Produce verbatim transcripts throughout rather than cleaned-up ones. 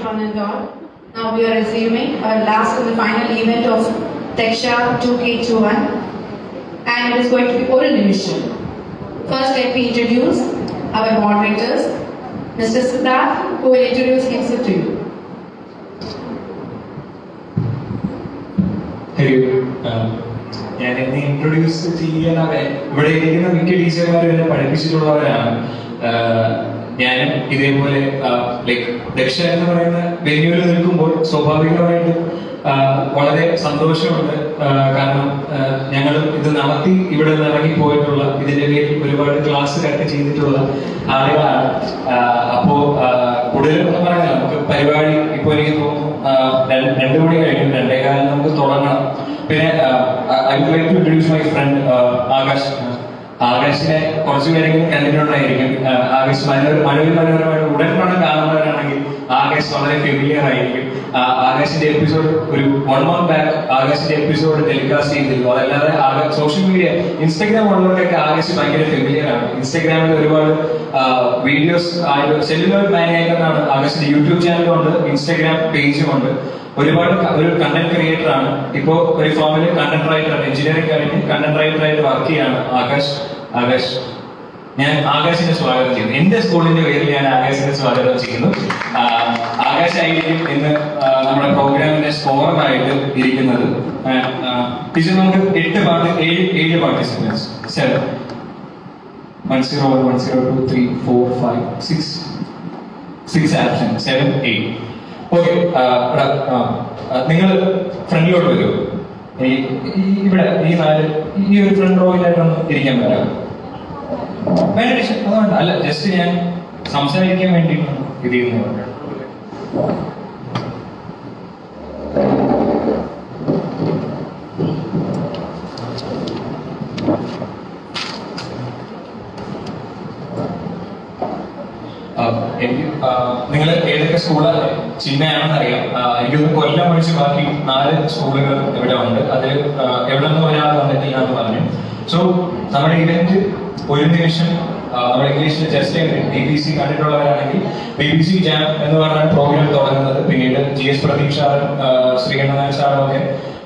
one and all. Now we are resuming our last and the final event of Teksha two K twenty-one, and it is going to be oral emission. First, let me introduce our moderators, Mister Siddharth, who will introduce himself to you. Hello. Uh, ഞാൻ എന്നെ introduce ചെയ്യാനാണ് ഇവിടെ ഇരിക്കുന്ന മിക്ക ടീച്ചർമാരും എന്നെ പഠിപ്പിച്ചിട്ടുള്ളവരാണ്. ഞാനും ഇതേപോലെ like Daksha എന്ന് പറയുന്ന വെന്യൂവിൽ നിൽക്കുമ്പോൾ സ്വാഭാവികമായിട്ട് വളരെ സന്തോഷമുണ്ട്. കാരണം ഞങ്ങൾ ഇത് നടത്തി ഇവിടെ നിന്ന് ഇറങ്ങിപ്പോയിട്ടുള്ള ഇതിന്റെ പേരിൽ ഒരുപാട് ക്ലാസ് കട്ട് ചെയ്തിട്ടുള്ള ആളുകളാണ്. അപ്പോ കൂടുതലൊന്നും പറയാനില്ല. നമുക്ക് പരിപാടി ഇപ്പൊ എനിക്ക് തോന്നുന്നു രണ്ടു മണി കഴിഞ്ഞു, രണ്ടേകാലം നമുക്ക് തുടങ്ങണം. പിന്നെ I would like to introduce my friend Akash. ആകാശിനെ കുറച്ചു പേരെങ്കിലും കണ്ടിട്ടുണ്ടായിരിക്കും. ആകാശ് മനോര മനോരമ മനോരമയുടെ ഉടൻ പണം കാണുന്നവരാണെങ്കിൽ ആകാശ് വളരെ ഫെമിലിയർ ആയിരിക്കും. ആകാശിന്റെ എപ്പിസോഡ് ഒരു വൺ മന്ത് ബാക്ക് ആകാശിന്റെ എപ്പിസോഡ് ടെലികാസ്റ്റ് ചെയ്തിരുന്നു. അതല്ലാതെ സോഷ്യൽ മീഡിയ ഇൻസ്റ്റാഗ്രാം ഉള്ളവർക്കൊക്കെ ആകാശ് ഭയങ്കര ഫെമിലിയർ ആണ്. ഇൻസ്റ്റാഗ്രാമിൽ ഒരുപാട് വീഡിയോസ് സെല്ലുലർ മാനിയായിട്ടാണ് ആകാശിന്റെ യൂട്യൂബ് ചാനലുണ്ട്, ഇൻസ്റ്റാഗ്രാം പേജും ഉണ്ട്. ഒരുപാട് ഒരു കണ്ടന്റ് ക്രിയേറ്റർ ആണ്. ഇപ്പോ ഒരു ഫോമിൽ കണ്ടന്റ് റൈറ്റർ ആണ്. എഞ്ചിനീയറിംഗ് കഴിഞ്ഞ് കണ്ടന്റ് റൈറ്റർ ആയിട്ട് വർക്ക് ചെയ്യാണ് ആകാശ്. ആകാശ് ഞാൻ ആകാശിനെ സ്വാഗതം ചെയ്യുന്നു. എന്റെ സ്കൂളിന്റെ പേരിൽ ഞാൻ ആകാശിനെ സ്വാഗതം ചെയ്യുന്നു. ആകാശ് ആയിരിക്കും ഇന്ന് നമ്മുടെ പ്രോഗ്രാമിന്റെ സ്കോററായിട്ട് ഇരിക്കുന്നത്. ടീച്ചർ നമുക്ക് എട്ട് പാർട്ടി ഏഴ് ഏഴ് participants seven one zero one one zero two three four five six six option seven eight. Okay, നിങ്ങൾ ഫ്രണ്ടിലോട്ട് വരൂ. ഇവിടെ ഈ നാല് ഈ ഒരു ഫ്രണ്ട് റോയിലായിട്ടൊന്ന് ഇരിക്കാൻ പറ്റാം. വേണ്ട ടീച്ചർ, അതുകൊണ്ട് അല്ല, ജസ്റ്റ് ഞാൻ സംസാരിക്കാൻ വേണ്ടിയിട്ടാണ് ഇത് ചെയ്യുന്നത്. എനിക്ക് നിങ്ങൾ ഏതൊക്കെ സ്കൂള് ചിഹ്നയാണെന്ന് അറിയാം. എനിക്കൊന്ന് കൊല്ലം ഒഴിച്ച് ബാക്കി നാല് സ്കൂളുകൾ ഇവിടെ ഉണ്ട്. അതിൽ എവിടെ നിന്ന് ഒരാൾ വന്നിട്ടില്ല എന്ന് പറഞ്ഞു. സോ നമ്മുടെ ഇവന്റ് ഒരു നിമിഷം നമ്മുടെ ഇംഗ്ലീഷിൽ ജസ്റ്റ് ബി ബി സി കണ്ടിട്ടുള്ളവരാണെങ്കിൽ ബി ബി സി ജാം എന്ന് പറഞ്ഞാണ് പ്രോഗ്രാം തുടങ്ങുന്നത്. പിന്നീട് ജി എസ് പ്രദീപ് സാറും ശ്രീകണ്ഠനാഥൻ സാറും ഒക്കെ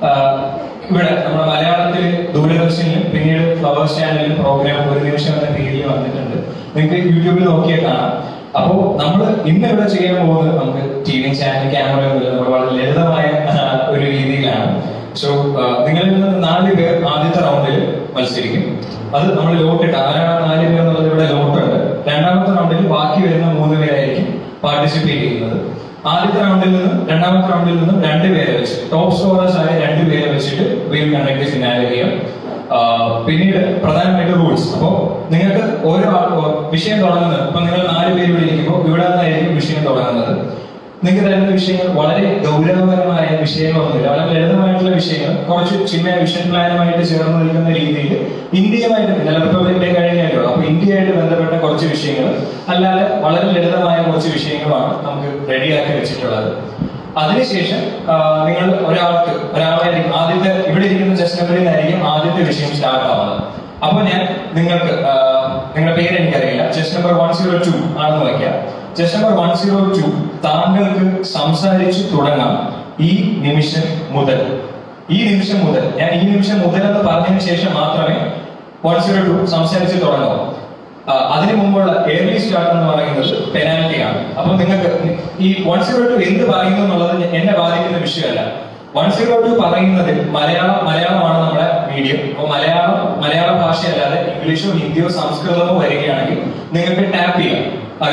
ഇവിടെ നമ്മുടെ മലയാളത്തിൽ ദൂരദർശനിലും പിന്നീട് ഫ്ലവേഴ്സ് ചാനലിലും പ്രോഗ്രാം ഒരു നിമിഷം എന്ന പേരിൽ വന്നിട്ടുണ്ട്. നിങ്ങൾക്ക് യൂട്യൂബിൽ നോക്കിയാൽ കാണാം. അപ്പോ നമ്മൾ ഇന്ന് ഇവിടെ ചെയ്യാൻ പോകുന്നത് നമുക്ക് ടി വി ചാനൽ ക്യാമറ നമ്മൾ വളരെ ലളിതമായ ഒരു രീതിയിലാണ്. സോ നിങ്ങളിൽ നിന്ന് നാല് പേർ ആദ്യത്തെ റൗണ്ടിൽ മത്സരിക്കും. അത് നമ്മൾ ലോട്ടിട്ട് ആരാണ് നാല് പേർ എന്നുള്ളത് ഇവിടെ ലോട്ടുണ്ട്. രണ്ടാമത്തെ റൗണ്ടിൽ ബാക്കി വരുന്ന മൂന്ന് പേരായിരിക്കും പാർട്ടിസിപ്പേറ്റ് ചെയ്യുന്നത്. ആദ്യത്തെ റൗണ്ടിൽ നിന്നും രണ്ടാമത്തെ റൗണ്ടിൽ നിന്നും രണ്ട് പേരെ വെച്ച് ടോപ്പ് സ്കോറേഴ്സ് ആയ രണ്ട് പേരെ വെച്ചിട്ട് വീൽ കണ്ടക്ട് ഫിനാലെ ചെയ്യാം. പിന്നീട് പ്രധാനമായിട്ട് റൂൾസ്. അപ്പോ നിങ്ങൾക്ക് ഓരോ വിഷയം തുടങ്ങുന്നത്, ഇപ്പൊ നിങ്ങൾ നാല് പേര് ഇവിടെ ഇരിക്കുമ്പോൾ ഇവിടെ നിന്നായിരിക്കും വിഷയം തുടങ്ങുന്നത്. നിങ്ങൾക്ക് തരുന്ന വിഷയങ്ങൾ വളരെ ഗൗരവപരമായ വിഷയങ്ങളൊന്നുമില്ല, വളരെ ലളിതമായിട്ടുള്ള വിഷയങ്ങൾ, കുറച്ച് ചിന്ന വിഷൻ പ്ലാനുമായിട്ട് ചേർന്ന് നിൽക്കുന്ന രീതിയിൽ ഇന്ത്യയുമായിട്ട് റിപ്പബ്ലിക് ഡേ കഴിഞ്ഞാലോ അപ്പൊ ഇന്ത്യയായിട്ട് ബന്ധപ്പെട്ട കുറച്ച് വിഷയങ്ങൾ, അല്ലാതെ വളരെ ലളിതമായ കുറച്ച് വിഷയങ്ങളാണ് നമുക്ക് റെഡിയാക്കി വെച്ചിട്ടുള്ളത്. അതിനുശേഷം നിങ്ങൾ ഒരാൾക്ക് ഒരാളായിരിക്കും ആദ്യത്തെ ഇവിടെ ഇരിക്കുന്ന ചെസ് നമ്പറിൽ നിന്നായിരിക്കും ആദ്യത്തെ വിഷയം സ്റ്റാർട്ട് ആവുന്നത്. അപ്പൊ ഞാൻ നിങ്ങൾക്ക് നിങ്ങളുടെ പേര് എനിക്കറിയില്ല, chest number one zero two ആണെന്ന് വയ്ക്കാം. Chest number one zero two താങ്കൾക്ക് സംസാരിച്ചു തുടങ്ങാം ഈ നിമിഷം മുതൽ. ഈ നിമിഷം മുതൽ ഞാൻ ഈ നിമിഷം മുതൽ എന്ന് പറഞ്ഞതിന് ശേഷം മാത്രമേ വൺ സീറോ ടു സംസാരിച്ച് തുടങ്ങാവൂ. അതിനു മുമ്പുള്ള ഏർലി സ്റ്റാർട്ട് എന്ന് പറയുന്നത് പെനാൽറ്റി ആണ്. അപ്പൊ നിങ്ങൾക്ക് ഈ വൺ സീറോ ടു എന്ത് പറയുന്നു എന്നുള്ളത് എന്നെ ബാധിക്കുന്ന വിഷയമല്ല. വൺ സീറോ ടു പറയുന്നതിൽ മലയാളം മലയാളമാണ് നമ്മുടെ മീഡിയം. അപ്പൊ മലയാളം മലയാള ഭാഷയല്ലാതെ ഇംഗ്ലീഷോ ഹിന്ദിയോ സംസ്കൃതമോ വരികയാണെങ്കിൽ നിങ്ങൾക്ക് ടാപ്പ് ചെയ്യാം.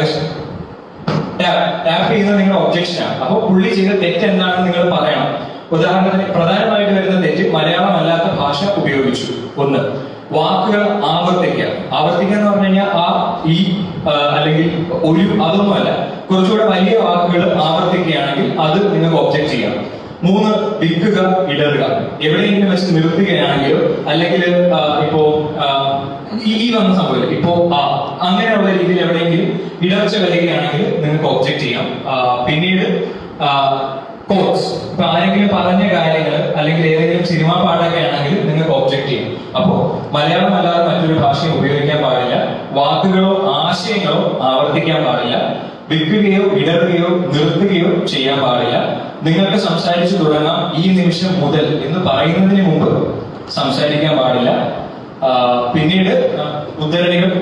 ടാപ്പ് ചെയ്യുന്നത് നിങ്ങളുടെ ഒബ്ജക്ഷൻ ആണ്. അപ്പൊ പുള്ളി ചെയ്ത തെറ്റ് എന്താണെന്ന് നിങ്ങൾ പറയണം. ഉദാഹരണത്തിന് പ്രധാനമായിട്ട് വരുന്ന തെറ്റ് മലയാളം അല്ലാത്ത ഭാഷ ഉപയോഗിച്ചു. ഒന്ന്, വാക്കുകൾ ആവർത്തിക്കുക. ആവർത്തിക്കുക എന്ന് പറഞ്ഞു കഴിഞ്ഞാൽ ആ ഈ അല്ലെങ്കിൽ ഒരു അതൊന്നുമല്ല, കുറച്ചുകൂടെ വലിയ വാക്കുകൾ ആവർത്തിക്കുകയാണെങ്കിൽ അത് നിങ്ങൾക്ക് ഒബ്ജക്ട് ചെയ്യാം. മൂന്ന്, വിൽക്കുക, ഇടറുക. എവിടെയെങ്കിലും വെച്ച് നിർത്തുകയാണെങ്കിലോ അല്ലെങ്കിൽ ഇപ്പോ ഈ വന്ന സംഭവം ഇപ്പോ അങ്ങനെയുള്ള രീതിയിൽ എവിടെയെങ്കിലും ഇടർച്ച വരികയാണെങ്കിൽ നിങ്ങൾക്ക് ഒബ്ജക്ട് ചെയ്യാം. പിന്നീട് കോട്സ്, ഇപ്പൊ ആരെങ്കിലും പറഞ്ഞ കാര്യങ്ങൾ അല്ലെങ്കിൽ ഏതെങ്കിലും സിനിമാ പാട്ടൊക്കെ ആണെങ്കിൽ നിങ്ങൾക്ക് ഒബ്ജക്ട് ചെയ്യാം. അപ്പോ മലയാളം അല്ലാതെ മറ്റൊരു ഭാഷ ഉപയോഗിക്കാൻ പാടില്ല. വാക്കുകളോ ആശയങ്ങളോ ആവർത്തിക്കാൻ പാടില്ല. വിൽക്കുകയോ ഇടറുകയോ നിർത്തുകയോ ചെയ്യാൻ പാടില്ല. നിങ്ങൾക്ക് സംസാരിച്ചു തുടങ്ങാം ഈ നിമിഷം മുതൽ എന്ന് പറയുന്നതിന് മുമ്പ് സംസാരിക്കാൻ പാടില്ല. പിന്നീട് ഉദ്ധരണികൾ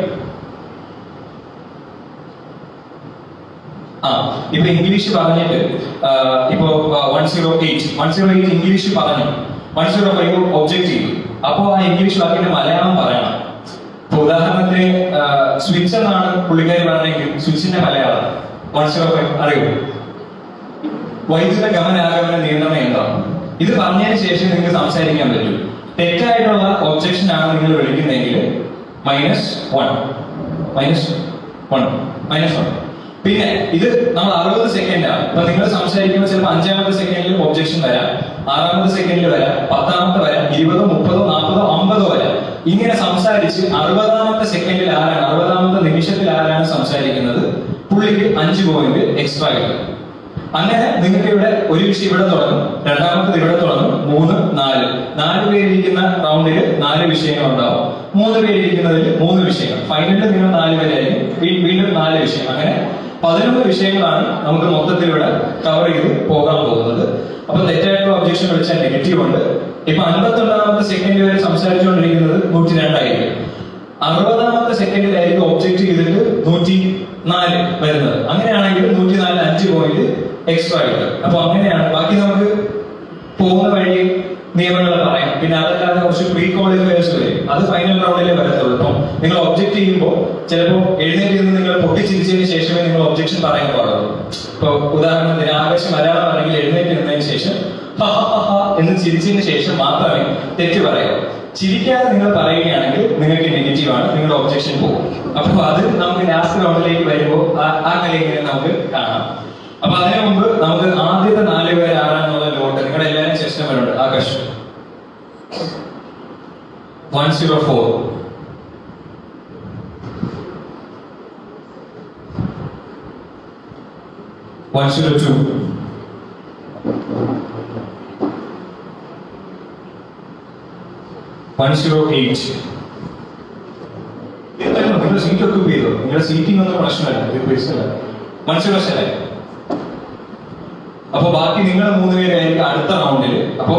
ആ ഇപ്പൊ ഇംഗ്ലീഷ് പറഞ്ഞിട്ട് ഇപ്പോ one zero eight one zero eight English പറഞ്ഞു, വൺ സീറോ ഫൈവ് ഒബ്ജക്ട് ചെയ്തു. അപ്പോ ആ ഇംഗ്ലീഷ് വാക്കിന്റെ മലയാളം പറയണം. ഇപ്പൊ ഉദാഹരണത്തിന് സ്വിച്ച് എന്നാണ് പുള്ളിക്കാരി പറഞ്ഞെങ്കിൽ സ്വിച്ചിന്റെ മലയാളം വൺ സീറോ ഫൈവ് അറിയൂ. വൈദ്യുത ഗമനാഗമന നിയന്ത്രണം എന്താണ്? ഇത് പറഞ്ഞതിന് ശേഷം നിങ്ങൾക്ക് സംസാരിക്കാൻ പറ്റും. തെറ്റായിട്ടുള്ള ഒബ്ജക്ഷൻ ആണ് നിങ്ങൾ വിളിക്കുന്നതെങ്കിൽ minus one minus one minus one. പിന്നെ ഇത് നമ്മൾ അറുപത് സെക്കൻഡാണ്. അപ്പൊ നിങ്ങൾ സംസാരിക്കുമ്പോൾ ചിലപ്പോൾ അഞ്ചാമത്തെ സെക്കൻഡിൽ ഒബ്ജക്ഷൻ വരാം, ആറാമത്തെ സെക്കൻഡിൽ വരാം, പത്താമത്തെ വരാം, ഇരുപതോ മുപ്പതോ നാൽപ്പതോ അമ്പതോ വരാം. ഇങ്ങനെ സംസാരിച്ച് അറുപതാമത്തെ സെക്കൻഡിൽ ആരാണ്, അറുപതാമത്തെ നിമിഷത്തിൽ ആരാണ് സംസാരിക്കുന്നത്, പുള്ളിക്ക് അഞ്ച് പോയിന്റ് എക്സ്ട്രാ കിട്ടും. അങ്ങനെ നിങ്ങൾക്ക് ഇവിടെ ഒരു വിഷയം ഇവിടെ തുടങ്ങും, രണ്ടാമത്തത് ഇവിടെ തുടങ്ങും, മൂന്ന് നാല് നാല് പേരിരിക്കുന്ന റൗണ്ടിൽ നാല് വിഷയങ്ങൾ ഉണ്ടാവും. മൂന്ന് പേരിരിക്കുന്നതിൽ മൂന്ന് വിഷയങ്ങൾ. ഫൈനലിൽ നിങ്ങൾ നാല് പേരായിരിക്കും, വീണ്ടും നാല് വിഷയം. അങ്ങനെ പതിനൊന്ന് വിഷയങ്ങളാണ് നമുക്ക് മൊത്തത്തിൽ ഇവിടെ കവർ ചെയ്ത് പോകാൻ പോകുന്നത്. അപ്പൊ തെറ്റായിട്ടുള്ള ഒബ്ജക്ഷൻ വിളിച്ചാൽ നെഗറ്റീവ് ഉണ്ട്. ഇപ്പൊ അൻപത്തി ഒന്നാമത്തെ സെക്കൻഡ് വരെ സംസാരിച്ചുകൊണ്ടിരിക്കുന്നത് നൂറ്റി രണ്ടായിരിക്കും. അറുപതാമത്തെ സെക്കൻഡിലായിരിക്കും ഒബ്ജക്ട് ചെയ്തിട്ട് നൂറ്റി നാല് വരുന്നത്. അങ്ങനെയാണെങ്കിൽ നൂറ്റി നാല് അഞ്ച് പോയിന്റ് എക്സ്ട്രാ കിട്ടും. അപ്പൊ അങ്ങനെയാണ്. ബാക്കി നമുക്ക് പോകുന്ന വഴി നിയമങ്ങൾ പറയാം. പിന്നെ അതല്ലാതെ കുറച്ച് പ്രീ ക്വാളിഫയേഴ്സ് വരും, അത് ഫൈനൽ റൗണ്ടിലേ വരത്തുള്ളൂ. ഇപ്പം നിങ്ങൾ ഒബ്ജക്ട് ചെയ്യുമ്പോൾ ചിലപ്പോൾ എഴുന്നേറ്റ് നിന്ന് നിങ്ങൾ പൊട്ടിച്ചിരിച്ചതിന് ശേഷമേ നിങ്ങൾ ഒബ്ജക്ഷൻ പറയാൻ പാടുള്ളൂ. ഇപ്പൊ ഉദാഹരണത്തിന് ആവേശം മലയാളം ആണെങ്കിൽ എഴുന്നേറ്റ് നിന്നതിന് ശേഷം ഹ ഹ ഹ എന്ന് ചിരിച്ചതിന് ശേഷം മാത്രമേ തെറ്റ് പറയൂ. ചിരിക്കാതെ നിങ്ങൾ പറയുകയാണെങ്കിൽ നിങ്ങൾക്ക് നെഗറ്റീവ് ആണ്, നിങ്ങളുടെ ഒബ്ജക്ഷൻ പോകും. അപ്പൊ അത് നമുക്ക് ലാസ്റ്റ് റൗണ്ടിലേക്ക് വരുമ്പോൾ ആ കളിയെ നമുക്ക് കാണാം. അപ്പൊ അതിനു മുമ്പ് നമുക്ക് ആദ്യത്തെ നാല് പേര് ആരാന്നുള്ള നോട്ട് നിങ്ങളുടെ എല്ലാവരും ചെസ്റ്റമേലുണ്ട്. Akash one zero four one zero two one zero eight. നിങ്ങളുടെ സീറ്റ് ഒക്കെ ചെയ്തോ? നിങ്ങളുടെ സീറ്റിംഗ് ഒന്നും പ്രശ്നമല്ല, ഇത് പേഴ്സണല്ല. One zero seven. അപ്പൊ ബാക്കി നിങ്ങൾ മൂന്ന് പേരായിരിക്കും അടുത്ത റൗണ്ടില്. അപ്പോ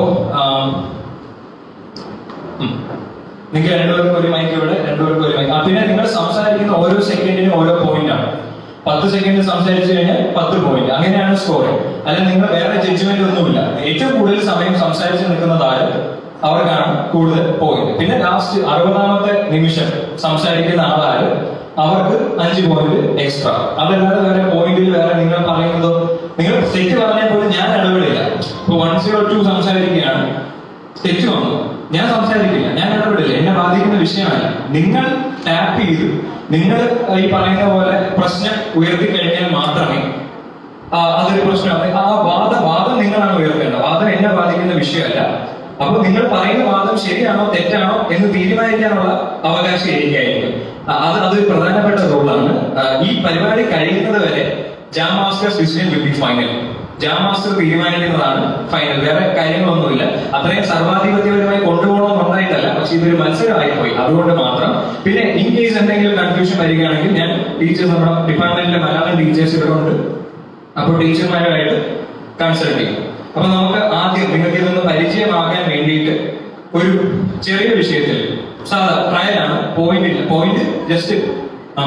നിങ്ങൾക്ക് രണ്ടുപേർക്കും ഒരു മൈക്ക് ഇവിടെ, രണ്ടുപേർക്കും ഒരു മൈക്ക്. പിന്നെ നിങ്ങൾ സംസാരിക്കുന്ന ഓരോ സെക്കൻഡിനും ഓരോ പോയിന്റ് ആണ്. പത്ത് സെക്കൻഡ് സംസാരിച്ചു കഴിഞ്ഞാൽ പത്ത് പോയിന്റ്, അങ്ങനെയാണ് സ്കോർ. അല്ലെങ്കിൽ നിങ്ങൾ വേറെ ജഡ്ജ്മെന്റ് ഒന്നുമില്ല. ഏറ്റവും കൂടുതൽ സമയം സംസാരിച്ച് നിൽക്കുന്നതാര് അവർക്കാണ് കൂടുതൽ പോയിന്റ്. പിന്നെ ലാസ്റ്റ് അറുപതാമത്തെ നിമിഷം സംസാരിക്കുന്ന ആളാര് അവർക്ക് അഞ്ച് പോയിന്റ് എക്സ്ട്രാ. അതല്ലാതെ വേറെ പോയിന്റിൽ വേറെ നിങ്ങൾ പറയുന്നതോ നിങ്ങൾ തെറ്റ് പറഞ്ഞാൽ പോലും ഞാൻ ഇടപെടില്ല. ഇപ്പൊ വൺ സീറോ ടു സംസാരിക്കുകയാണ്, തെറ്റ് വന്നു, ഞാൻ സംസാരിക്കില്ല, ഞാൻ ഇടപെടില്ല, എന്നെ ബാധിക്കുന്ന വിഷയമല്ല. നിങ്ങൾ ടാപ്പ് ചെയ്ത് നിങ്ങൾ ഈ പറയുന്ന പോലെ പ്രശ്നം ഉയർത്തി കഴിഞ്ഞാൽ മാത്രമേ അതൊരു പ്രശ്നമാണ്. ആ വാദ വാദം നിങ്ങളാണ് ഉയർത്തേണ്ടത്, വാദം എന്നെ ബാധിക്കുന്ന വിഷയമല്ല. അപ്പൊ നിങ്ങൾ പറയുന്ന വാദം ശരിയാണോ തെറ്റാണോ എന്ന് തീരുമാനിക്കാനുള്ള അവകാശം എനിക്കായിരിക്കും. അത് അതൊരു പ്രധാനപ്പെട്ട റോളാണ്. ഈ പരിപാടി കഴിയുന്നത് വരെ jam masters decision will be final. Jam master തീരുമാനിക്കുന്നതാണ് ഫൈനൽ. വേറെ കാര്യങ്ങളൊന്നുമില്ല. അത്രയും സർവാധിപത്യപരമായി കൊണ്ടുപോകണമെന്നുണ്ടായിട്ടല്ല, പക്ഷെ ഇതൊരു മത്സരമായി പോയി, അതുകൊണ്ട് മാത്രം. പിന്നെ ഇൻ കേസ് എന്തെങ്കിലും കൺഫ്യൂഷൻ വരികയാണെങ്കിൽ ഞാൻ ടീച്ചേഴ്സ്, നമ്മുടെ ഡിപ്പാർട്ട്മെന്റിലെ മലയാളം ടീച്ചേഴ്സ് ഇവിടെ ഉണ്ട്, അപ്പോൾ ടീച്ചർമാരുമായിട്ട് കൺസൾട്ട് ചെയ്യും. അപ്പൊ നമുക്ക് ആദ്യം നിങ്ങൾക്ക് ഇതൊന്ന് പരിചയമാകാൻ വേണ്ടിയിട്ട് ഒരു ചെറിയ വിഷയത്തിൽ സാധാ ട്രയലാണ്, പോയിന്റ് ഇല്ല, പോയിന്റ് ജസ്റ്റ് ആ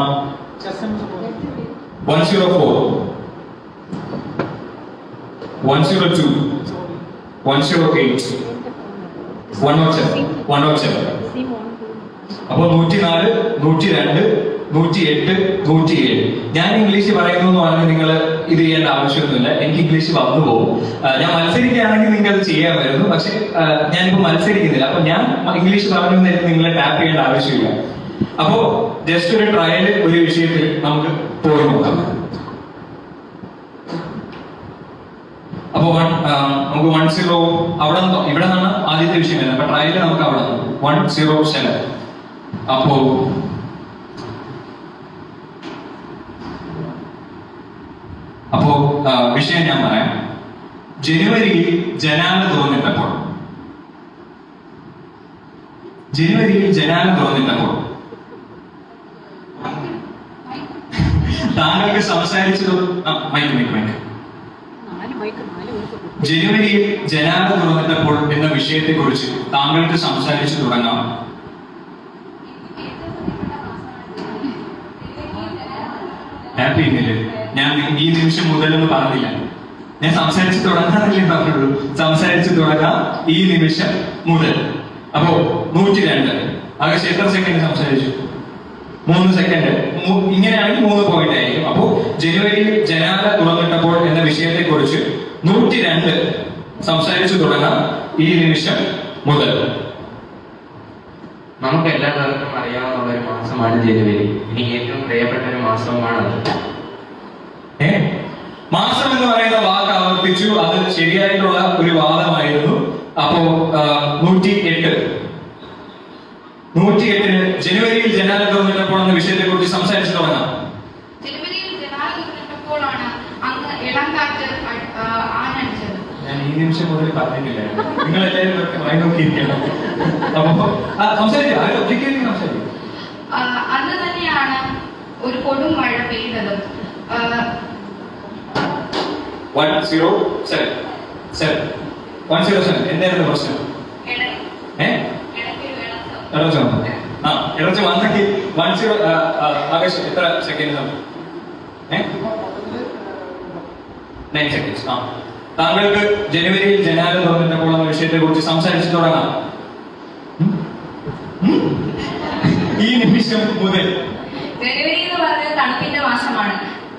one zero four one zero two one zero eight one nought seven one nought seven. അപ്പൊ നൂറ്റി നാല് നൂറ്റി രണ്ട് നൂറ്റി എട്ട് നൂറ്റി ഏഴ്. ഞാൻ ഇംഗ്ലീഷ് പറയുന്നു എന്ന് പറഞ്ഞാൽ നിങ്ങൾ ഇത് ചെയ്യേണ്ട ആവശ്യമൊന്നുമില്ല, എനിക്ക് ഇംഗ്ലീഷ് വന്നു പോകും. ഞാൻ മത്സരിക്കുകയാണെങ്കിൽ നിങ്ങൾക്ക് അത് ചെയ്യാമായിരുന്നു, പക്ഷെ ഞാനിപ്പോ മത്സരിക്കുന്നില്ല. അപ്പൊ ഞാൻ ഇംഗ്ലീഷ് പറഞ്ഞു നിങ്ങളെ ടാപ്പ് ചെയ്യേണ്ട ആവശ്യമില്ല. അപ്പോ ജസ്റ്റ് ഒരു ട്രയൽ ഒരു വിഷയത്തിൽ നമുക്ക് പോയി നോക്കാം. അപ്പൊ നമുക്ക് വൺ സീറോ അവിടെ ഇവിടെ നിന്നാണ് ആദ്യത്തെ വിഷയം വരുന്നത്. അപ്പൊ ട്രയൽ നമുക്ക് അവിടെ വൺ സീറോ സെവൻ. അപ്പോ അപ്പോ വിഷയം ഞാൻ പറയാം. ജനുവരിയിൽ ജനാല തുറന്നിട്ടപ്പോൾ ജനുവരിയിൽ ജനാല തുറന്നിട്ടപ്പോൾ താങ്കൾക്ക് സംസാരിച്ചത് മൈക്ക് മൈക്ക് മൈക്ക് ജനുവരിയിൽ ജനാല തുറന്നിട്ടപ്പോൾ എന്ന വിഷയത്തെ കുറിച്ച് താങ്കൾക്ക് സംസാരിച്ചു തുടങ്ങാം. ഹാപ്പി ഇന്നില്ലേ? ഞാൻ ഈ നിമിഷം മുതലെന്ന് പറഞ്ഞില്ല, ഞാൻ സംസാരിച്ചു തുടങ്ങാനല്ലേ പറഞ്ഞുള്ളൂ. സംസാരിച്ചു തുടങ്ങാം ഈ നിമിഷം മുതൽ. അപ്പോ നൂറ്റി രണ്ട് ആകെ എത്ര സെക്കൻഡ് സംസാരിച്ചു? മൂന്ന് സെക്കൻഡ്. ഇങ്ങനെയാണെങ്കിൽ മൂന്ന് പോയിന്റ് ആയിരിക്കും. അപ്പോ ജനുവരിയിൽ ജനാല തുറന്നിട്ടപ്പോൾ എന്ന വിഷയത്തെ കുറിച്ച് നൂറ്റി രണ്ട് സംസാരിച്ചു തുടങ്ങാം ഈ നിമിഷം മുതൽ. നമുക്ക് എല്ലാവർക്കും അറിയാവുന്ന ഒരു മാസമാണ് ജനുവരി. എനിക്ക് ഏറ്റവും പ്രിയപ്പെട്ട ഒരു മാസവുമാണ് അത്. ഏ മാസം എന്ന് പറയുന്ന വാക്ക് ആവർത്തിച്ചു, അത് ശരിയായിട്ടുള്ള ഒരു വാദമായിരുന്നു. അപ്പോ നൂറ്റി എട്ട് നൂറ്റി എട്ടിന് ജനുവരിയിൽ ജനാല തുറന്നിട്ടപ്പോൾ എന്ന വിഷയത്തെ കുറിച്ച് സംസാരിച്ചു തുടങ്ങാം. ജനുവരിയിൽ ജനാല തുറന്നിട്ടപ്പോഴാണ് അങ്ങ് ഇളം കാറ്റ് ആഞ്ഞടിച്ചത്. ഞാൻ ഈ നിമിഷം മുതൽ പറഞ്ഞിട്ടില്ല, നിങ്ങൾ എല്ലാവരും വായി നോക്കിയിരിക്കണം. അപ്പൊ സംസാരിക്കും, ആരും ഒബ്ജക്റ്റീവ് സംസാരിക്കും. അന്ന് തന്നെയാണ് ഒരു കൊടും മഴ പെയ്തത്. One zero seven seven one zero seven എന്തായിരുന്നു പ്രശ്നം? ഏഹ് ഇടച്ചു ആ ഇടച്ചു വന്നെങ്കിൽ വൺ സീറോ ആകാശ് എത്ര സെക്കൻഡ്? ഏഹ് നയൻ സെക്കൻഡ്സ്. ആ താങ്കൾക്ക് ജനുവരിയിൽ ജനാല തുറന്നിട്ടപ്പോൾ എന്ന വിഷയത്തെ കുറിച്ച് സംസാരിച്ചു തുടങ്ങാം ഈ നിമിഷം മുതൽ. ജനുവരി എന്ന് പറയുന്നത് തണുപ്പിന്റെ മാസമാണ്.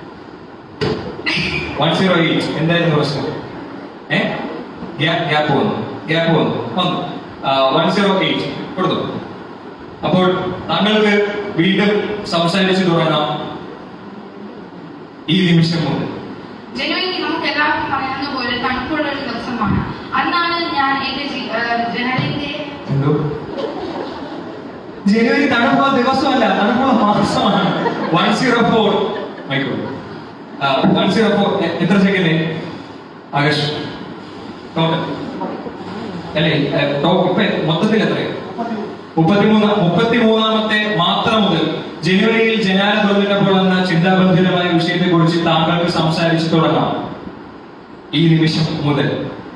വൺ സീറോ എയ്റ്റ് എന്തായിരുന്നു പ്രശ്നം? ഏഹ് ഗ്യാപ്പ് വന്നു ഗ്യാപ്പ് വന്നു വന്നു വൺ സീറോ എയ്റ്റ് കൊടുത്തു. അപ്പോൾ താങ്കൾക്ക് വീണ്ടും സംസാരിച്ചു തുടങ്ങാം ഈ നിമിഷം മുതൽ. ജനുവരി നമുക്ക് എല്ലാവർക്കും പറയാവുന്ന പോലെ തണുപ്പുള്ള ഒരു ദിവസമാണ്. അന്നാണ് ഞാൻ എന്റെ ജനലിന്റെ എന്തോ ജനുവരി തണുപ്പുള്ള ദിവസമല്ല, തണുപ്പുള്ള മാസമാണ്. One zero four micro one zero four എത്ര സെക്കൻഡ് ആകാശ്? ടോട്ടൽ അല്ലേ ഇപ്പൊ മൊത്തത്തിൽ എത്രയാണ്? മുപ്പത്തിമൂന്ന് മുപ്പത്തി മൂന്നാമത്തെ മാത്രം മുതൽ ജനുവരിയിൽ ജനാല തുറന്നിട്ടപ്പോൾ എന്ന ചിന്താബന്ധിതമായ വിഷയത്തെ കുറിച്ച് താങ്കൾക്ക് സംസാരിച്ചു തുടങ്ങാം ഈ നിമിഷം മുതൽ.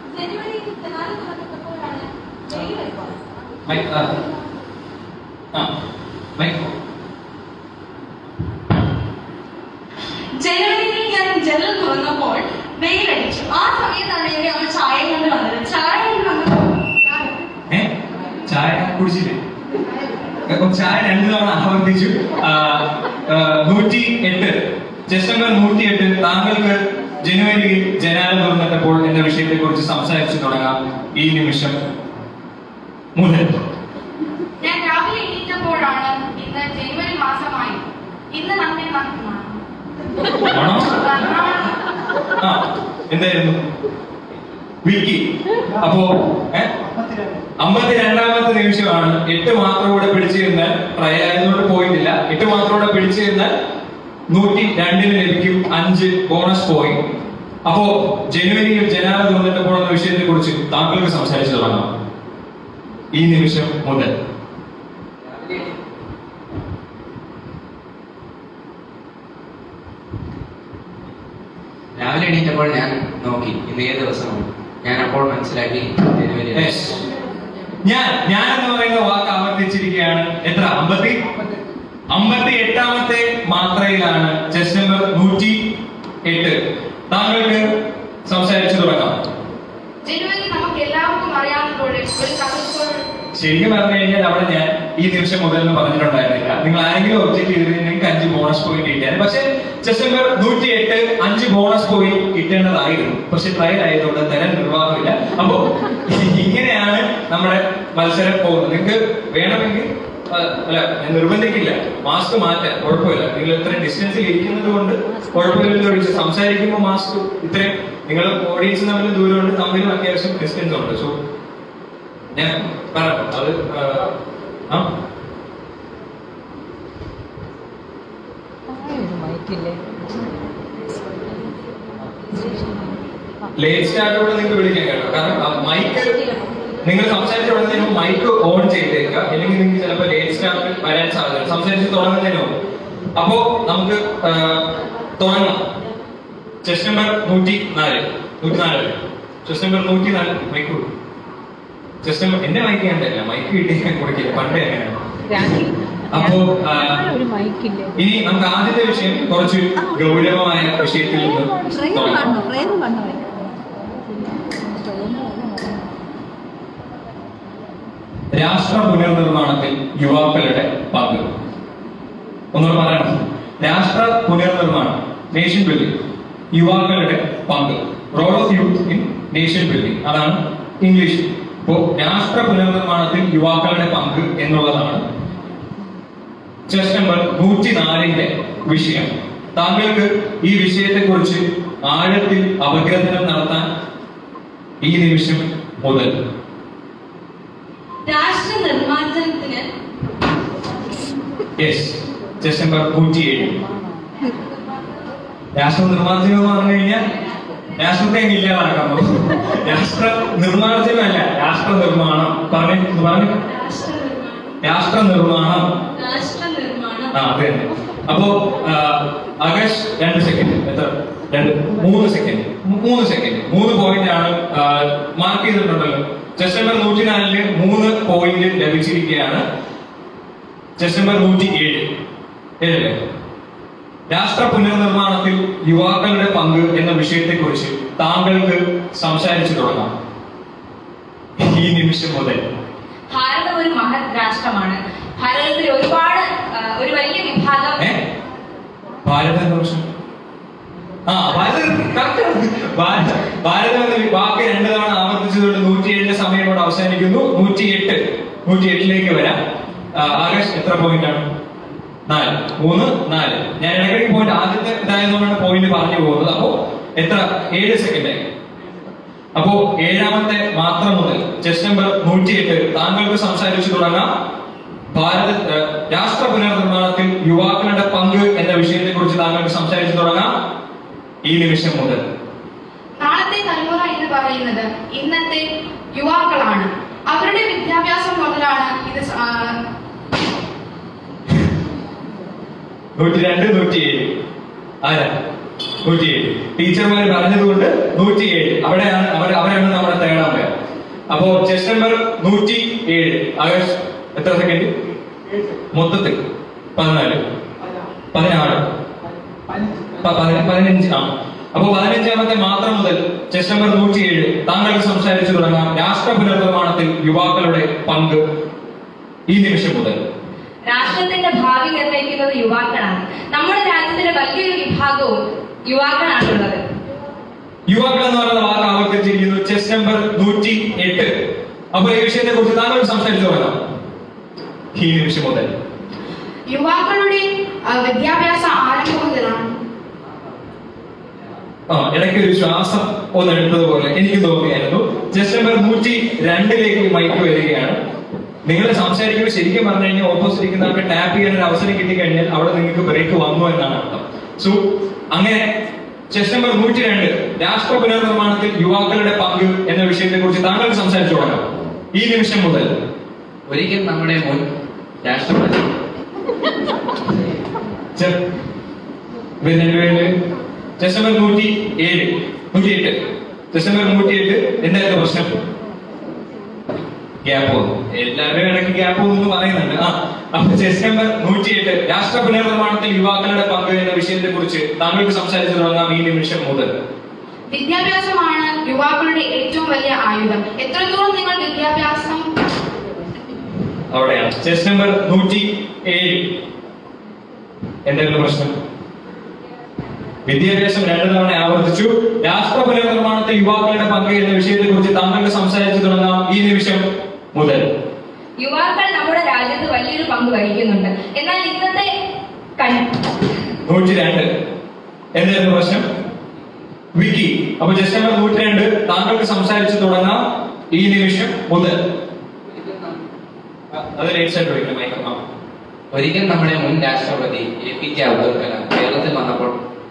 ജനുവരിയിൽ ഞാൻ ജനൽ തുറന്നപ്പോൾ വെയിലടിച്ചു. ആ സമയത്താണ് എന്റെ അമ്മ ചായ കൊണ്ട് വന്നത്. ചായ കൊണ്ട് വന്നപ്പോൾ ചായ കുടിച്ചില്ലേ? ചായ രണ്ടു തവണ ആവർത്തിച്ചു. നൂറ്റി എട്ട് ജസ്റ്റ് നമ്പർ നൂറ്റി എട്ട് താങ്കൾക്ക് ജനുവരിയിൽ ജനാല തുറന്നിട്ടപ്പോൾ എന്ന വിഷയത്തെ കുറിച്ച് സംസാരിച്ചു തുടങ്ങാം ഈ നിമിഷം മുതൽ. ഞാൻ രാവിലെ എണീറ്റപ്പോഴാണ് ഇന്ന് ജനുവരി മാസമായി. ഇന്ന് നമ്മെ മാസമാണ്. ആ എന്തായിരുന്നു വിക്കി? അപ്പോ അമ്പത്തി രണ്ടാമത്തെ നിമിഷമാണ്. എട്ട് മാത്രം കൂടെ പിടിച്ചു കഴിഞ്ഞാൽ ട്രൈ ആയതുകൊണ്ട് പോയിട്ടില്ല. എട്ട് മാത്രം കൂടെ പിടിച്ചു കഴിഞ്ഞാൽ നൂറ്റി രണ്ടിന് ലഭിക്കും അഞ്ച് ബോണസ് പോയിന്റ്. അപ്പോ ജനുവരിയിൽ ജനാല തുറന്നിട്ടപ്പോൾ എന്ന വിഷയത്തെ കുറിച്ച് താങ്കൾക്ക് സംസാരിച്ചു തുടങ്ങാം ഈ നിമിഷം മുതൽ. രാവിലെ എണീറ്റപ്പോൾ ഞാൻ നോക്കി ഇന്ന് ഏത് ദിവസമാണ്. ഞാൻ അപ്പോൾ മനസ്സിലാക്കി ജനുവരി. ഞാൻ ഞാൻ എന്ന് പറയുന്ന വാക്ക് ആവർത്തിച്ചിരിക്കുകയാണ്. എത്ര? അമ്പത്തി അമ്പത്തി എട്ടാമത്തെ മാത്രയിലാണ് ചെസ് നമ്പർ നൂറ്റി എട്ട്. താങ്കൾക്ക് സംസാരിച്ചു തുടങ്ങാം. ജനുവരി നമുക്ക് എല്ലാവർക്കും അറിയാവുന്നതോടെ ഒരു തണുപ്പ്. ശരിക്കും പറഞ്ഞു കഴിഞ്ഞാൽ അവിടെ ഞാൻ ഈ നിമിഷം മുതൽ എന്ന് പറഞ്ഞിട്ടുണ്ടായിരുന്നില്ല. നിങ്ങൾ ആരെങ്കിലും ഒബ്ജക്ട് ചെയ്തിരുന്നെങ്കിൽ അഞ്ച് ബോണസ് പോയിന്റ് കിട്ടിയാണ്. പക്ഷെ ചെസ് നമ്പർ നൂറ്റി എട്ട് അഞ്ച് ബോണസ് പോയിന്റ് കിട്ടേണ്ടതായിരുന്നു. പക്ഷെ ട്രയൽ ആയതുകൊണ്ട് തരാൻ നിർവാഹമില്ല. അപ്പോ ഇങ്ങനെയാണ് നമ്മുടെ മത്സരം പോകുന്നത്. നിങ്ങൾക്ക് വേണമെങ്കിൽ അല്ല ഞാൻ നിർബന്ധിക്കില്ല, മാസ്ക് മാറ്റാൻ കുഴപ്പമില്ല. നിങ്ങൾ ഇത്രയും ഡിസ്റ്റൻസിൽ ഇരിക്കുന്നത് കൊണ്ട് കുഴപ്പമില്ലെന്ന് ഒഴിച്ച് സംസാരിക്കുമ്പോൾ മാസ്ക് ഇത്രയും നിങ്ങൾ ഓഡിയൻസ് തമ്മിൽ ദൂരമുണ്ട്, തമ്മിലും അത്യാവശ്യം ഡിസ്റ്റൻസ് ഉണ്ട്. സോ ഞാൻ പറഞ്ഞു അത് ആ ലേറ്റ് സ്റ്റാർട്ടോടെ നിങ്ങൾക്ക് വിളിക്കാൻ കേട്ടോ. കാരണം മൈക്ക് നിങ്ങൾ സംസാരിച്ച് തുടങ്ങുന്നതിന് മൈക്ക് ഓൺ ചെയ്തേക്കുക, അല്ലെങ്കിൽ നിങ്ങൾക്ക് ചിലപ്പോൾ ലേറ്റ് സ്റ്റാർട്ട് വരാൻ സാധ്യത. സംസാരിച്ച് തുടങ്ങുന്നതിനോ അപ്പോ നമുക്ക് തുടങ്ങാം. ചെസ് നമ്പർ നൂറ്റി നാല് നൂറ്റി നാല് ചെസ് നമ്പർ നൂറ്റി നാല് മൈക്ക് ചെസ് നമ്പർ എന്റെ മൈക്ക് കണ്ടല്ല, മൈക്ക് കിട്ടി കൊടുക്കില്ല, പണ്ടേ അങ്ങനെയാണ്. അപ്പോ ഇനി നമുക്ക് ആദ്യത്തെ വിഷയം കുറച്ച് ഗൗരവമായ വിഷയത്തിൽ നിന്ന് തുടങ്ങാം. രാഷ്ട്ര പുനർനിർമ്മാണത്തിൽ യുവാക്കളുടെ പങ്ക്. ഒന്നുകൂടെ പറയണം. രാഷ്ട്ര പുനർനിർമ്മാണം, നേഷൻ ബിൽഡിംഗ്, യുവാക്കളുടെ പങ്ക്, role of youth in nation building, അതാണ് ഇംഗ്ലീഷ്. ഇപ്പോ രാഷ്ട്ര പുനർനിർമ്മാണത്തിൽ യുവാക്കളുടെ പങ്ക് എന്നുള്ളതാണ് ചെസ് നമ്പർ നൂറ്റി നാലിന്റെ വിഷയം. താങ്കൾക്ക് ഈ വിഷയത്തെ കുറിച്ച് ആഴത്തിൽ അപഗ്രഥനം നടത്താൻ ഈ നിമിഷം മുതൽ രാഷ്ട്ര നിർമ്മാർജ്ജനത്തിന് യെസ് ചെസ് നമ്പർ നൂറ്റിയേഴ്. രാഷ്ട്ര നിർമ്മാർജ്ജനം എന്ന് പറഞ്ഞു കഴിഞ്ഞാൽ രാഷ്ട്രത്തെ ഇല്ലാതാക്കാൻ പോകും. രാഷ്ട്ര നിർമ്മാർജ്ജനമല്ല, രാഷ്ട്ര നിർമ്മാണം. പറഞ്ഞു പറഞ്ഞു രാഷ്ട്ര നിർമ്മാണം. ആ അത് തന്നെ. അപ്പോ ആകാശ് രണ്ട് സെക്കൻഡ്, എത്ര രണ്ട് മൂന്ന് സെക്കൻഡ് മൂന്ന് സെക്കൻഡ് മൂന്ന് പോയിന്റ് ആണ് മാർക്ക് ചെയ്തിട്ടുണ്ടല്ലോ. ചെസ് നമ്പർ നൂറ്റി നാലില് മൂന്ന് പോയിന്റ് ലഭിച്ചിരിക്കുകയാണ്. ചെസ് നമ്പർ നൂറ്റി ഏഴ് ഏഴല്ലേ? രാഷ്ട്ര പുനർനിർമ്മാണത്തിൽ യുവാക്കളുടെ പങ്ക് എന്ന വിഷയത്തെ കുറിച്ച് താങ്കൾക്ക് സംസാരിച്ചു തുടങ്ങാം ഈ നിമിഷം മുതൽ. ഭാരതം ഒരു മഹത് രാഷ്ട്രമാണ്. ഭാരതത്തിൽ ഒരുപാട് ഒരു വലിയ വിഭാഗം ഭാരത ആ ഭാരതം ഭാരതം എന്ന വാക്ക് രണ്ടു തവണ ആവർത്തിച്ചതുകൊണ്ട് നൂറ്റിയേഴിന്റെ സമയം കൊണ്ട് അവസാനിക്കുന്നു. നൂറ്റി എട്ട് നൂറ്റി എട്ടിലേക്ക് വരാം. ആകാശ് എത്ര പോയിന്റ് ആണ്? നാല് മൂന്ന് നാല്. ഞാൻ ഇടയ്ക്കിടയ്ക്ക് പോയിന്റ് ആദ്യത്തെ ഇതായതുകൊണ്ടാണ് പോയിന്റ് പറഞ്ഞു പോകുന്നത്. അപ്പോ എത്ര? ഏഴ് സെക്കൻഡ് ആയി. അപ്പോ ഏഴാമത്തെ മാത്രം മുതൽ ചെസ് നമ്പർ നൂറ്റി എട്ട് താങ്കൾക്ക് സംസാരിച്ചു തുടങ്ങാം. ഭാരത രാഷ്ട്ര പുനർനിർമ്മാണത്തിൽ യുവാക്കളുടെ പങ്ക് എന്ന വിഷയത്തെ കുറിച്ച് താങ്കൾക്ക് സംസാരിച്ചു തുടങ്ങാം ഈ നിമിഷം മുതൽ. നാളത്തെ തലമുറ എന്ന് പറയുന്നത് ഇന്നത്തെ യുവാക്കളാണ്. അവരുടെ വിദ്യാഭ്യാസം മുതലാണ് ഇത്. നൂറ്റി രണ്ട് നൂറ്റിയേഴ് ആരാ? നൂറ്റിയേഴ്. ടീച്ചർമാർ പറഞ്ഞതുകൊണ്ട് നൂറ്റിയേഴ് അവിടെയാണ് അവർ അവരാണ് നമ്മുടെ തേടാൻ പേർ. അപ്പോ ചെസ് നമ്പർ നൂറ്റി ഏഴ്. ആകാശ് എത്ര സെക്കൻഡ്? മൊത്തത്തിൽ പതിനാല് പതിനാറ് പതിനഞ്ച്. ആ അപ്പൊ പതിനഞ്ചാമത്തെ മാത്രം മുതൽ ചെസ് നമ്പർ നൂറ്റിയേഴ് താങ്കൾക്ക് സംസാരിച്ചു തുടങ്ങാം. രാഷ്ട്ര പുനർനിർമ്മാണത്തിൽ യുവാക്കളുടെ പങ്ക് ഈ നിമിഷം മുതൽ. രാഷ്ട്രത്തിന്റെ ഭാവി നിർണ്ണയിക്കുന്നത് യുവാക്കളാണ്. നമ്മുടെ രാജ്യത്തിന്റെ വലിയൊരു വിഭാഗവും യുവാക്കളാണുള്ളത്. യുവാക്കൾ എന്ന് പറയുന്ന വാക്ക് ആവർത്തിച്ചിരിക്കുന്നു ചെസ് നമ്പർ നൂറ്റി എട്ട്. അപ്പൊ ഈ വിഷയത്തെ കുറിച്ച് താങ്കൾക്ക് സംസാരിച്ചു തുടങ്ങാം ഈ നിമിഷം മുതൽ. യുവാക്കളുടെ വിദ്യാഭ്യാസ ആരംഭം മുതലാണ്. ആ ഇടയ്ക്ക് ഒരു ശ്വാസം ഒന്ന് എടുത്തതുപോലെ എനിക്ക് തോന്നിയായിരുന്നു. ചെസ് നമ്പർ നൂറ്റി രണ്ടിലേക്ക് മൈക്ക് വരികയാണ്. നിങ്ങൾ സംസാരിക്കുമ്പോൾ ശരിക്കും പറഞ്ഞു കഴിഞ്ഞാൽ ഓപ്പോസിറ്റ് ഇരിക്കുന്നവർക്ക് ടാപ്പ് ചെയ്യാൻ ഒരു അവസരം കിട്ടിക്കഴിഞ്ഞാൽ അവിടെ നിങ്ങൾക്ക് ബ്രേക്ക് വന്നു എന്നാണ് അർത്ഥം. സോ അങ്ങനെ ചെസ് നമ്പർ നൂറ്റി രണ്ട് രാഷ്ട്ര പുനർനിർമ്മാണത്തിൽ യുവാക്കളുടെ പങ്ക് എന്ന വിഷയത്തെ കുറിച്ച് താങ്കൾക്ക് സംസാരിച്ചു തുടങ്ങാം ഈ നിമിഷം മുതൽ. ഒരിക്കൽ നമ്മുടെ മുൻ രാഷ്ട്രപതി ചെസ് നമ്പർ നൂറ്റി ഏഴ് നൂറ്റി എട്ട് ചെസ് നമ്പർ നൂറ്റി എട്ട് എന്തായിരുന്നു പ്രശ്നം? ഗ്യാപ്പ് വന്നു. എല്ലാവരും ഇടയ്ക്ക് ഗ്യാപ്പ് വന്നു എന്ന് പറയുന്നുണ്ട്. ആ അപ്പൊ ചെസ് നമ്പർ നൂറ്റി എട്ട് രാഷ്ട്ര പുനർനിർമ്മാണത്തിൽ യുവാക്കളുടെ പങ്ക് എന്ന വിഷയത്തെ കുറിച്ച് താങ്കൾക്ക് സംസാരിച്ചു തുടങ്ങാം ഈ നിമിഷം മുതൽ. വിദ്യാഭ്യാസമാണ് യുവാക്കളുടെ ഏറ്റവും വലിയ ആയുധം. എത്രത്തോളം നിങ്ങൾ വിദ്യാഭ്യാസം അവിടെയാണ്. ചെസ് നമ്പർ നൂറ്റി ഏഴ് എന്തായിരുന്നു പ്രശ്നം? വിദ്യാഭ്യാസം രണ്ടു തവണ ആവർത്തിച്ചു. രാഷ്ട്ര പുനർനിർമ്മാണത്തിൽ യുവാക്കളുടെ പങ്ക് എന്ന വിഷയത്തെ കുറിച്ച് താങ്കൾക്ക് സംസാരിച്ചു തുടങ്ങാം ഈ നിമിഷം മുതൽ. യുവാക്കൾ നമ്മുടെ രാജ്യത്ത് വലിയൊരു പങ്ക് വഹിക്കുന്നുണ്ട്. എന്നാൽ ഇന്നത്തെ നൂറ്റി രണ്ട് എന്തായിരുന്നു പ്രശ്നം? വിക്കി. അപ്പൊ ചെസ് നമ്പർ നൂറ്റി രണ്ട് താങ്കൾക്ക് സംസാരിച്ചു തുടങ്ങാം ഈ നിമിഷം മുതൽ. അത് ഒരിക്കൽ നമ്മുടെ മുൻ രാഷ്ട്രപതി A P J Abdul Kalam കേരളത്തിൽ വന്നപ്പോൾ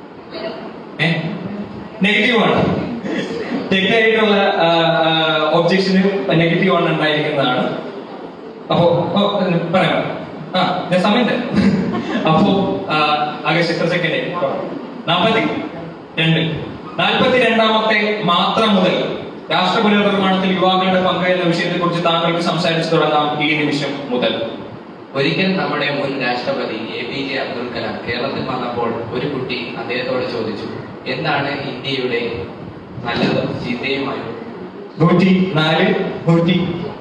നെഗറ്റീവ് ആണ്. തെറ്റായിട്ടുള്ള ഒബ്ജക്ഷന് നെഗറ്റീവ് ആണ് ഉണ്ടായിരിക്കുന്നതാണ്. അപ്പോ പറയാം. ആ ഞാൻ സമയം അപ്പോ ആകേഷ് എത്ര സെക്കൻഡ്? നാൽപ്പത്തി രണ്ട് നാൽപ്പത്തി രണ്ടാമത്തെ മാത്രം മുതൽ രാഷ്ട്ര പുനർനിർമ്മാണത്തിൽ യുവാക്കളുടെ പങ്ക് എന്ന വിഷയത്തെ കുറിച്ച് താങ്കൾക്ക് സംസാരിച്ചു തുടങ്ങാം ഈ നിമിഷം മുതൽ. ഒരിക്കൽ നമ്മുടെ മുൻ രാഷ്ട്രപതി A P J Abdul Kalam കേരളത്തിൽ വന്നപ്പോൾ ഒരു കുട്ടി അദ്ദേഹത്തോട് ചോദിച്ചു, എന്താണ് ഇന്ത്യയുടെ നല്ലതും ചീത്തയുമായും? നൂറ്റി നാല് നൂറ്റി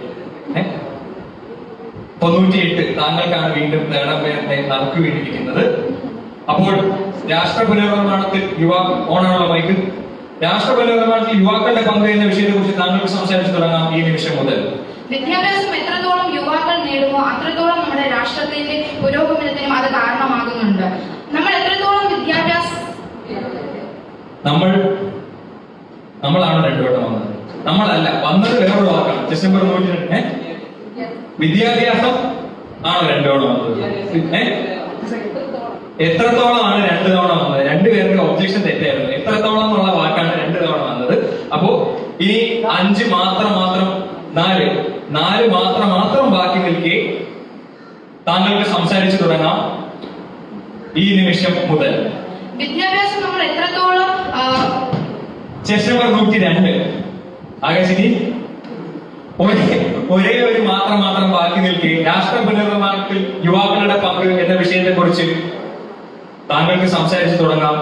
തൊണ്ണൂറ്റി എട്ട് താങ്കൾക്കാണ് വീണ്ടും തേർഡ് പേരിന്റെ നറുക്ക് വീണിരിക്കുന്നത്. അപ്പോൾ രാഷ്ട്ര പുനർനിർമ്മാണത്തിൽ യുവാ ഓണമുള്ള മൈക്ക് രാഷ്ട്ര പുനർനിർമ്മാണത്തിൽ യുവാക്കളുടെ പങ്ക് എന്ന വിഷയത്തെ കുറിച്ച് താങ്കൾക്ക് സംസാരിച്ചു തുടങ്ങാം ഈ നിമിഷം മുതൽ. വിദ്യാഭ്യാസം എത്രത്തോളം യുവാക്കൾ നേടുമോ അത്രത്തോളം നമ്മുടെ രാഷ്ട്രത്തിന്റെ പുരോഗമനത്തിനും അത് കാരണമാകുന്നുണ്ട്. നമ്മൾ എത്രത്തോളം വിദ്യാഭ്യാസം നമ്മൾ നമ്മളാണ് രണ്ടുവട്ടം വന്നത്, നമ്മളല്ല വന്നത് വേറൊരു വാക്കാണ്. ഡിസംബർ നൂറ്റി രണ്ട് വിദ്യാഭ്യാസം ആണ് രണ്ടു തവണ വന്നത്. എത്രത്തോളം ആണ് രണ്ടു തവണ വന്നത്? രണ്ടുപേരുടെ ഒബ്ജക്ഷൻ തെറ്റായിരുന്നു. എത്രത്തോളം എന്നുള്ള വാക്കാണ് രണ്ടു തവണ വന്നത്. അപ്പോ ഇനി അഞ്ച് മാത്രം മാത്രം നാല് നാല് മാത്രം മാത്രം ബാക്കി നിൽക്കെ താങ്കൾക്ക് സംസാരിച്ചു തുടങ്ങാം ഈ നിമിഷം മുതൽ. വിദ്യാഭ്യാസം നമ്മൾ എത്രത്തോളം ചെസ് നമ്പർ നൂറ്റി രണ്ട് ആകാശിനി ഒരേ ഒരേ ഒരു മാത്രം മാത്രം ബാക്കി നിൽക്കെ രാഷ്ട്ര പുനർനിർമ്മാണത്തിൽ യുവാക്കളുടെ പങ്ക് എന്ന വിഷയത്തെ കുറിച്ച് താങ്കൾക്ക് സംസാരിച്ചു തുടങ്ങാം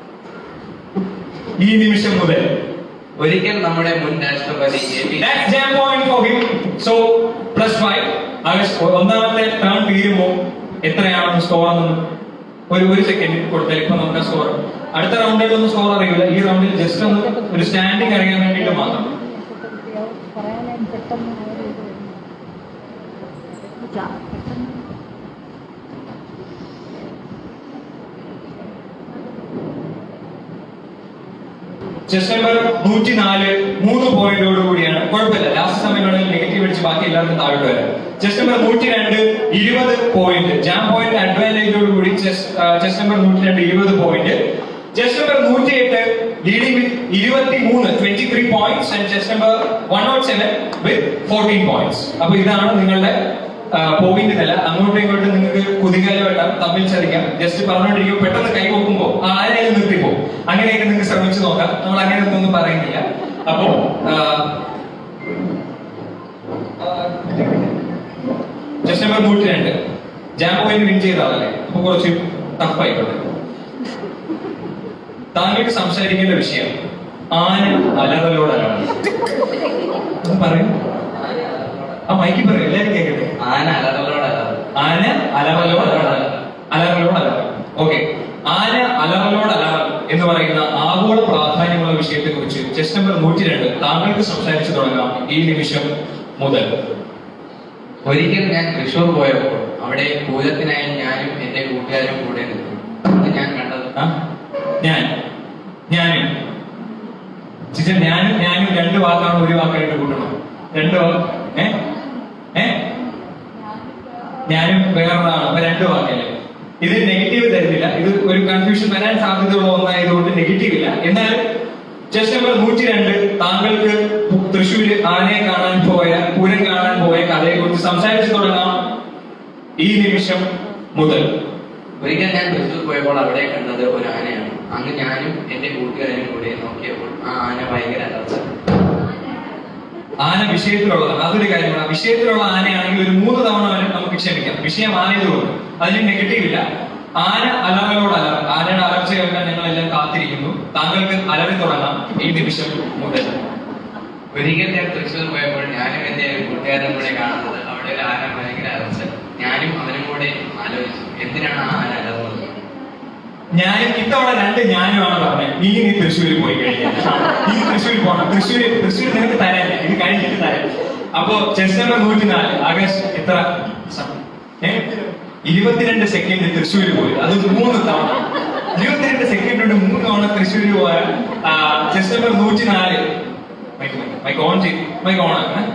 ഈ നിമിഷം മുതൽ. ഒരിക്കൽ നമ്മുടെ മുൻ രാഷ്ട്രപതി ഒന്നാമത്തെ ടേൺ തീരുമ്പോ എത്രയാണ് സ്കോർ എന്ന് ഒരു ഒരു സെക്കൻഡ് കൊടുത്താൽ ഇപ്പൊ നമുക്ക് സ്കോർ അടുത്ത റൗണ്ടിലൊന്നും സ്കോർ അറിയില്ല. ഈ റൗണ്ടിൽ ജസ്റ്റ് ഒന്ന് ഒരു സ്റ്റാൻഡിങ് അറിയാൻ വേണ്ടിയിട്ട് മാത്രം. ചെസ് നമ്പർ നൂറ്റി നാല് മൂന്ന് പോയിന്റോട് കൂടിയാണ്. കുഴപ്പമില്ല, ലാസ്റ്റ് സമയങ്ങളിൽ നെഗറ്റീവ് അടിച്ച് ബാക്കി എല്ലാവർക്കും താഴോട്ട് വരാം. ചെസ് നമ്പർ നൂറ്റി രണ്ട് ഇരുപത് പോയിന്റ് ജാം പോയിന്റ് അഡ്വാൻറ്റേജോട് കൂടി ചെസ് ചെസ് നമ്പർ നൂറ്റി രണ്ട് ഇരുപത് പോയിന്റ്. ചെസ് നമ്പർ നൂറ്റി എട്ട് ലീഡിംഗ് വിത്ത് ഇരുപത്തി മൂന്ന് twenty three points and chest number one nought seven with fourteen points. അപ്പൊ ഇതാണ് നിങ്ങളുടെ പോയിന്റ് നില. അങ്ങോട്ടും ഇങ്ങോട്ടും നിങ്ങൾക്ക് കുതികാല വെട്ടാം, തമ്മിൽ ചതിക്കാം. ജസ്റ്റ് പറഞ്ഞുകൊണ്ടിരിക്കും, പെട്ടെന്ന് കൈ കൊടുക്കുമ്പോ ആരെയും നിർത്തിപ്പോ അങ്ങനെയൊക്കെ നിങ്ങൾക്ക് ശ്രമിച്ചു നോക്കാം. നമ്മൾ അങ്ങനെയൊന്നും ഒന്നും പറയുന്നില്ല. അപ്പോ ചെസ് നമ്പർ നൂറ്റി രണ്ട് ജാം പോയിന്റ് വിൻ ചെയ്താലല്ലേ, അപ്പൊ കുറച്ച് ടഫ് ആയിക്കോട്ടെ. താങ്കൾക്ക് സംസാരിക്കേണ്ട വിഷയം ആന അലറലോടാണ്. പറയും ആ മൈക്ക് പറയും, എല്ലാവരും കേൾക്കട്ടെ. ആന അലറലോട് ആന അലറലോട് അലറലോട് അലറ. ഓക്കെ, ആന അലറലോട് അലറ എന്ന് പറയുന്ന ആഗോള പ്രാധാന്യമുള്ള വിഷയത്തെ കുറിച്ച് ചെസ് നമ്പർ നൂറ്റി രണ്ട് താങ്കൾക്ക് സംസാരിച്ചു തുടങ്ങാം ഈ നിമിഷം മുതൽ. ഒരിക്കൽ ഞാൻ തൃശ്ശൂർ പോയപ്പോൾ അവിടെ പൂരത്തിനായി ഞാനും എന്റെ കൂട്ടുകാരും കൂടെ നിൽക്കും. അത് ഞാൻ കണ്ടത് ഞാൻ ഞാനും ചിച്ച ഞാനും ഞാനും രണ്ട് വാക്കാണ് ഒരു വാക്കായിട്ട് കൂട്ടണം. രണ്ട് വാക്ക് ഏ ഏ ഞാനും വേറൊരാളാണ്. അപ്പൊ രണ്ട് വാക്കല്ലേ. ഇത് നെഗറ്റീവ് തരുന്നില്ല. ഇത് ഒരു കൺഫ്യൂഷൻ വരാൻ സാധ്യതയുള്ള ഒന്നായതുകൊണ്ട് നെഗറ്റീവ് ഇല്ല. എന്നാൽ ചെസ് നമ്പർ നൂറ്റി രണ്ട് താങ്കൾക്ക് തൃശ്ശൂര് ആനയെ കാണാൻ പോയ പൂരം കാണാൻ പോയ കഥയെ കുറിച്ച് സംസാരിച്ചു തുടങ്ങാം ഈ നിമിഷം മുതൽ. ഒരിക്കൽ ഞാൻ തൃശ്ശൂർ പോയപ്പോൾ അവിടെ കണ്ടത് ഒരു ആനയാണ്. അങ്ങ് ഞാനും എന്റെ കൂട്ടുകാരും കൂടെ നോക്കിയപ്പോൾ ആ ആന ഭയങ്കര അലർച്ച. ആന വിഷയത്തിലുള്ളതാണ്, അതൊരു കാര്യമാണ്. വിഷയത്തിലുള്ള ആനയാണെങ്കിൽ ഒരു മൂന്ന് തവണ വരെ നമുക്ക് ക്ഷമിക്കാം. വിഷയം ആനയതുകൊണ്ട് അതിന് നെഗറ്റീവ് ഇല്ല. ആന അലറലോട് അലറ, ആനയുടെ അലർച്ച കേൾക്കാൻ ഞങ്ങളെല്ലാം കാത്തിരിക്കുന്നു. താങ്കൾക്ക് അലറി തുടങ്ങാം ഈ നിമിഷം മുതൽ. ഒരിക്കൽ ഞാൻ തൃശ്ശൂർ പോയപ്പോൾ ഞാനും എന്റെ കൂട്ടുകാരും കൂടെ കാണുന്നത് അവിടെ ഒരു ആന ഭയങ്കര അലർച്ച. ഞാനും അവനും കൂടെ ആലോചിച്ചു, എന്തിനാണ് ആ ആന അലർന്നത്? ഞാനും ഇത്തവണ രണ്ട് ഞാനുമാണ് പറഞ്ഞത്. നീ നീ തൃശ്ശൂരിൽ പോയി കഴിഞ്ഞാൽ നീ തൃശ്ശൂരിൽ പോകണം. തൃശ്ശൂര് തൃശ്ശൂർ നിനക്ക് തരാനില്ല, ഇത് കഴിഞ്ഞിട്ട് തരാം. അപ്പോ ചെസ് നമ്പർ നൂറ്റി നാല് ആകാശ് എത്ര ഇരുപത്തിരണ്ട് സെക്കൻഡ് തൃശ്ശൂര് പോയി. അത് മൂന്ന് തവണ ഇരുപത്തിരണ്ട് സെക്കൻഡ് കൊണ്ട് മൂന്ന് തവണ തൃശ്ശൂര് പോയാൽ ചെസ് നമ്പർ നൂറ്റി നാല് മൈക്ക് ഓൺ ചെയ്ത് മൈക്ക് ഓൺ ആക്കണേ.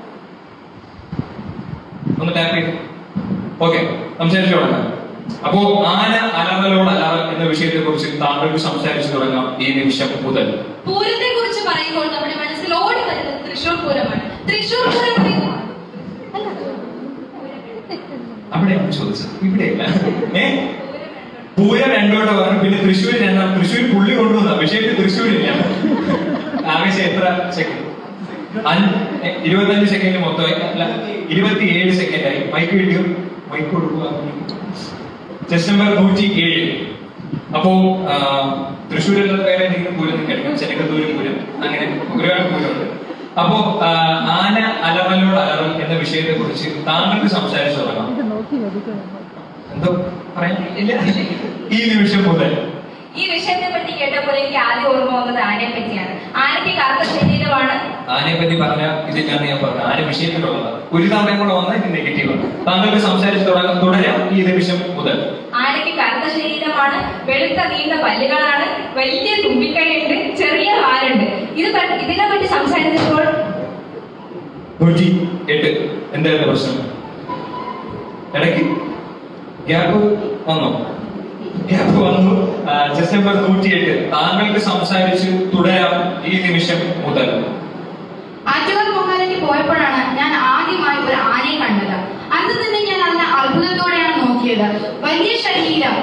ഒന്ന് ടാപ്പ് ചെയ്ത് ഓക്കെ സംസാരിച്ചു തുടങ്ങാം. അപ്പോ ആന അലറലോട് അലറ എന്ന വിഷയത്തെ കുറിച്ച് താങ്കൾക്ക് സംസാരിച്ചു തുടങ്ങാം ഈ നിമിഷം മുതൽ. പൂരത്തെ കുറിച്ച് പറയുമ്പോൾ നമ്മുടെ മനസ്സിൽ ഓടി വരുന്നത് തൃശ്ശൂർ പൂരമാണ്. തൃശ്ശൂർ പൂരം അവിടെയാണ് ചോദിച്ചത്, ഇവിടെയല്ല. ഏ പൂരം രണ്ടോട്ട് പറഞ്ഞു, പിന്നെ തൃശ്ശൂർ രണ്ടാം. തൃശ്ശൂർ പുള്ളി കൊണ്ടുവന്ന വിഷയത്തിൽ തൃശ്ശൂരില്ല. ആകെ എത്ര സെക്കൻഡ്? ഇരുപത്തഞ്ച് സെക്കൻഡ് മൊത്തമായി, അല്ല ഇരുപത്തിയേഴ് സെക്കൻഡായി. മൈക്ക് കിട്ടിയോ? മൈക്ക് കൊടുക്കുക. ചെസ് നമ്പർ നൂറ്റി ഏഴ്. അപ്പോ തൃശ്ശൂരിലുള്ള വേറെ എന്തെങ്കിലും പൂരം കഴിക്കും, ചെനക്കത്തൂര് പൂരം, അങ്ങനെ ഒരുപാട് പൂരമുണ്ട്. അപ്പോ ആന അലറലോട് അലറൽ എന്ന വിഷയത്തെ കുറിച്ച് താങ്കൾക്ക് സംസാരിച്ചു തുടങ്ങാം. എന്തോ പറയാൻ ഇല്ല ഈ നിമിഷം മുതൽ. ഈ വിഷയത്തെ പറ്റി കേട്ടപ്പോൾ എനിക്ക് ആദ്യം ഓർമ്മ വന്നത് ആനയെ പറ്റിയാണ്. ആനയ്ക്ക് കറുത്ത ശരീരമാണ്. ആനയെ പറ്റി പറഞ്ഞ ഇതിലാണ് ഞാൻ പറഞ്ഞത്. ആന വിഷയത്തിലുള്ളത് ഒരു തവണയും കൂടെ വന്നാൽ ഇത് നെഗറ്റീവാണ്. താങ്കൾക്ക് സംസാരിച്ച് തുടങ്ങാൻ തുടരാം ഈ നിമിഷം മുതൽ. ആനയ്ക്ക് കറുത്ത ശരീരമാണ്, വെളുത്ത നീണ്ട പല്ലുകളാണ്, വലിയ തുമ്പിക്കൈയുണ്ട്, ചെറിയ വാലുണ്ട്. ഇത് ഇതിനെ പറ്റി സംസാരിച്ചപ്പോൾ നൂറ്റി എട്ട് എന്തായിരുന്നു പ്രശ്നം? ഇടയ്ക്ക് ഗ്യാപ്പ് വന്നോ? ഗ്യാപ്പ് വന്നു. ചെസ് നമ്പർ നൂറ്റിയെട്ട്. താങ്കൾക്ക് സംസാരിച്ച് തുടരാം ഈ നിമിഷം മുതൽ. ആറ്റുകാൽ പൊങ്കാലയ്ക്ക് പോയപ്പോഴാണ് ഞാൻ ആദ്യമായി ഒരു ആനയെ കണ്ടത്. അന്ന് തന്നെ ഞാൻ അതിനെ അത്ഭുതത്തോടെയാണ് നോക്കിയത്. വലിയ ശരീരം.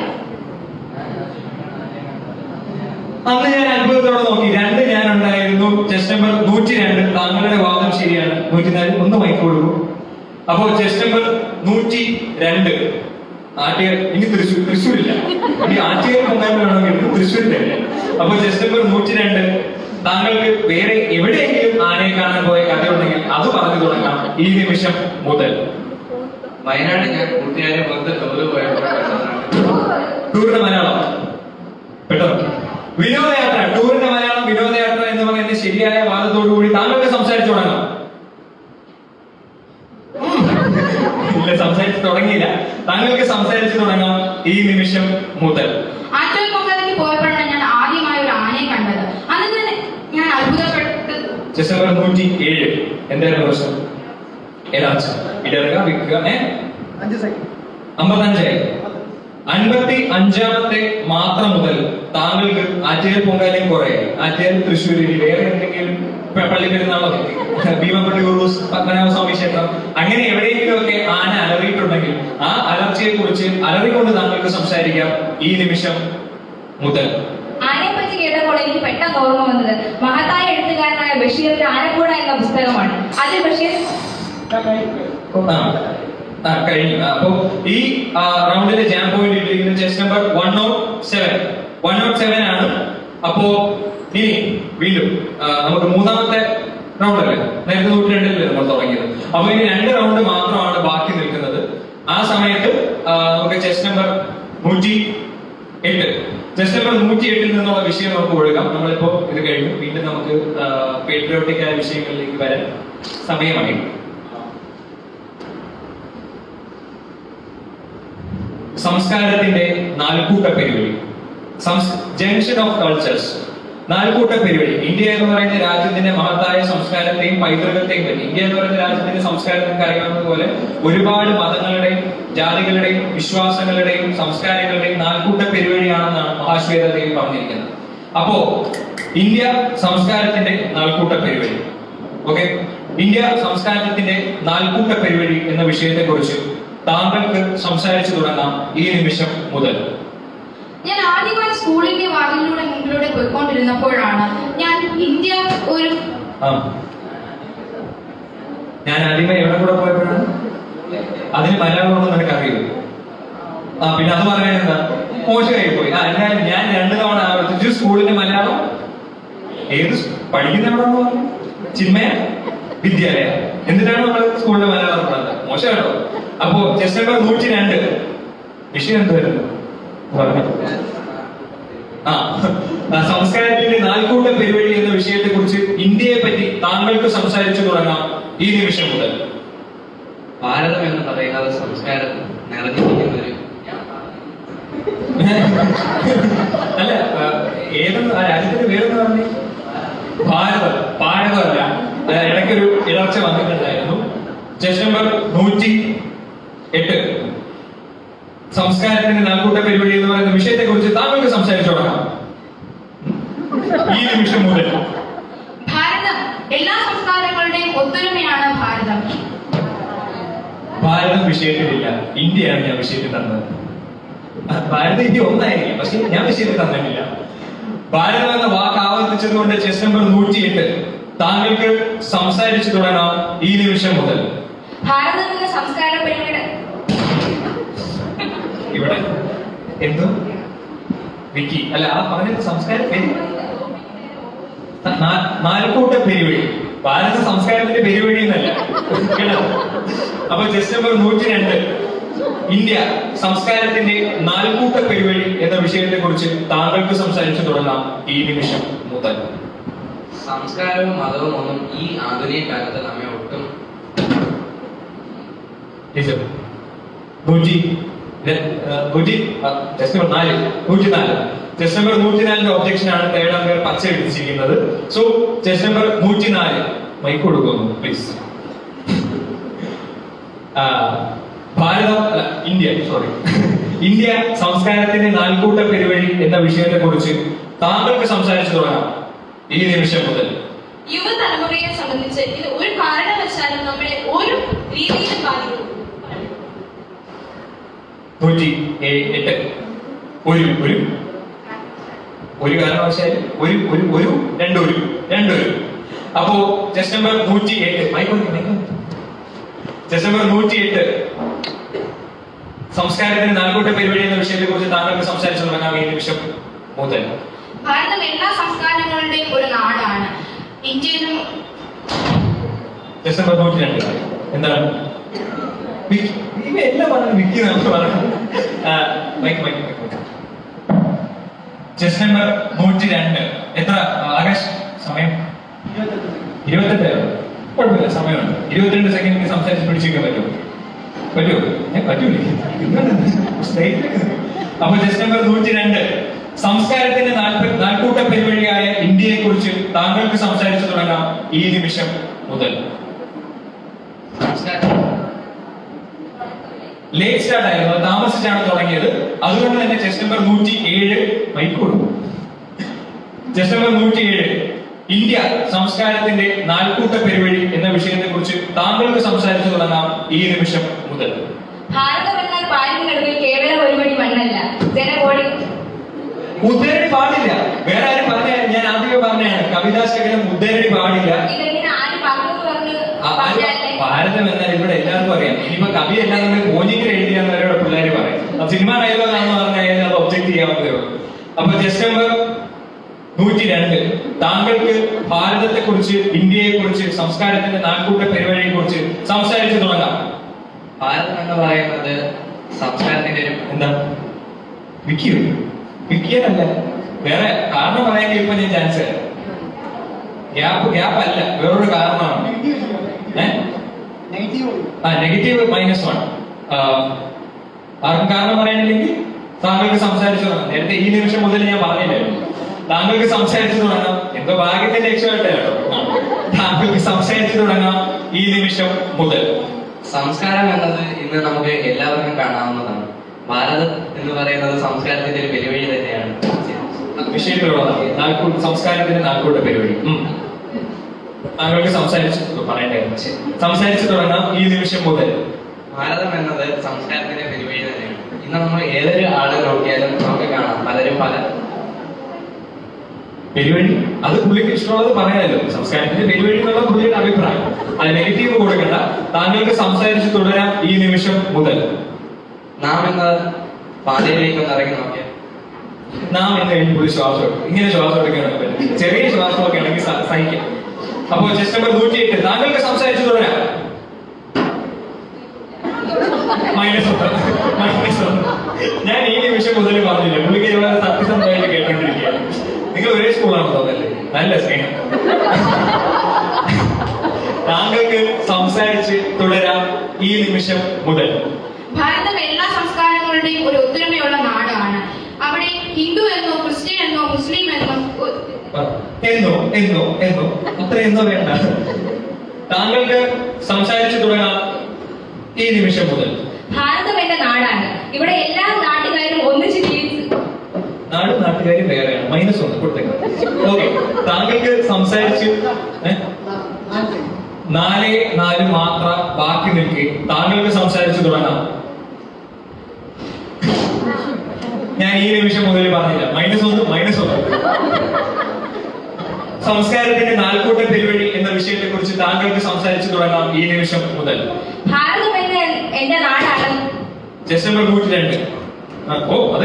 അന്ന് ഞാൻ അത്ഭുതത്തോടെ നോക്കി. രണ്ട് ഞാൻ ഉണ്ടായിരുന്നു. ചെസ് നമ്പർ നൂറ്റി രണ്ട്. താങ്കളുടെ വാദം ശരിയാണ്. നൂറ്റിനാല് ഒന്ന് മൈക്ക് കൊടുക്കും. അപ്പോ ചെസ് നമ്പർ നൂറ്റി രണ്ട്. ആറ്റുകാൽ ഇനി തൃശ്ശൂർ തൃശ്ശൂരില്ല ഇനി ആറ്റുകാൽ പൊങ്കാല വേണമെങ്കിൽ തൃശ്ശൂരിലല്ലേ. അപ്പൊ ചെസ് നമ്പർ നൂറ്റി രണ്ട്. താങ്കൾക്ക് വേറെ എവിടെയെങ്കിലും ആനയെ കാണാൻ പോയ കഥയുണ്ടെങ്കിൽ അത് പറഞ്ഞു തുടങ്ങാം ഈ നിമിഷം മുതൽ. വയനാട് ഞാൻ കൂട്ടുകാരെ മൊത്തം ടൂറ് പോയപ്പോൾ ടൂറിന്റെ മലയാളം പെട്ടെന്ന് വിനോദയാത്ര. ടൂറിന്റെ മലയാളം വിനോദയാത്ര എന്ന് പറയുന്ന ശരിയായ വാദത്തോടു കൂടി താങ്കൾക്ക് സംസാരിച്ചു തുടങ്ങാം. ഇല്ല, സംസാരിച്ച് തുടങ്ങിയില്ല. താങ്കൾക്ക് സംസാരിച്ചു തുടങ്ങാം ഈ നിമിഷം മുതൽ. ആറ്റുകാൽ പൊങ്കാലയ്ക്ക് പോയപ്പോഴാണ് ഞാൻ ആദ്യമായി ഒരു ആനയെ കണ്ടത്. അന്ന് തന്നെ ഞാൻ അത്ഭുതപ്പെട്ടു. ചെസ് നമ്പർ നൂറ്റി ഏഴ്. എന്തായിരുന്നു പ്രശ്നം? ഏതാച്ച ഇടറുക വിൽക്കുക. ഏ അമ്പത്തഞ്ചായി. അൻപത്തി അഞ്ചാമത്തെ മാത്രം മുതൽ താങ്കൾക്ക് ആറ്റുകാൽ പൊങ്കാലയും കുറേ ആറ്റുകാൽ തൃശ്ശൂരിൽ വേറെ എന്തെങ്കിലും പള്ളി പെരുന്നാളോ ഭീമപ്പള്ളി ഉറൂസ് പത്മനാഭസ്വാമി ക്ഷേത്രം അങ്ങനെ എവിടെയെങ്കിലും ഒക്കെ ആന അലറിയിട്ടുണ്ടെങ്കിൽ ആ അലർച്ചയെ കുറിച്ച് അലറിക്കൊണ്ട് താങ്കൾക്ക് സംസാരിക്കാം ഈ നിമിഷം മുതൽ. ആനയെ പറ്റി കേട്ടപ്പോൾ എനിക്ക് പെട്ടെന്ന് ഓർമ്മ വന്നത് മഹത്തായ എഴുത്തുകാരനായ ബഷീറിന്റെ ആനക്കൂട എന്ന പുസ്തകമാണ്. അതിൽ ബഷീർ കഴിഞ്ഞു. അപ്പോ ഈ റൗണ്ടിലെ ജാം പോയിന്റ് ഇട്ടിരിക്കുന്നത് chest number one nought seven. One nought seven ആണ്. അപ്പോ ഇനി വീണ്ടും നമുക്ക് മൂന്നാമത്തെ റൗണ്ട് അല്ലേ, നേരത്തെ നൂറ്റി രണ്ടിലല്ലേ നമ്മൾ തുടങ്ങിയത്. അപ്പൊ ഇനി രണ്ട് റൗണ്ട് മാത്രമാണ് ബാക്കി നിൽക്കുന്നത്. ആ സമയത്ത് നമുക്ക് ചെസ് നമ്പർ നൂറ്റി എട്ട് ചെസ് നമ്പർ നൂറ്റി എട്ടിൽ നിന്നുള്ള വിഷയം നമുക്ക് ഒഴുകാം. നമ്മളിപ്പോ ഇത് കഴിഞ്ഞു. വീണ്ടും നമുക്ക് പേട്രിയോട്ടിക് ആയ വിഷയങ്ങളിലേക്ക് വരാൻ സമയമായി. സംസ്കാരത്തിന്റെ നാൽക്കൂട്ട പെരുവഴി, ജംഗ്ഷൻ ഓഫ് കൾച്ചേഴ്സ്. നാൽക്കൂട്ട പെരുവഴി. ഇന്ത്യ എന്ന് പറയുന്ന രാജ്യത്തിന്റെ മഹത്തായ സംസ്കാരത്തെയും പൈതൃകത്തെയും പറ്റി, ഇന്ത്യ എന്ന് പറയുന്ന രാജ്യത്തിന്റെ സംസ്കാരത്തിന് അറിയാവുന്ന പോലെ ഒരുപാട് മതങ്ങളുടെയും ജാതികളുടെയും വിശ്വാസങ്ങളുടെയും സംസ്കാരങ്ങളുടെയും നാൽക്കൂട്ട പെരുവഴിയാണെന്നാണ് മഹാശ്വേതയിൽ പറഞ്ഞിരിക്കുന്നത്. അപ്പോ ഇന്ത്യ സംസ്കാരത്തിന്റെ നാൽക്കൂട്ട പെരുവഴി. ഓക്കെ, ഇന്ത്യ സംസ്കാരത്തിന്റെ നാൽക്കൂട്ട പെരുവഴി എന്ന വിഷയത്തെ കുറിച്ച് താങ്കൾക്ക് സംസാരിച്ചു തുടങ്ങാം ഈ നിമിഷം മുതൽ. ഞാൻ ആദ്യമായി സ്കൂളിന്റെ വാതിലിലൂടെ മുമ്പിലൂടെ പോയിക്കൊണ്ടിരുന്നപ്പോഴാണ് ഞാൻ ഇന്ത്യ ഒരു ഞാൻ ആദ്യമായി എവിടെ കൂടെ പോയപ്പോഴാണ് അതിന് മലയാളമൊന്നും നിനക്ക് അറിയില്ല. ആ പിന്നെ അത് പറയാൻ എന്താ മോശമായി പോയി. ആ എന്തായാലും ഞാൻ രണ്ടു തവണ ആവർത്തിച്ചു സ്കൂളിന്റെ മലയാളം. ഏത് പഠിക്കുന്ന എവിടെ പറഞ്ഞു? ചിന്മയ വിദ്യാലയ. എന്തിനാണ് നമ്മൾ സ്കൂളിന്റെ മലയാളം പറഞ്ഞത്? മോശമാണോ? അപ്പോ ചെസ് നമ്പർ നൂറ്റി രണ്ട്. വിഷയം എന്തായിരുന്നു? ആ സംസ്കാരത്തിന്റെ നാൽക്കൂട്ട പെരുവഴി എന്ന വിഷയത്തെ കുറിച്ച് ഇന്ത്യയെ പറ്റി താങ്കൾക്ക് സംസാരിച്ചു തുടങ്ങാം ഈ നിമിഷം മുതൽ. ഭാരതം എന്ന് പറയുന്നത് സംസ്കാരം നിറഞ്ഞിരിക്കുന്നൊരു അല്ല, ഏതെന്ന് ആ രാജ്യത്തിന്റെ പേരെന്ന് പറഞ്ഞു? ഭാരതം. ഭാരതമല്ല, ഇടയ്ക്കൊരു ഇടർച്ച വന്നിട്ടുണ്ടായിരുന്നു. ചെസ് നമ്പർ നൂറ്റി എട്ട്. സംസ്കാരത്തിന്റെ നാൽക്കൂട്ട പെരുവഴി എന്ന് പറയുന്ന വിഷയത്തെ കുറിച്ച് താങ്കൾക്ക് സംസാരിച്ചു തുടങ്ങാം ഈ നിമിഷം മുതൽ. ഭാരതം എല്ലാ സംസ്കാരങ്ങളുടെയും ഒത്തൊരുമയാണ് ഭാരതം. ഭാരതം വിഷയത്തിലില്ല, ഇന്ത്യയാണ് ഞാൻ വിഷയത്തിൽ തന്നത്. ഭാരതം ഇന്ത്യ ഒന്നായിരിക്കും, പക്ഷെ ഞാൻ വിഷയത്തിൽ തന്നിട്ടില്ല. ഭാരതം എന്ന വാക്ക് ആവർത്തിച്ചതുകൊണ്ട് ചെസ് നമ്പർ നൂറ്റിയെട്ട് താങ്കൾക്ക് സംസാരിച്ചു തുടങ്ങാം ഈ നിമിഷം മുതൽ. ഭാരതത്തിന്റെ സംസ്കാര പരിപാടി ഇവിടെ എന്തോ വിക്കി അല്ല, ആ പറഞ്ഞ സംസ്കാര പേര് നാൽക്കൂട്ട പെരുവഴി. ഭാരത സംസ്കാരത്തിന്റെ പെരുവഴി എന്നല്ല കേട്ടോ. അപ്പൊ ചെസ് നമ്പർ നൂറ്റി രണ്ട് ഇന്ത്യ സംസ്കാരത്തിന്റെ നാൽക്കൂട്ട പെരുവഴി എന്ന വിഷയത്തെ കുറിച്ച് താങ്കൾക്ക് സംസാരിച്ചു തുടങ്ങാം ഈ നിമിഷം മുതൽ. സംസ്കാരവും മതവും ഒന്നും ഈ ആധുനിക കാലത്ത് നമ്മെ ഒട്ടും നൂറ്റി നൂറ്റി ചെസ് നമ്പർ നാല് നൂറ്റി നാല് ചെസ് നമ്പർ നൂറ്റിനാലിന്റെ ഒബ്ജക്ഷൻ ആണ് തേർഡ് അമ്പയർ പച്ച എടുത്തിരിക്കുന്നത്. സോ ചെസ് നമ്പർ നൂറ്റിനാല് മൈക്ക് കൊടുക്കുന്നു പ്ലീസ്. ഭാരതം അല്ല ഇന്ത്യ സോറി ഇന്ത്യ സംസ്കാരത്തിന്റെ നാൽക്കൂട്ട പെരുവഴി എന്ന വിഷയത്തെ കുറിച്ച് താങ്കൾക്ക് സംസാരിച്ചു തുടങ്ങാം ഈ നിമിഷം മുതൽ. യുവതലമുറയെ സംബന്ധിച്ച് ഇത് ഒരു കാരണവശാലും നമ്മളെ ഒരു രീതിയിലും ബാധിക്കും. നൂറ്റി എട്ട് ഒരു ഒരു ഒരു കാരണവശാലും ഒരു ഒരു ഒരു രണ്ടൊരു രണ്ടൊരു അപ്പോ ചെസ് നമ്പർ നൂറ്റി എട്ട് ചെസ് നമ്പർ നൂറ്റി എട്ട് സംസ്കാരത്തിന് നാൽക്കൂട്ട പരിപാടി എന്ന വിഷയത്തെ കുറിച്ച് താങ്കൾക്ക് സംസാരിച്ചു തുടങ്ങാം ഈ നിമിഷം മുതൽ. ഭാരതം എല്ലാ സംസ്കാരങ്ങളുടെയും ഒരു നാടാണ്. ഇന്ത്യയിലും ചെസ് നമ്പർ നൂറ്റി രണ്ട് എന്താണ് എല്ലാം പറഞ്ഞു വിക്കി നമുക്ക് പറഞ്ഞു. ചെസ് നമ്പർ നൂറ്റി രണ്ട് എത്ര ആകാശ് സമയം? ഇരുപത്തെട്ട് കുഴപ്പമില്ല, സമയമുണ്ട്. ഇരുപത്തിരണ്ട് സെക്കൻഡ് സംസാരിച്ച് പിടിച്ചിരിക്കാൻ പറ്റുമോ? പറ്റുമോ? ഞാൻ പറ്റൂലേ? അപ്പൊ ചെസ് നമ്പർ നൂറ്റി രണ്ട് സംസ്കാരത്തിന്റെ നാൽക്കൂട്ട പെരുവഴിയായ ഇന്ത്യയെ കുറിച്ച് താങ്കൾക്ക് സംസാരിച്ചു തുടങ്ങാം ഈ നിമിഷം മുതൽ. ലേറ്റ് സ്റ്റാർട്ട് ആയിരുന്നു, താമസിച്ചാണ് തുടങ്ങിയത്. അതുകൊണ്ട് തന്നെ ചെസ് നമ്പർ നൂറ്റി ഏഴ് മൈക്കോടും ചെസ് നമ്പർ നൂറ്റി ഏഴ് ഇന്ത്യ സംസ്കാരത്തിന്റെ നാൽക്കൂട്ട പെരുവഴി എന്ന വിഷയത്തെ കുറിച്ച് താങ്കൾക്ക് സംസാരിച്ചു തുടങ്ങാം ഈ നിമിഷം മുതൽ. ഭാരതം എന്നാൽ പാലിനടുവിൽ കേവലം ഒരു മണി മണ്ണല്ല, ജനകോടി ഉദ്ധരണി പാടില്ല. വേറെ ആരും പറഞ്ഞ ഞാൻ ആദ്യമേ പറഞ്ഞാണ് കവിതാശകലം ഉദ്ധരണി പാടില്ല. ഭാരതം എന്നാൽ ഇവിടെ എല്ലാവർക്കും അറിയാം. ഇനിയിപ്പോ കവി എല്ലാം നമ്മൾ മോചിക്കൽ എഴുതിയാന്ന് വരെ പിള്ളേർ പറയും. സിനിമ ഡയലോഗാണെന്ന് പറഞ്ഞാൽ അത് ഒബ്ജക്ട് ചെയ്യാവുന്നതേ ഉള്ളൂ. അപ്പൊ ചെസ് നമ്പർ നൂറ്റി രണ്ട് താങ്കൾക്ക് ഭാരതത്തെ കുറിച്ച്, ഇന്ത്യയെ കുറിച്ച്, സംസ്കാരത്തിന്റെ നാൽക്കൂട്ട പെരുവഴിയെ കുറിച്ച് സംസാരിച്ചു തുടങ്ങാം. ഭാരതം എന്ന് പറയുന്നത് സംസ്കാരത്തിന്റെ ഒരു എന്താ വിക്കിയോ? വിക്കിയതല്ല, വേറെ കാരണം പറയാമെങ്കിൽ ഇപ്പൊ ഞാൻ ചാൻസ് തരാം. ഗ്യാപ്പ് ഗ്യാപ്പ് അല്ല, വേറൊരു കാരണമാണ്. ആ നെഗറ്റീവ് മൈനസ് വൺ. ആർക്കും കാരണം പറയാനില്ലെങ്കിൽ താങ്കൾക്ക് സംസാരിച്ചു തുടങ്ങാം. നേരത്തെ ഈ നിമിഷം മുതൽ ഞാൻ പറഞ്ഞില്ലായിരുന്നു താങ്കൾക്ക് സംസാരിച്ചു തുടങ്ങാം. എന്തോ ഭാഗ്യത്തിന്റെ രക്ഷപ്പെട്ടോ. താങ്കൾക്ക് സംസാരിച്ചു തുടങ്ങാം ഈ നിമിഷം മുതൽ. സംസ്കാരം എന്നത് ഇന്ന് നമുക്ക് എല്ലാവർക്കും കാണാവുന്നതാണ്. ഭാരതം എന്ന് പറയുന്നത് സംസ്കാരത്തിന്റെ ഒരു പെരുവഴി തന്നെയാണ്. വിഷയത്തിലുള്ളതാണ് നാൽക്കൂട്ട സംസ്കാരത്തിന്റെ നാൽക്കൂട്ട പെരുവഴി. താങ്കൾക്ക് സംസാരിച്ചു പറയണ്ടേ സംസാരിച്ചു തുടങ്ങാം ഈ നിമിഷം മുതൽ. ഭാരതം എന്നത് സംസ്കാരത്തിന്റെ പെരുവഴി തന്നെയാണ്. ഇന്ന് നമ്മൾ ഏതൊരു ആളെ നോക്കിയാലും നമുക്ക് കാണാം പലരും പല പെരുവഴി. അത് പുള്ളിക്ക് ഇഷ്ടമുള്ളത് പറയാമല്ലോ. സംസ്കാരത്തിന്റെ പെരുവഴി എന്നുള്ള പുള്ളിയുടെ അഭിപ്രായം. അത് നെഗറ്റീവ് കൊടുക്കണ്ട. താങ്കൾക്ക് സംസാരിച്ചു തുടരാം ഈ നിമിഷം മുതൽ. നാം എന്ന പാതയിലേക്ക് ഒന്ന് ഇറങ്ങി നോക്കിയാൽ നാം എന്ന് കഴിഞ്ഞ് പുള്ളി ശ്വാസം എടുക്കും. ഇങ്ങനെ ശ്വാസം എടുക്കുകയാണെങ്കിൽ പറ്റും. ചെറിയ ശ്വാസമൊക്കെ ആണെങ്കിൽ സഹിക്കാം. അപ്പോ ചെസ് നമ്പർ നൂറ്റി എട്ട് താങ്കൾക്ക് സംസാരിച്ചു തുടരാം. മൈനസ് മൈനസ് ഞാൻ ഈ നിമിഷം മുതൽ പറഞ്ഞില്ല. പുള്ളിക്ക് ഇവിടെ സത്യസന്ധമായിട്ട് കേട്ടോണ്ടിരിക്കുകയാണ്. നിങ്ങൾ ഒരേ സ്കൂളാണ് തോന്നല്ലേ? നല്ല സ്നേഹം. താങ്കൾക്ക് സംസാരിച്ച് തുടരാം ഈ നിമിഷം മുതൽ. ഭാരതം എല്ലാ സംസ്കാരങ്ങളുടെയും ഒരു ഒത്തൊരുമയുള്ള നാടാണ്. അവിടെ ഹിന്ദു എന്നോ ക്രിസ്ത്യൻ എന്നോ മുസ്ലിം എന്നോ എന്നോ എന്നോ എന്നോ അത്ര എന്നോ വേണ്ട. താങ്കൾക്ക് സംസാരിച്ചു തുടങ്ങാം ഈ നിമിഷം മുതൽ. ഭാരതം എന്റെ നാടാണ്. ഇവിടെ എല്ലാ നാട്ടുകാരും ഒന്നിച്ച് ജീവിച്ചു. നാടും നാട്ടുകാരും വേറെയാണ്. മൈനസ് ഒന്ന് കൊടുത്തേക്കാം. ഓക്കെ, താങ്കൾക്ക് സംസാരിച്ച് നാല് നാല് മാത്ര ബാക്കി നിൽക്കെ താങ്കൾക്ക് സംസാരിച്ചു തുടങ്ങാം. ഞാൻ ഈ നിമിഷം മുതൽ പറഞ്ഞില്ല. മൈനസ് ഒന്ന് മൈനസ് ഒന്ന്. സംസ്കാരത്തിന്റെ നാൽക്കൂട്ട പെരുവഴി എന്ന വിഷയത്തെ കുറിച്ച് താങ്കൾക്ക് സംസാരിച്ചു തുടങ്ങാം ഈ നിമിഷം മുതൽ. ഭാരതം എന്ന എന്റെ നാടാണ്. ഡിസംബർ നൂറ്റി രണ്ട്. ഓ അതെ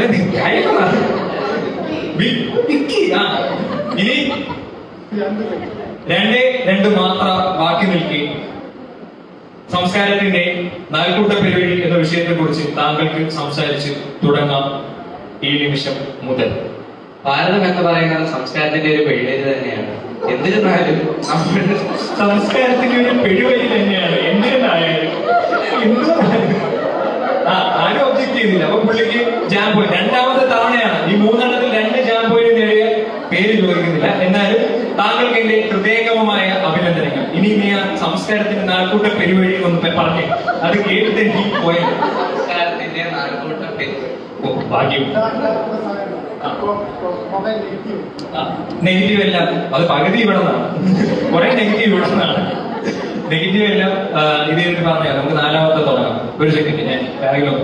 ഇനി രണ്ടേ രണ്ട് മാത്ര ബാക്കി നിൽക്കെ സംസ്കാരത്തിന്റെ നാൽക്കൂട്ട പെരുവഴി എന്ന വിഷയത്തെ കുറിച്ച് താങ്കൾക്ക് സംസാരിച്ച് തുടങ്ങാം ഈ നിമിഷം മുതൽ. ഭാരതം എന്ന് പറയുന്നത് സംസ്കാരത്തിന്റെ ഒരു പെഴുവഴി തന്നെയാണ്. എന്നിരുന്നാലും സംസ്കാരത്തിന്റെ ഒരു പെഴുവഴി തന്നെയാണ്. എന്നിരുന്നായാലും ആ ആരും ഒബ്ജക്ട് ചെയ്തില്ല. അപ്പൊ പുള്ളിക്ക് ജാം പോയി. രണ്ടാമത്തെ തവണയാണ് ഈ മൂന്നെണ്ണത്തിൽ രണ്ട് ജാം പോയി നേടിയ പേര് ചോദിക്കുന്നില്ല. എന്നാലും താങ്കൾക്ക് എന്റെ ഹൃദയംഗമമായ അഭിനന്ദനങ്ങൾ. ഇനി നീ ആ സംസ്കാരത്തിന്റെ നാൽക്കൂട്ട പെരുവഴി ഒന്ന് പറഞ്ഞേ. അത് കേട്ടിട്ട് എനിക്ക് പോയത്. സംസ്കാരത്തിന്റെ നാൽക്കൂട്ട പെരുവഴി. ഓ ഭാഗ്യം. നെഗറ്റീവ് എല്ലാം അത് പകുതി ഇവിടെ നിന്നാണ്. കുറെ നെഗറ്റീവ് ഇവിടെ നിന്നാണ്. നെഗറ്റീവ് എല്ലാം ഇത് ചെയ്തിട്ട് പറഞ്ഞാൽ നമുക്ക് നാലാമത്തെ തുടങ്ങാം. ഒരു സെക്കൻഡ് ഞാൻ ബാഗിലോ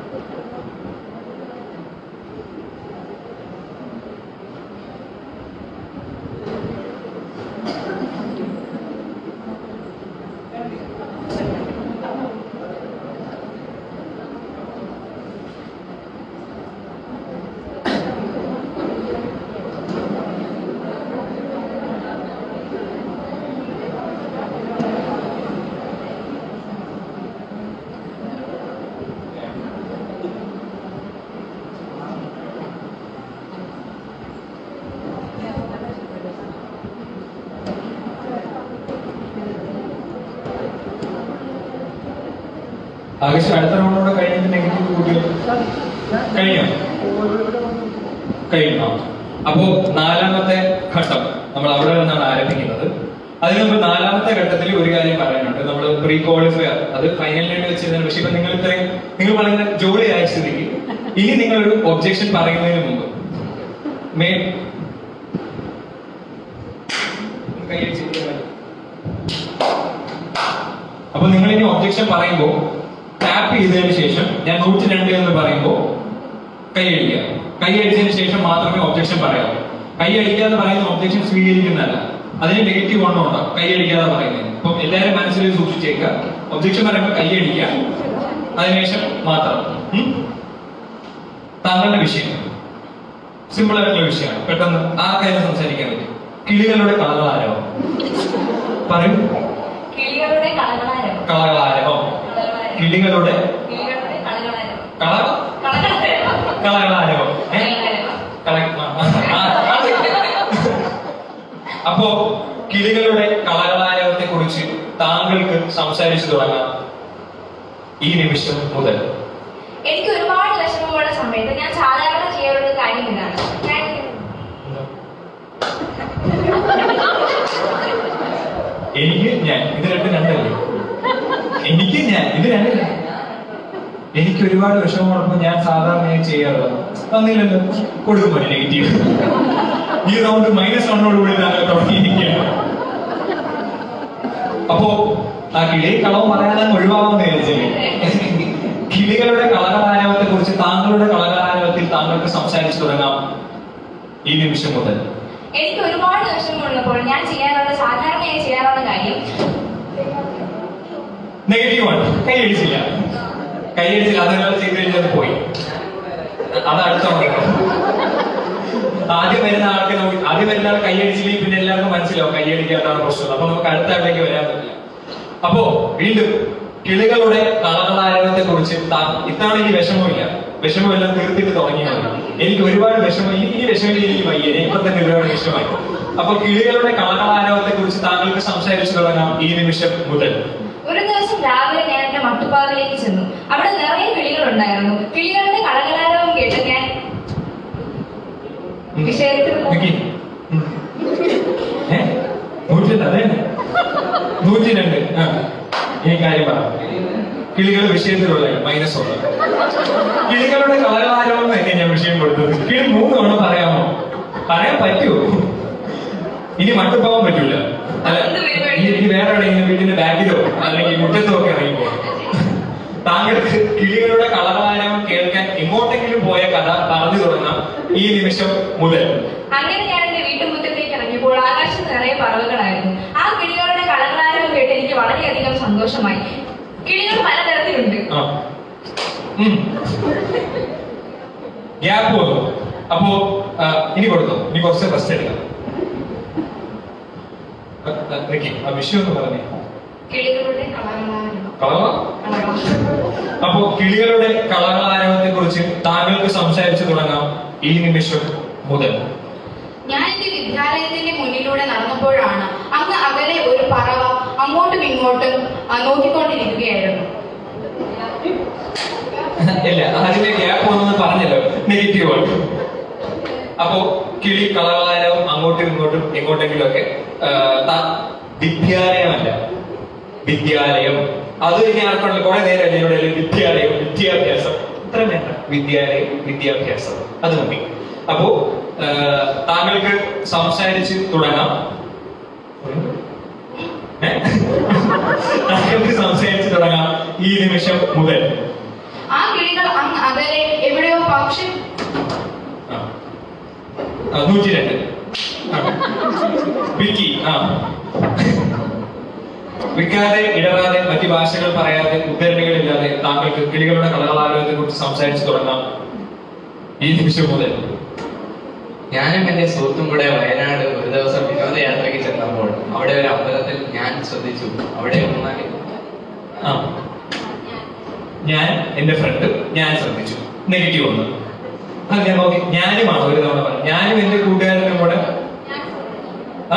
ആകർഷ് അടുത്ത റൗണ്ടോടെ കഴിഞ്ഞിട്ട് നെഗറ്റീവ് കൂട്ടിയോ? കഴിഞ്ഞോ? കഴിഞ്ഞു. അപ്പോ നാലാമത്തെ ഘട്ടം നമ്മൾ അവിടെ നിന്നാണ് ആരംഭിക്കുന്നത്. അതിന് മുമ്പ് നാലാമത്തെ ഘട്ടത്തിൽ ഒരു കാര്യം പറയാനുണ്ട്. നമ്മൾ പ്രീ ക്വാളിഫയർ അത് ഫൈനലിന് വെച്ചിരുന്നു. പക്ഷെ ഇപ്പൊ നിങ്ങൾ ഇത്രയും നിങ്ങൾ പറയുന്ന ജോലി ആയ സ്ഥിതിക്ക് ഇനി നിങ്ങളൊരു ഒബ്ജെക്ഷൻ പറയുന്നതിന് മുമ്പ് മേ അപ്പൊ നിങ്ങൾ ഇനി ഒബ്ജെക്ഷൻ പറയുമ്പോൾ ടാപ്പ് ചെയ്തതിനു ശേഷം ഞാൻ നൂറ്റി രണ്ട് എന്ന് പറയുമ്പോൾ കൈ അടിക്കുക. കൈ അടിച്ചതിന് ശേഷം മാത്രമേ ഒബ്ജെക്ഷൻ പറയാവൂ. കൈ അടിക്കാതെ പറയുന്ന ഒബ്ജെക്ഷൻ സ്വീകരിക്കുന്നതല്ല. അതിന് നെഗറ്റീവ് ഒന്നും ഉണ്ടാവും കൈ അടിക്കാതെ പറയുന്നത്. ഇപ്പം എല്ലാവരും മനസ്സിൽ സൂക്ഷിച്ചേക്കുക. ഒബ്ജെക്ഷൻ പറയുമ്പോൾ കൈ അടിക്കുക, അതിനുശേഷം മാത്രം. താങ്കളുടെ വിഷയം സിമ്പിൾ ആയിട്ടുള്ള വിഷയമാണ്. പെട്ടെന്ന് ആ കാര്യം സംസാരിക്കാൻ പറ്റും. കിളികളുടെ കളകളാരോ പറയൂ. കിളികളുടെ കളകളാരോ കളകളാരോ കിളികളുടെ കളകളാരോ അപ്പോ കിളികളുടെ കളകളാരവത്തെ കുറിച്ച് താങ്കൾക്ക് സംസാരിച്ചു തുടങ്ങാം ഈ നിമിഷം മുതൽ. എനിക്ക് ഒരുപാട് വിഷമമുള്ള സമയത്ത് ഞാൻ സാധാരണ ചെയ്യാറുള്ള കാര്യം ഇതാണ്. ഞാൻ എനിക്ക് ഞാൻ ഇത് രണ്ട് രണ്ടല്ലേ. എനിക്ക് ഞാൻ ഇത് രണ്ടല്ല. എനിക്ക് ഒരുപാട് വിഷമമുള്ളപ്പോൾ ഞാൻ സാധാരണയായി ചെയ്യാറുള്ളത് തന്നില്ലല്ലോ കൊടുക്കുമ്പോ നെഗറ്റീവ്. ഈ റൗണ്ട് മൈനസ് വണ്ണോടുകൂടി താങ്കൾ തുടങ്ങിയിരിക്കുകയാണ്. അപ്പോ ആ കിളി കളവ് പറയാതെ ഒഴിവാകാമെന്ന് വിചാരിച്ചില്ലേ. കിളികളുടെ കളകളാരവത്തെ കുറിച്ച് താങ്കളുടെ കളകളാരവത്തിൽ താങ്കൾക്ക് സംസാരിച്ചു തുടങ്ങാം ഈ നിമിഷം മുതൽ. എനിക്ക് ഒരുപാട് വിഷമമുള്ളപ്പോൾ ഞാൻ ചെയ്യാറുള്ള സാധാരണയായി ചെയ്യാറുള്ള കാര്യം നെഗറ്റീവ് ആണ്. കൈ അടിച്ചില്ല കൈ അടിച്ചില്ല അതെല്ലാം ചെയ്ത് കഴിഞ്ഞത് പോയി. അത് അടുത്ത ആദ്യം വരുന്ന ആൾക്ക് ആദ്യം വരുന്ന ആൾ കൈ അടിച്ചില്ലെങ്കിൽ പിന്നെ എല്ലാവർക്കും മനസ്സിലാവും കൈ അടിക്കാത്താണ് പ്രശ്നം. അപ്പൊ നമുക്ക് അടുത്ത ആളിലേക്ക് വരാൻ പറ്റില്ല. അപ്പോ വീണ്ടും കിളികളുടെ കളകളാരവത്തെ കുറിച്ച് ഇത്തവണ എനിക്ക് വിഷമമില്ല. വിഷമമെല്ലാം തീർത്തിട്ട് തുടങ്ങിയാൽ മതി. എനിക്ക് ഒരുപാട് വിഷമം ഈ വിഷമില്ല. എനിക്ക് വയ്യ. ഇപ്പൊ തന്നെ ഒരുപാട് വിഷമമായി. അപ്പൊ കിളികളുടെ കളകളാരവത്തെ കുറിച്ച് താങ്കൾക്ക് സംസാരിച്ചു തുടങ്ങാം ഈ നിമിഷം മുതൽ. ഒരു ദിവസം രാവിലെ ഞാൻ എന്റെ മട്ടുപ്പാവിലേക്ക് ചെന്നു. അവിടെ നിറയെ കിളികൾ ഉണ്ടായിരുന്നു. കിളികളുടെ കളകളാരവം കേട്ട് ഞാൻ വിഷയത്തിൽ അതെ നൂറ്റി രണ്ട് ഈ കാര്യം പറ. കിളികൾ വിഷയത്തിലുള്ള മൈനസ് ഉള്ള കിളികളുടെ കളകളാരവം തന്നെ ഞാൻ വിഷയം കൊടുത്തത്. കിളി മൂന്ന് തവണ പറയാമോ? പറയാൻ പറ്റുമോ? ഇനി മട്ടുപോകാൻ പറ്റൂല. അല്ല ഇനി വേറെ എവിടെയെങ്കിലും വീട്ടിന്റെ ബാഗിലോ അല്ലെങ്കിൽ മുറ്റത്തോ ഒക്കെ ഇറങ്ങിപ്പോ. താങ്കൾക്ക് കിളികളുടെ കളകാരം കേൾക്കാൻ എങ്ങോട്ടെങ്കിലും പോയ കഥ പറഞ്ഞു തുടങ്ങാം ഈ നിമിഷം മുതൽ. അങ്ങനെ ഞാൻ എന്റെ വീട്ടുമുറ്റത്തേക്ക് ഇറങ്ങിയപ്പോൾ ആകാശത്ത് നിറയെ പറവുകളായിരുന്നു. ആ കിളികളുടെ കളകളാരം കേട്ട് എനിക്ക് വളരെയധികം സന്തോഷമായി. കിളികൾ പലതരത്തിലുണ്ട്. ഗ്യാപ്പ് വന്നു. അപ്പോ ഇനി കൊടുത്തോ, ഇനി കുറച്ച് റെസ്റ്റ് എടുക്കാം. വിഷയം ഒന്ന് പറഞ്ഞേ. കിളികളുടെ കളകളാരം. അപ്പോ കിളികളുടെ കളകളാരവത്തെ കുറിച്ച് താങ്കൾക്ക് സംസാരിച്ചു തുടങ്ങാം ഈ നിമിഷം മുതൽ. ഞാൻ എന്റെ വിദ്യാലയത്തിന്റെ മുന്നിലൂടെ നടന്നപ്പോഴാണ് അങ്ങ് അകലെ ഒരു പറവ അങ്ങോട്ടും ഇങ്ങോട്ടും നോക്കിക്കൊണ്ടിരിക്കുകയായിരുന്നു. ഇല്ല, അതിന്റെ ഗ്യാപ്പ് ഒന്നും പറഞ്ഞല്ലോ, നെഗറ്റീവ് ആണ്. അപ്പോ കിളി കളകളാരവും അങ്ങോട്ടും ഇങ്ങോട്ടും എങ്ങോട്ടെങ്കിലും ഒക്കെ വിദ്യാലയമല്ല, വിദ്യാലയം. അത് ഇനി ആർക്കുണ്ടല്ലോ കുറെ നേരം ഇവിടെ വിദ്യാലയം, വിദ്യാഭ്യാസം, ഇത്ര വേണ്ട. വിദ്യാലയം, വിദ്യാഭ്യാസം, അത് മതി. അപ്പോ താങ്കൾക്ക് സംസാരിച്ച് തുടങ്ങാം. താങ്കൾക്ക് സംസാരിച്ച് തുടങ്ങാം ഈ നിമിഷം മുതൽ. ആ കിളികൾ അങ്ങ് അകലെ എവിടെയോ പക്ഷി നൂറ്റി രണ്ട് വിക്കി ആ വിൽക്കാതെ ഇടറാതെ മറ്റു ഭാഷകൾ പറയാതെ ഉദ്ധരണികളില്ലാതെ താങ്കൾക്ക് കിളികളുടെ കളകളാരവത്തെ കുറിച്ച് സംസാരിച്ചു തുടങ്ങാം ഈ നിമിഷം മുതൽ. ഞാനും എന്റെ സുഹൃത്തും കൂടെ വയനാട് ഒരു ദിവസം വിനോദയാത്രയ്ക്ക് ചെന്നപ്പോൾ അവിടെ ഒരു അമ്പലത്തിൽ ഞാൻ ശ്രദ്ധിച്ചു. അവിടെ മൂന്നാല് ആ ഞാൻ എന്റെ ഫ്രണ്ട് ഞാൻ ശ്രദ്ധിച്ചു. നെഗറ്റീവ് ഒന്ന്. അത് ഞാൻ നോക്കി. ഞാനുമാണ് ഒരു തവണ പറഞ്ഞു. ഞാനും എന്റെ കൂട്ടുകാരനും കൂടെ ആ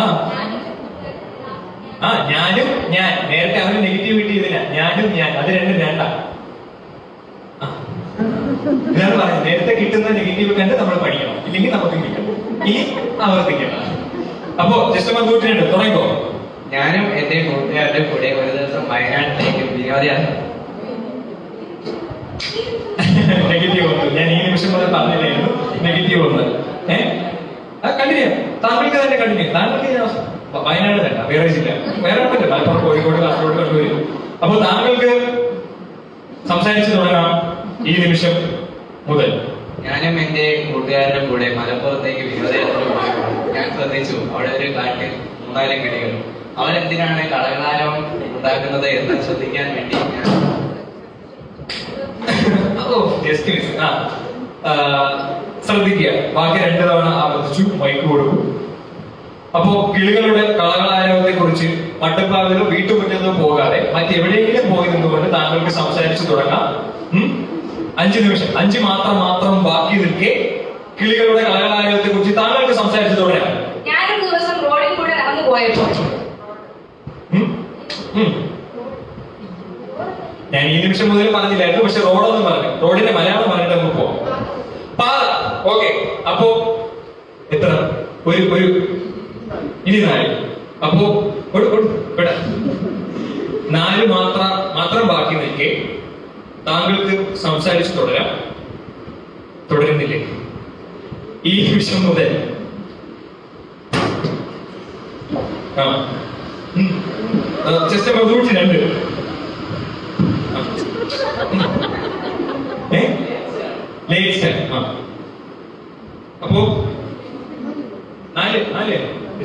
ആ ഞാനും ഞാൻ നേരത്തെ അവന് നെഗറ്റിവിറ്റി ഇതില്ല. ഞാനും ഞാൻ അത് രണ്ടും രണ്ടാ. ഇതാണ് പറയുന്നത്. നേരത്തെ കിട്ടുന്ന നെഗറ്റീവ് കണ്ട് നമ്മൾ പഠിക്കണം, ഇല്ലെങ്കിൽ നമുക്ക് കിട്ടണം. ഇനി ആവർത്തിക്കണം. അപ്പോ ജസ്റ്റ് നൂറ്റിരണ്ട് തുടങ്ങിക്കോ. ഞാനും എന്റെ കൂട്ടുകാരുടെ കൂടെ ഒരു ദിവസം വയനാട്ടിലേക്ക് വിനോദയാത്ര. നെഗറ്റീവ് ഒന്ന്. ഞാൻ ഈ നിമിഷം മുതൽ പറഞ്ഞില്ലായിരുന്നു നെഗറ്റീവ് ഒന്ന്. ഏഹ് കണ്ടിന്യൂ. താങ്കൾക്ക് തന്നെ കണ്ടിന്യൂ. താങ്കൾക്ക് വയനാട് തന്നെ, വേറെ ജില്ല, വേറെ പറ്റില്ല. മലപ്പുറം, കോഴിക്കോട്, കാസർഗോഡ്, കണ്ണൂർ. അപ്പൊ താങ്കൾക്ക് സംസാരിച്ചു തുടങ്ങാം ഈ നിമിഷം മുതൽ. ഞാനും എന്റെ കൂട്ടുകാരുടെ കൂടെ മലപ്പുറത്തേക്ക് വിനോദയാത്ര പോയപ്പോൾ ഞാൻ ശ്രദ്ധിച്ചു അവിടെ ഒരു കാട്ടിൽ മൂന്നാല് കിളികൾ. അവരെന്തിനാണ് കളകളാരം ഉണ്ടാക്കുന്നത് എന്ന് ശ്രദ്ധിക്കാൻ വേണ്ടി ഞാൻ ശ്രദ്ധിക്കുക. ബാക്കി രണ്ടു തവണ ആവർത്തിച്ചു. മൈക്ക് കൊടുക്കും. അപ്പോ കിളികളുടെ കളകളാരവത്തെ കുറിച്ച് മട്ടുപ്പാവിലോ വീട്ടുമുറ്റത്തോ പോകാതെ മറ്റെവിടെയെങ്കിലും പോയി നിന്നുകൊണ്ട് താങ്കൾക്ക് സംസാരിച്ചു തുടങ്ങാം. അഞ്ചു നിമിഷം, അഞ്ച് മാത്രം മാത്രം ബാക്കി നിൽക്കെ കിളികളുടെ കളകളാരവത്തെ കുറിച്ച് താങ്കൾക്ക് സംസാരിച്ചു തുടങ്ങാം. ഞാനൊരു ദിവസം റോഡിൽ കൂടെ നടന്നു പോയപ്പോൾ ഞാൻ ഈ നിമിഷം മുതൽ പറഞ്ഞില്ലായിരുന്നു, പക്ഷെ റോഡൊന്നും പറഞ്ഞു. റോഡിന്റെ മലയാളം പറഞ്ഞിട്ട് നമുക്ക് പോവാം. പാത. ഓക്കെ. അപ്പോ എത്ര ഒരു ഒരു ഇനി നാല്. അപ്പോ ഇവിടെ നാല് മാത്രം മാത്രം ബാക്കി നിൽക്കെ താങ്കൾക്ക് സംസാരിച്ചു തുടരാം. തുടരുന്നില്ലേ ഈ നിമിഷം മുതൽ? ആ ജസ്റ്റ് നൂറ്റി രണ്ട്. അപ്പോ നാല് നാല്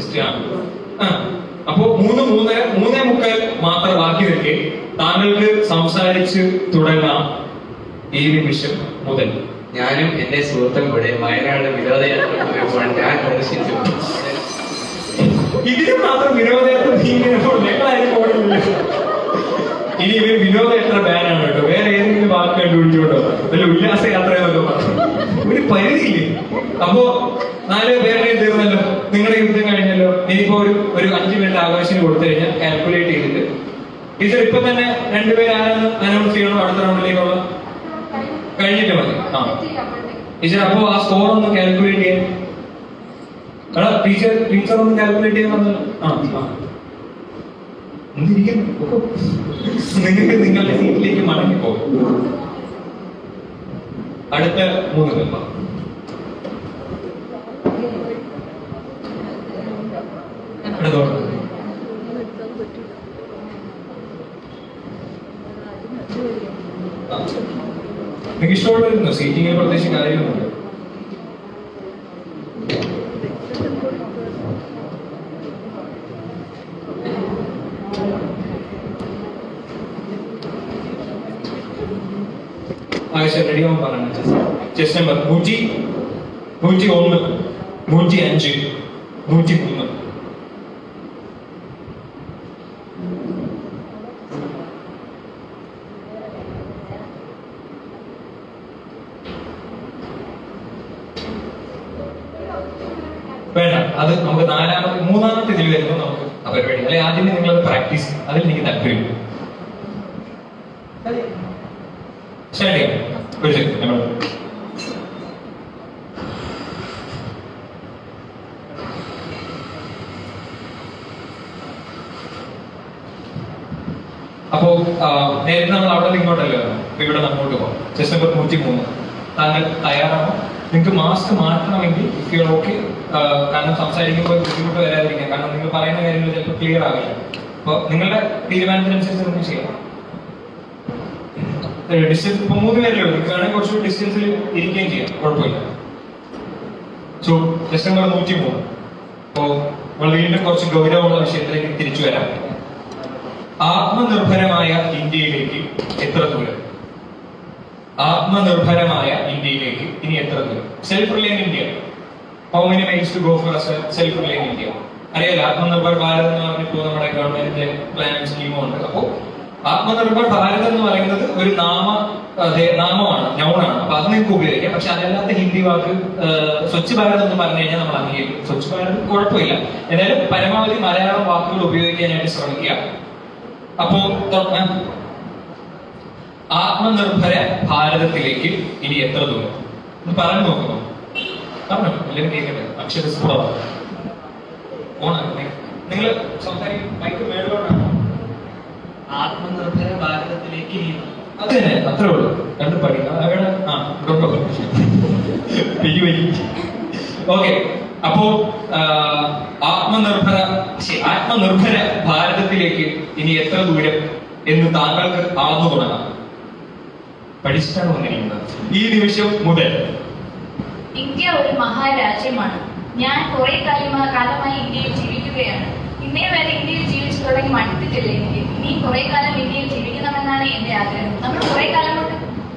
അപ്പോ മൂന്ന് മൂന്നര മൂന്നേ മുക്കാൽ മാത്രം ബാക്കി നിൽക്കെ താങ്കൾക്ക് സംസാരിച്ച് തുടങ്ങാം ഈ നിമിഷം മുതൽ. ഞാനും എന്റെ സുഹൃത്തും കൂടെ വയനാട് വിനോദയാത്ര പോയപ്പോൾ ഞാൻ ദർശിച്ചു. ഇതിനും മാത്രം വിനോദയാത്ര ഞങ്ങളാരും ഓടുന്നില്ല. ഇനി ഇവർ വിനോദയാത്ര ബാനാണ് കേട്ടോ. വേറെ ഏതെങ്കിലും വാക്ക് കണ്ടുപിടിച്ചോട്ടോ, വല്ല ഉല്ലാസയാത്ര എന്നൊക്കെ പറഞ്ഞു. ഒരു പരിധിയില്ലേ? അപ്പോ നാല് പേരുടെയും തീർന്നല്ലോ, നിങ്ങളുടെ യുദ്ധം കഴിഞ്ഞല്ലോ. ഇനിയിപ്പോ ഒരു ഒരു അഞ്ചു മിനിറ്റ് ആകാശത്തിന് കൊടുത്തു കഴിഞ്ഞാൽ കാൽക്കുലേറ്റ് ചെയ്തിട്ട് ടീച്ചർ ഇപ്പൊ തന്നെ രണ്ടുപേരും ആരാന്ന് അനൗൺസ് ചെയ്യണോ അടുത്ത റൗണ്ടിലേക്കുള്ള? കഴിഞ്ഞിട്ട് മതി. ആ ടീച്ചർ അപ്പോ ആ സ്കോർ ഒന്ന് കാൽക്കുലേറ്റ് ചെയ്യാൻ. എടാ ടീച്ചർ ടീച്ചർ ഒന്ന് കാൽക്കുലേറ്റ് ചെയ്യാൻ പറഞ്ഞു. ആ ആ നിങ്ങൾക്ക് നിങ്ങളുടെ സീറ്റിലേക്ക് മടങ്ങിപ്പോകും. അടുത്ത മൂന്ന് പേർ നിങ്ങൾക്ക് ഇഷ്ടമുള്ളായിരുന്നു സീറ്റിങ്ങിൽ പ്രത്യേകിച്ച് കാര്യമൊന്നുമില്ല. ആവശ്യം റെഡിയാവും പറഞ്ഞു. ചെസ് നമ്പർ നൂറ്റി നൂറ്റി ഒന്ന് നൂറ്റി അഞ്ച് നൂറ്റി മൂന്ന്. വേണ്ട, അത് നമുക്ക് നാലാമത്തെ മൂന്നാമത്തെ ഇതിൽ വരുമ്പോൾ നമുക്ക് പരിപാടി അല്ലെ. ആദ്യം നിങ്ങളത് പ്രാക്ടീസ്, അതിൽ എനിക്ക് താല്പര്യം. സ്റ്റാർട്ട് ചെയ്യാം. ഒരു സെക്കൻഡ് നമ്മൾ അപ്പോ നേരത്തെ നമ്മൾ അവിടെ നിന്ന് ഇങ്ങോട്ടല്ലോ, ഇവിടെ അങ്ങോട്ട് പോകാം. ചെസ് നമ്പർ നൂറ്റി മൂന്ന്. താങ്കൾ തയ്യാറാണോ? നിങ്ങൾക്ക് മാസ്ക് മാറ്റണമെങ്കിൽ ഇഫ് യു ഓക്കെ, കാരണം സംസാരിക്കുമ്പോൾ ബുദ്ധിമുട്ട് വരാതിരിക്കാം. കാരണം നിങ്ങൾ പറയുന്ന കാര്യങ്ങൾ ചിലപ്പോൾ ക്ലിയർ ആവില്ല. അപ്പോൾ നിങ്ങളുടെ തീരുമാനത്തിനനുസരിച്ച് നമുക്ക് ചെയ്യാം. ഡിസ്റ്റൻസ് ഇപ്പൊ മൂന്ന് പേരല്ലേ ഉള്ളൂ, നിങ്ങൾക്ക് വേണമെങ്കിൽ കുറച്ചുകൂടി ഡിസ്റ്റൻസിൽ ഇരിക്കുകയും ചെയ്യാം, കുഴപ്പമില്ല. സോ ചെസ് നമ്പർ നൂറ്റി മൂന്ന്. അപ്പോ നമ്മൾ വീണ്ടും കുറച്ച് ഗൗരവമുള്ള വിഷയത്തിലേക്ക് തിരിച്ചു വരാം. ആത്മനിർഭരമായ ഇന്ത്യയിലേക്ക് എത്ര ദൂരം? ആത്മനിർഭരമായ ഇന്ത്യയിലേക്ക് ഇനി എത്ര ദൂരം? Self reliant India. How many miles to go for self reliant India? അറിയാലോ, ആത്മനിർഭർ ഭാരത് എന്ന് പറഞ്ഞിപ്പോൾ നമ്മുടെ ഗവൺമെന്റിന്റെ പ്ലാനും സ്കീമും ഉണ്ട്. അപ്പോൾ ആത്മനിർഭർ ഭാരത് എന്ന് പറയുന്നത് ഒരു നാമ നാമമാണ്, നൗണാണ്. അപ്പൊ അത് നിങ്ങൾക്ക് ഉപയോഗിക്കാം. പക്ഷെ അതല്ലാത്ത ഹിന്ദി വാക്ക് സ്വച്ഛ് ഭാരത് എന്ന് പറഞ്ഞു കഴിഞ്ഞാൽ നമ്മൾ അംഗീകരിക്കും. സ്വച്ഛ് ഭാരത് കുഴപ്പമില്ല, എന്നാലും പരമാവധി മലയാളം വാക്കുകൾ ഉപയോഗിക്കാനായിട്ട് ശ്രമിക്കുക. അപ്പോ ആത്മനിർഭര ഭാരതത്തിലേക്ക് ഇനി എത്ര ദൂരം ഒന്ന് പറഞ്ഞു നോക്കുന്നു. പറഞ്ഞോ, എല്ലാവരും കേൾക്കട്ടെ. അക്ഷരസ്ഫുടമാണ്. ഓണാണ് നിങ്ങൾ സംസാരിക്കും. മൈക്ക് മേലോട്ടാണ്. ആത്മനിർഭര ഭാരതത്തിലേക്ക് അത് തന്നെ, അത്രേ ഉള്ളൂ. രണ്ട് പഠിക്കാം. ആ ഓക്കെ. അപ്പോ ആത്മനിർഭര ആത്മനിർഭര ഭാരതത്തിലേക്ക് ഇനി എത്ര ദൂരം എന്ന് താങ്കൾക്ക് ആർന്നു തുടങ്ങാം. പഠിച്ചിട്ടാണ് വന്നിരിക്കുന്നത്. ഈ നിമിഷം മുതൽ ഇന്ത്യ ഒരു മഹാരാജ്യമാണ്. ഞാൻ കുറെ കാലമായി കാലമായി ഇന്ത്യയിൽ ജീവിക്കുകയാണ്. ഇന്നേ വരെ ഇന്ത്യയിൽ ജീവിച്ചു തുടങ്ങി മടുത്തിട്ടില്ല എനിക്ക്. ഇനി കുറെ കാലം ഇന്ത്യയിൽ ജീവിക്കണമെന്നാണ് എന്റെ ആഗ്രഹം. നമ്മൾ കുറെ കാലം കൊണ്ട്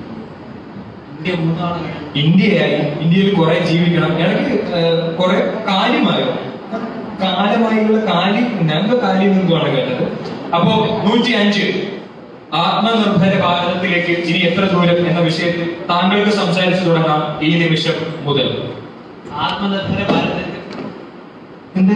ഇന്ത്യയായി ഇന്ത്യയിൽ കുറെ ജീവിക്കണം. എനിക്ക് കുറെ കാര്യമായോ കാലമായുള്ള കാര്യം ഞങ്ങൾ കാര്യം എന്തുമാണ് കേട്ടത്. അപ്പോ നൂറ്റി അഞ്ച് ആത്മനിർഭര ഭാരതത്തിലേക്ക് ഇനി എത്ര ദൂരം എന്ന വിഷയത്തിൽ താങ്കൾക്ക് സംസാരിച്ചു തുടങ്ങാം ഈ നിമിഷം മുതൽ. ആത്മനിർഭര ഭാരതത്തിൽ എന്ത്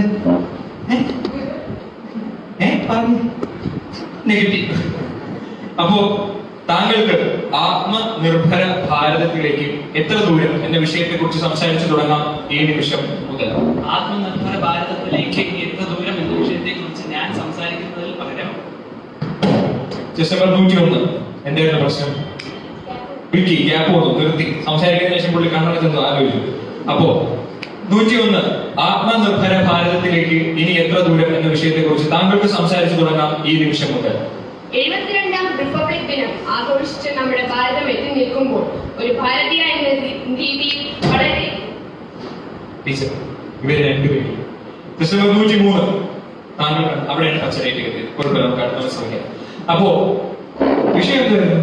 നെഗറ്റീവ്. അപ്പോ താങ്കൾക്ക് ആത്മനിർഭര ഭാരതത്തിലേക്ക് എത്ര ദൂരം എന്ന വിഷയത്തെ കുറിച്ച് സംസാരിച്ചു തുടങ്ങാം ഈ നിമിഷം മുതൽ. ആത്മനിർഭര ഭാരതത്തിലേക്ക് എത്ര ദൂരം എന്ന വിഷയത്തെ കുറിച്ച് ഞാൻ സംസാരിക്കുന്നതിൽ പകരം ചെസ് നമ്പർ നൂറ്റി ഒന്ന്. എന്തായിരുന്നു പ്രശ്നം? വിക്കി ഗ്യാപ്പ് വന്നു, നിർത്തി. സംസാരിക്കുന്ന ശേഷം പുള്ളി കണ്ണടച്ചെന്ന് ആലോചിച്ചു. അപ്പോ നൂറ്റി ഒന്ന് ആത്മനിർഭര ഭാരതത്തിലേക്ക് ഇനി എത്ര ദൂരം എന്ന വിഷയത്തെ കുറിച്ച് താങ്കൾക്ക് സംസാരിച്ചു തുടങ്ങാം ഈ നിമിഷം മുതൽ. എഴുപത്തിരണ്ടാം റിപ്പബ്ലിക് ദിനം ആഘോഷിച്ച് നമ്മുടെ ഭാരതം എത്തി നിൽക്കുമ്പോൾ ഒരു ഭാരതീയ എന്ന രീതിയിൽ വളരെ ടീച്ചർ ഇവര് രണ്ടുപേരും ചെസ് നമ്പർ നൂറ്റി മൂന്ന്. താങ്കൾ അവിടെയാണ് പച്ചരയിലേക്ക് എത്തിയത്. കുഴപ്പമില്ല, നമുക്ക് അടുത്ത ശ്രമിക്കാം. അപ്പോ വിഷയം എന്തായിരുന്നു?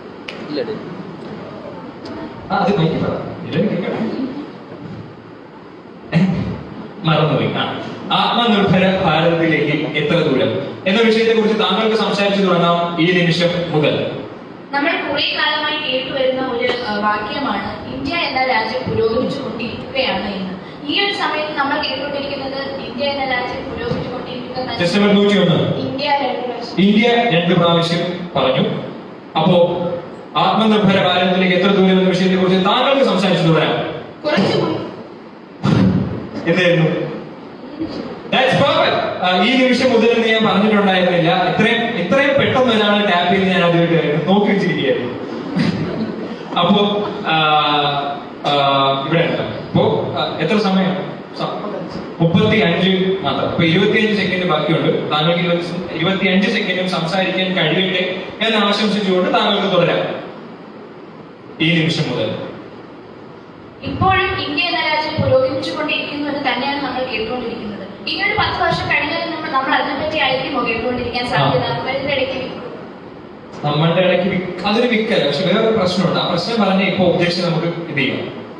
ആ അത് മൈക്ക് പറ, മറന്നുപോയി. ആ ആത്മനിർഭര ഭാരതത്തിലേക്ക് എത്ര ദൂരം എന്ന വിഷയത്തെ കുറിച്ച് താങ്കൾക്ക് സംസാരിച്ചു തുടങ്ങാം ഈ നിമിഷം മുതൽ. നമ്മൾ കുറെ കാലമായി കേട്ടുവരുന്ന ഒരു വാക്യമാണ് ഇന്ത്യ എന്ന രാജ്യം പുരോഗമിച്ചു കൊണ്ടിരിക്കുകയാണ് എന്ന്. ഈ ഒരു സമയത്ത് നമ്മൾ കേട്ടുകൊണ്ടിരിക്കുന്നത് ഇന്ത്യ എന്ന രാജ്യം പുരോഗമിച്ചു കൊണ്ടിരിക്കുന്ന ഇന്ത്യ ഇന്ത്യ രണ്ട് പ്രാവശ്യം പറഞ്ഞു. അപ്പോ ആത്മനിർഭര ഭാരതത്തിലേക്ക് എത്ര ദൂരം എന്ന വിഷയത്തെ കുറിച്ച് താങ്കൾക്ക് സംസാരിച്ചു തുടരാം. കുറച്ചു എന്തായിരുന്നു? ഈ നിമിഷം മുതൽ ഞാൻ പറഞ്ഞിട്ടുണ്ടായിരുന്നില്ല. ഇത്രയും ഇത്രയും പെട്ടെന്ന് ഒരാൾ ടാപ്പ് ചെയ്ത് ഞാൻ ആദ്യമായിട്ട് നോക്കി വെച്ചിരിക്കുകയായിരുന്നു. അപ്പോ ഇവിടെ അപ്പോ എത്ര സമയം? മുപ്പത്തി അഞ്ച് മാത്രം. അപ്പൊ ഇരുപത്തിയഞ്ച് സെക്കൻഡ് ബാക്കിയുണ്ട്. താങ്കൾക്ക് ഇരുപത്തി ഇരുപത്തിയഞ്ച് സെക്കൻഡും സംസാരിക്കാൻ കഴിയട്ടെ എന്ന് ആശംസിച്ചുകൊണ്ട് താങ്കൾക്ക് തുടരാം ഈ നിമിഷം മുതൽ. ഇപ്പോഴും ഇന്ത്യ എന്ന രാജ്യം പുരോഗമിച്ചുകൊണ്ടിരിക്കുന്നു എന്ന് തന്നെയാണ് നമ്മൾ കേട്ടുകൊണ്ടിരിക്കുന്നത്. ഇനി ഒരു പത്ത് വർഷം കഴിഞ്ഞാൽ നമ്മൾ നമ്മൾ അതിനെപ്പറ്റി ആയിരിക്കുമോ കേട്ടുകൊണ്ടിരിക്കാൻ സാധ്യത? വരുന്ന ഇടയ്ക്ക് നമ്മളുടെ ഇടയ്ക്ക് അതൊരു വിക്കല്ല. പക്ഷെ വേറൊരു പ്രശ്നമുണ്ട്. ആ പ്രശ്നം പറഞ്ഞ ഇപ്പൊ ഒബ്ജക്ഷൻ നമുക്ക് ഇത് ചെയ്യാം.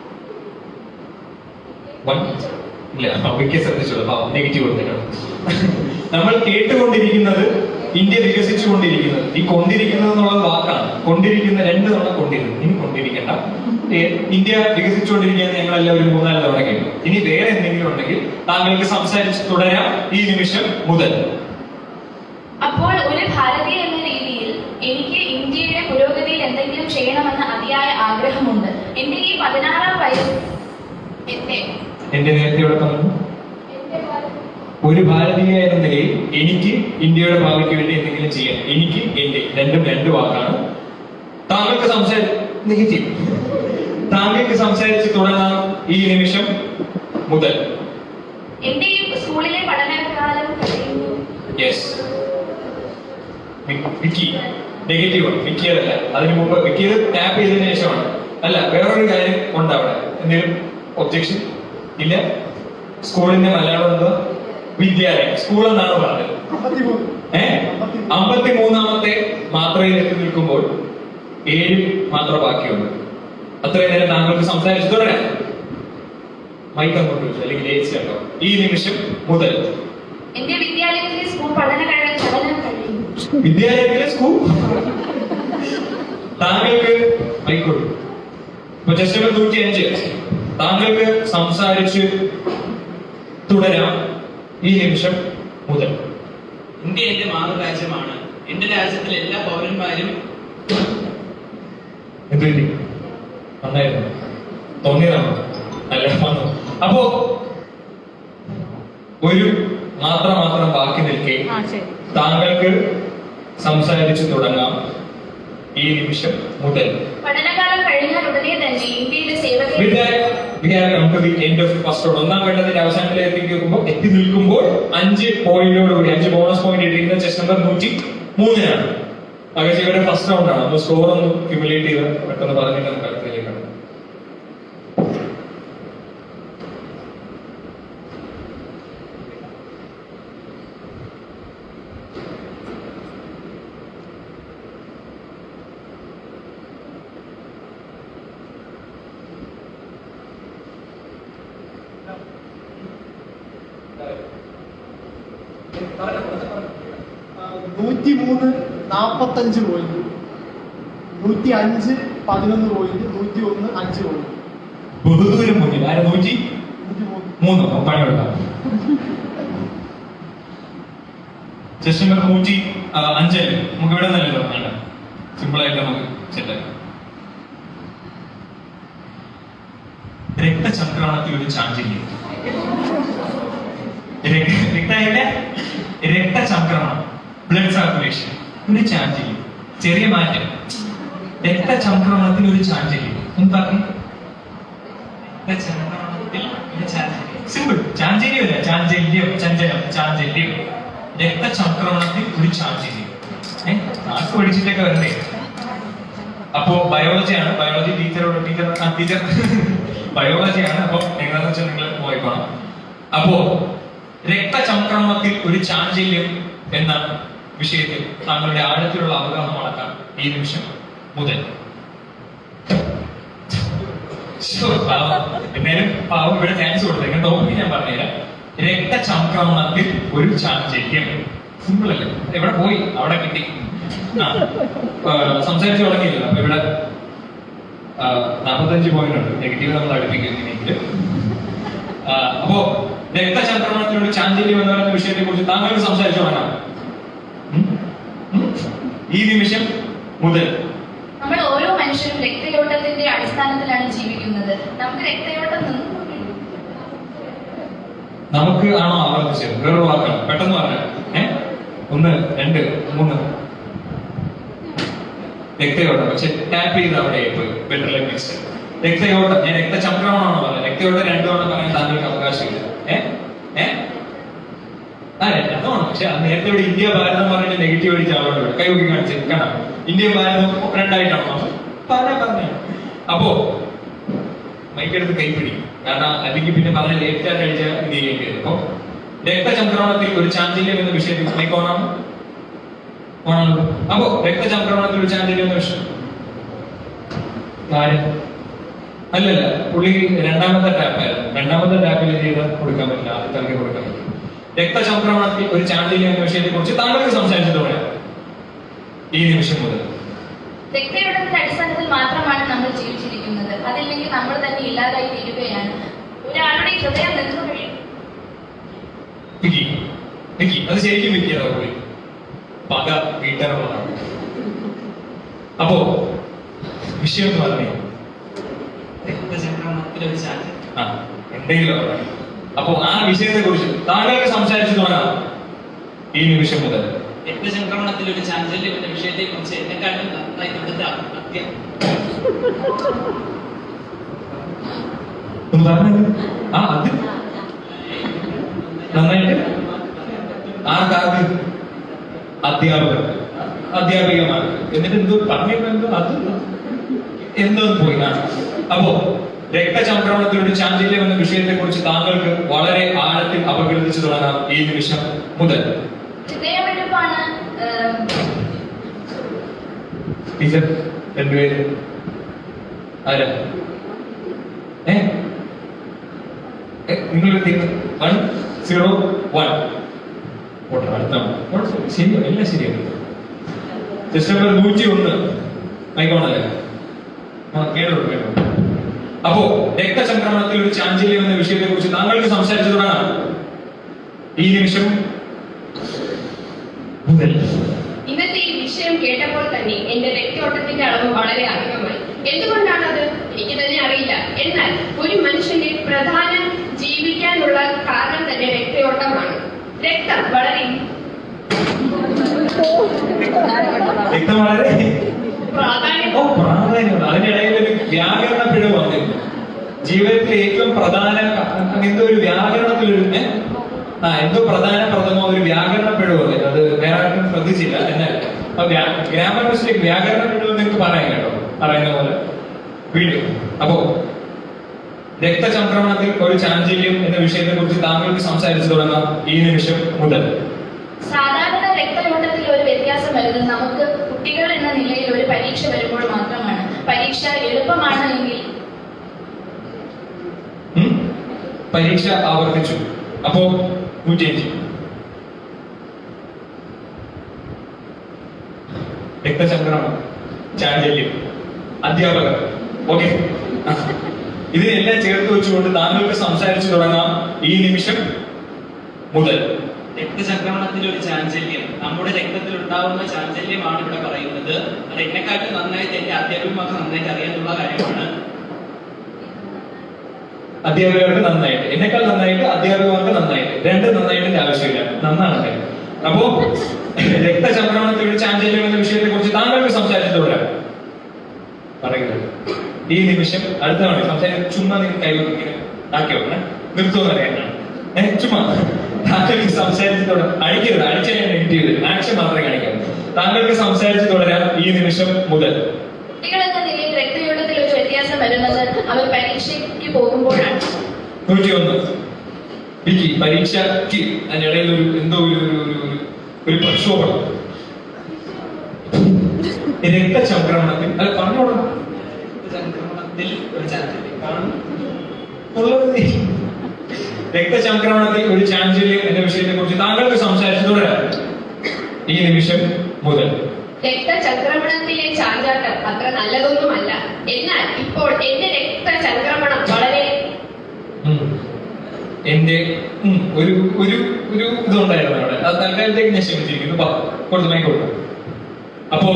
ഇല്ല, വിക്ക ശ്രദ്ധിച്ചോളൂ. നെഗറ്റീവ് കൊടുത്തേക്കണം. നമ്മൾ കേട്ടുകൊണ്ടിരിക്കുന്നത് ഇന്ത്യ വികസിച്ചുകൊണ്ടിരിക്കുന്നത്. ഈ കൊണ്ടിരിക്കുന്നത് എന്നുള്ളത് വാക്കാണ്. കൊണ്ടിരിക്കുന്ന രണ്ട് തവണ കൊണ്ടിരുന്നു. ഇനി കൊണ്ടിരിക്കണ്ട. ഇന്ത്യ വികസിച്ചുകൊണ്ടിരിക്കുകയാണ് ഞങ്ങളെല്ലാം ഒരു മൂന്നാല് തവണ കേട്ടു. ഇനി വേറെ എന്തെങ്കിലും ഉണ്ടെങ്കിൽ താങ്കൾക്ക് സംസാരിച്ച് തുടരാം ഈ നിമിഷം മുതൽ. അപ്പോൾ ഒരു ഭാരതീയ എന്ന രീതിയിൽ എനിക്ക് ഇന്ത്യയുടെ പുരോഗതിയിൽ എന്തെങ്കിലും ചെയ്യണമെന്ന അതിയായ ആഗ്രഹമുണ്ട്. എന്റെ ഈ പതിനാറാം വയസ്സ് എന്റെ നേരത്തെ ഇവിടെ പറഞ്ഞു, ഒരു ഭാരതീയ എന്ന നിലയിൽ എനിക്ക് ഇന്ത്യയുടെ ഭാവിക്ക് വേണ്ടി എന്തെങ്കിലും ചെയ്യാം. എനിക്ക് എന്റെ രണ്ടും രണ്ട് വാക്കാണ്. താങ്കൾക്ക് സംസാരി നെഗറ്റീവ് താങ്കൾക്ക് സംസാരിച്ച് തുടങ്ങാം ഈ നിമിഷം മുതൽ. എന്റെ ഈ സ്കൂളിലെ പഠനകാലം കഴിയുന്നു. യെസ്, വിക്കി നെഗറ്റീവ് വിക്കിയതല്ല. അതിന് മുമ്പ് വിക്കിയത് ടാപ്പ് ചെയ്തതിനു ശേഷമാണ്. അല്ല, വേറൊരു കാര്യം ഉണ്ട് അവിടെ. എന്തെങ്കിലും ഒബ്ജക്ഷൻ ഇല്ല? സ്കൂളിന്റെ മലയാളം എന്തോ? വിദ്യാലയം. സ്കൂൾ എന്നാണ് പറഞ്ഞത്. ഏഹ് അമ്പത്തി മൂന്നാമത്തെ മാത്രയിൽ എത്തി നിൽക്കുമ്പോൾ ഏഴ് മാത്രം ബാക്കിയുണ്ട്. അത്രയും നേരം താങ്കൾക്ക് സംസാരിച്ചു തുടരാം. മൈക്ക് അങ്ങോട്ട് അല്ലെങ്കിൽ ഏച്ചി കേട്ടോ ഈ നിമിഷം മുതൽ. എന്റെ വിദ്യാലയത്തിലെ സ്കൂൾ പഠന പഠനം കഴിയും. വിദ്യാലയത്തിലെ സ്കൂൾ താങ്കൾക്ക് മൈക്കോട്ടു ഇപ്പൊ ജസ്റ്റ് നമ്പർ നൂറ്റി അഞ്ച് താങ്കൾക്ക് സംസാരിച്ച് തുടരാം ഈ നിമിഷം മുതൽ. ഇന്ത്യ എന്റെ മാതൃരാജ്യമാണ്. എന്റെ രാജ്യത്തിലെ എല്ലാ പൗരന്മാരും എന്ത് നന്നായിരുന്നു തോന്നിയതാണ്. അല്ല വന്നു. അപ്പോ ഒരു മാത്രം മാത്രം ബാക്കി നിൽക്കെ താങ്കൾക്ക് സംസാരിച്ചു തുടങ്ങാം ഈ നിമിഷം മുതൽ. പഠനകാലം കഴിഞ്ഞാൽ ഉടനെ തന്നെ ഇന്ത്യയിലെ സേവകർ നമുക്ക് എൻഡ് ഓഫ് ഫസ്റ്റ് റൗണ്ട് ഒന്നാം ഘട്ടത്തിന്റെ അവസാനത്തിലേക്ക് എത്തിക്കുമ്പോൾ എത്തി നിൽക്കുമ്പോൾ അഞ്ച് പോയിന്റോടുകൂടി അഞ്ച് ബോണസ് പോയിന്റ് ഇട്ടിരിക്കുന്ന ചെസ് നമ്പർ നൂറ്റി മൂന്നിനാണ്. അകച്ച് ഇവരുടെ ഫസ്റ്റ് റൗണ്ട് ആണ്. അപ്പൊ സ്കോർ ഒന്ന് ക്യുമുലേറ്റ് ചെയ്ത് പെട്ടെന്ന് പറഞ്ഞിട്ട് നമുക്ക് അടുത്തേക്കാണ്. നൂറ്റി മൂന്ന് നാപ്പത്തഞ്ച് പോയിന്റ്, നൂറ്റി അഞ്ച് പതിനൊന്ന് പോയിന്റ്, നൂറ്റി ഒന്ന് അഞ്ച് പോയിന്റ്. ബഹുദൂരം മുന്നിൽ ആരെ നൂറ്റി മൂന്ന് പണിയെടുക്കാം. ചെസ് നമ്പർ നൂറ്റി അഞ്ചല്ലേ നമുക്ക് ഇവിടെ നല്ലല്ലോ. വേണ്ട, സിമ്പിൾ ആയിട്ട് നമുക്ക് സെറ്റാക്കാം. രക്തചംക്രമണത്തിൽ ഒരു ചാഞ്ചല്യം. രക്തയുടെ രക്തചംക്രമണം, ബ്ലഡ് സർക്കുലേഷൻ, ഒരു ചാഞ്ചല്യം, ചെറിയ മാറ്റം. രക്തചംക്രമണത്തിൽ ഒരു ചാഞ്ചല്യം. എന്താക്കി സിമ്പിൾ. ചാഞ്ചല്യമല്ല, ചാഞ്ചല്യം, ചഞ്ചലം, ചാഞ്ചല്യം. രക്തചംക്രമണത്തിൽ ഒരു ചാഞ്ചല്യം. ഏഹ് നാക്ക് പഠിച്ചിട്ടൊക്കെ വരണ്ടേ? അപ്പോ ബയോളജിയാണ്. ബയോളജി ടീച്ചറോട് ടീച്ചർ ടീച്ചർ ബയോളജിയാണ്. അപ്പൊ എങ്ങനെയാന്ന് വെച്ചാൽ നിങ്ങൾ പോയിക്കോണം. അപ്പോ രക്തചംക്രമണത്തിൽ ഒരു ചാഞ്ചല്യം എന്ന വിഷയത്തിൽ താങ്കളുടെ ആഴത്തിലുള്ള അവഗാഹം അളക്കാൻ ഈ നിമിഷം മുതൽ. എന്നാലും പാവം ഇവിടെ ചാൻസ് കൊടുത്തേക്കാം. ടോപ്പിക്ക് ഞാൻ പറഞ്ഞുതരാം. രക്തചംക്രമണത്തിൽ ഒരു ചാഞ്ചല്യം. സിമ്പിൾ അല്ലേ? എവിടെ പോയി? അവിടെ കിട്ടി. ആ സംസാരിച്ചു തുടങ്ങിയില്ല. അപ്പൊ ഇവിടെ നാൽപ്പത്തഞ്ച് പോയിന്റ് ഉണ്ട്. നെഗറ്റീവ് നമ്മൾ അടുപ്പിക്കുന്നെങ്കിൽ അപ്പോ രക്തചംക്രമണത്തിനൊരു ചാഞ്ചല്യം എന്ന് പറയുന്ന വിഷയത്തെ കുറിച്ച് താങ്കൾക്ക് സംസാരിച്ചു തുടങ്ങാം ഈ നിമിഷം മുതൽ. നമ്മൾ ഓരോ മനുഷ്യരും രക്തയോട്ടത്തിന്റെ അടിസ്ഥാനത്തിലാണ് ജീവിക്കുന്നത്. നമുക്ക് രക്തയോട്ടം നമുക്ക് ആണോ ആവർത്തിച്ചത്? വേറൊരു വാക്കാണ്, പെട്ടെന്ന് പറഞ്ഞ. ഏഹ് ഒന്ന് രണ്ട് മൂന്ന് രക്തയോട്ടം. പക്ഷെ ടാപ്പ് ചെയ്ത് അവിടെ പോയി. ബെറ്റർ നെക്സ്റ്റ് രക്തയോട്ടം. ഞാൻ രക്തചംക്രമണമാണോ പറഞ്ഞത്? രക്തയോട്ടം രണ്ടു തവണ പറയാൻ താങ്കൾക്ക് അവകാശമില്ല. ഏഹ് ഏഹ് ആ രണ്ടാണ്. പക്ഷെ നേരത്തെ ഇവിടെ ഇന്ത്യ ഭാരതം പറഞ്ഞിട്ട് നെഗറ്റീവ് അടിച്ച ആളോട് ഇവിടെ കൈ നോക്കി കാണിച്ച് കാണാം. ഇന്ത്യ ഭാരതം രണ്ടായിട്ടാണോ പറഞ്ഞ പറഞ്ഞ. അപ്പോ മൈക്കെടുത്ത് കൈ പിടിക്കും, കാരണം അല്ലെങ്കിൽ പിന്നെ പറഞ്ഞ ലേറ്റ് ആയിട്ട് അടിച്ച ഇത് ചെയ്യേണ്ടി വരും. അപ്പൊ രക്തചംക്രമണത്തിൽ ഒരു ചാഞ്ചല്യം എന്ന വിഷയത്തിൽ മൈക്ക് ഓണാണോ? ഓണാണല്ലോ. അപ്പോ രക്തചംക്രമണത്തിൽ ഒരു ചാഞ്ചല്യം എന്ന വിഷയം ആര് അല്ലല്ല, പുള്ളി രണ്ടാമത്തെ ടാപ്പായിരുന്നു. രണ്ടാമത്തെ ടാപ്പിൽ ചെയ്ത് കൊടുക്കാൻ പറ്റില്ല, ആദ്യത്തെ കൊടുക്കാൻ പറ്റില്ല. രക്തചംക്രമണത്തിൽ ഒരു ചാഞ്ചല്യം എന്ന വിഷയത്തെ കുറിച്ച് താങ്കൾക്ക് സംസാരിച്ചത് പറയാം ഈ നിമിഷം മുതൽ. രക്തയോട്ടത്തിന്റെ അടിസ്ഥാനത്തിൽ മാത്രമാണ് നമ്മൾ ജീവിച്ചിരിക്കുന്നത്. അതില്ലെങ്കിൽ നമ്മൾ തന്നെ ഇല്ലാതായി തീരുകയാണ്. ഒരാളുടെ ഹൃദയം നിന്നു കഴിയും. അത് ശരിക്കും വിക്കിയതാ പുള്ളി പക വീട്ടറുള്ളതാണ്. അപ്പോ വിഷയം എന്ന് പറഞ്ഞേ രക്തചംക്രമണത്തിലൊരു ചാൻസ് ആ എന്തെങ്കിലും പറയാം. അപ്പോ ആ വിഷയത്തെ കുറിച്ച് താങ്കൾക്ക് സംസാരിച്ചു തുടങ്ങാം ഈ നിമിഷം മുതൽ. രക്തചംക്രമണത്തിൽ ഒരു ചാഞ്ചല്യം എന്ന വിഷയത്തെ കുറിച്ച് എന്നെക്കാട്ടും നന്നായി ഇവിടുത്തെ അത്യം ഒന്ന് പറഞ്ഞത് ആ അത് നന്നായിട്ട് ആ കാത് അധ്യാപകർ അധ്യാപികമാർക്ക് എന്നിട്ട് എന്തോ പറഞ്ഞപ്പോ എന്തോ അത് എന്തോ പോയി. ആ അപ്പോ രക്തചംക്രമണത്തിലൊരു ചാഞ്ചല്യം എന്ന വിഷയത്തെ കുറിച്ച് താങ്കൾക്ക് വളരെ ആഴത്തിൽ അപഗ്രഥിച്ചു തുടങ്ങാം ഈ നിമിഷം മുതൽ. ഹൃദയമെടുപ്പാണ്. ടീച്ചർ രണ്ടുപേര് ആരാ? ഏ നിങ്ങളൊരു തീർന്ന് വൺ സീറോ വൺ അടുത്താണ് ശരിയോ? എല്ലാം ശരിയാണ്. ജസ്റ്റ് നമ്പർ നൂറ്റി ഒന്ന് മൈക്കോണല്ലേ? ആ കേട്ടോ കേട്ടോ. അപ്പോ രക്തചംക്രമണത്തിൽ ഒരു ചാഞ്ചല്യം എന്ന വിഷയത്തെ കുറിച്ച് താങ്കൾക്ക് സംസാരിച്ചു തുടങ്ങാം ഈ നിമിഷം മുതൽ. ഇന്നത്തെ ഈ വിഷയം കേട്ടപ്പോൾ തന്നെ എന്റെ രക്തയോട്ടത്തിന്റെ അളവ് വളരെ അധികമായി. എന്തുകൊണ്ടാണത് എനിക്ക് തന്നെ അറിയില്ല. എന്നാൽ ഒരു മനുഷ്യന്റെ പ്രധാന ജീവിക്കാനുള്ള കാരണം തന്നെ രക്തയോട്ടമാണ്. രക്തം വളരെ രക്തം വളരെ പ്രാധാന്യം ഓ പ്രാധാന്യമുണ്ട്. അതിനിടയിൽ ഒരു വ്യാകരണ പിഴവ് വന്നിരുന്നു. ജീവിതത്തിലെ ഏറ്റവും പ്രധാന എന്തോ ഒരു വ്യാകരണത്തിലൊരു ആ എന്തോ പ്രധാനപ്രദമോ ഒരു വ്യാകരണ പിഴവ് വന്നിരുന്നു. അത് വേറെ ആർക്കും ശ്രദ്ധിച്ചില്ല. എന്നാൽ ഗ്രാമർ മിസ്റ്റേക്ക് വ്യാകരണ പിഴവ് നിങ്ങൾക്ക് പറയാം കേട്ടോ, പറയുന്ന പോലെ വീണ്ടും. അപ്പോ രക്തചംക്രമണത്തിൽ ഒരു ചാഞ്ചല്യം എന്ന വിഷയത്തെ കുറിച്ച് താങ്കൾക്ക് സംസാരിച്ചു തുടങ്ങാം ഈ നിമിഷം മുതൽ. സാധാരണ രക്തയോട്ടത്തിൽ ഒരു വ്യത്യാസം വരുന്നത് നമുക്ക് കുട്ടികൾ എന്ന നിലയിൽ ഒരു പരീക്ഷ വരുമ്പോൾ മാത്രമാണ്. പരീക്ഷ എളുപ്പമാണ് എങ്കിൽ പരീക്ഷ ആവർത്തിച്ചു. അപ്പോ നൂറ്റിയഞ്ച് രക്തചംക്രമണം, ചാഞ്ചല്യം, അധ്യാപകർ. ഓക്കെ, ഇതിനെല്ലാം ചേർത്ത് വെച്ചുകൊണ്ട് താങ്കൾക്ക് സംസാരിച്ചു തുടങ്ങാം ഈ നിമിഷം മുതൽ. രക്തചംക്രമണത്തിൽ ഒരു ചാഞ്ചല്യം, നമ്മുടെ രക്തത്തിൽ ഉണ്ടാവുന്ന ചാഞ്ചല്യമാണ് ഇവിടെ പറയുന്നത്. അത് എന്നെക്കാട്ടും നന്നായിട്ട് എന്റെ അധ്യാപകർക്ക് നന്നായിട്ട് അറിയാനുള്ള കാര്യമാണ്. അധ്യാപകർക്ക് നന്നായിട്ട്, എന്നെക്കാൾ നന്നായിട്ട് അധ്യാപകർക്ക് നന്നായിട്ട്, രണ്ടും നന്നായിട്ട് ആവശ്യമില്ല, നന്നാണ്. അപ്പോ രക്തചംക്രമണത്തിൽ ഒരു ചാഞ്ചല്യം എന്ന വിഷയത്തെ കുറിച്ച് താങ്കൾക്ക് സംസാരിച്ചു തുടരാം പറയുന്നത് ഈ നിമിഷം. അടുത്തതാണ് സംസാരിക്കാൻ. ചുമ്മാ നിങ്ങൾ കൈവക്കിങ്ങനെ ആക്കി വെക്കണേ, നിർത്തുമെന്ന് അറിയാനാണ്. ഏഹ് ചുമ്മാ താങ്കൾക്ക് സംസാരിച്ചു തുടരാം. അടിക്കരുത്, അടിച്ച ഞാൻ നെഗറ്റീവ് ചെയ്ത് ആക്ഷൻ മാത്രമേ കാണിക്കാം. താങ്കൾക്ക് സംസാരിച്ചു തുടരാം ഈ നിമിഷം മുതൽ. കുട്ടികൾ എന്ന നിലയിൽ രക്തയോട്ടത്തിൽ ഒരു വ്യത്യാസം വരുന്നത് അവർ പരീക്ഷയ്ക്ക് പോകുമ്പോഴാണ്. നൂറ്റി ഒന്ന് വിക്കി പരീക്ഷയ്ക്ക് അതിനിടയിൽ ഒരു എന്തോ ഒരു ഒരു പ്രക്ഷോഭം. രക്തചംക്രമണത്തിൽ അത് പറഞ്ഞോളാം. രക്തചംക്രമണത്തിൽ ഒരു ചാഞ്ചല്യം ഉള്ളത് രക്തചംക്രമണത്തിൽ ഒരു ചാഞ്ചല്യം എന്ന വിഷയത്തെ കുറിച്ച് താങ്കൾക്ക് സംസാരിച്ചു തുടരാം ഈ നിമിഷം മുതൽ. രക്തചംക്രമണത്തിലെ ചാഞ്ചാട്ടം അത്ര നല്ലതൊന്നുമല്ല. എന്നാൽ ഇപ്പോൾ എന്റെ രക്തചംക്രമണം വളരെ എന്റെ ഒരു ഒരു ഒരു ഇതുണ്ടായിരുന്നു അവിടെ. അത് തൽക്കാലത്തേക്ക് ഞാൻ ക്ഷമിച്ചിരിക്കുന്നു. കൊടുത്തു മൈ കൊടുത്തു. അപ്പോ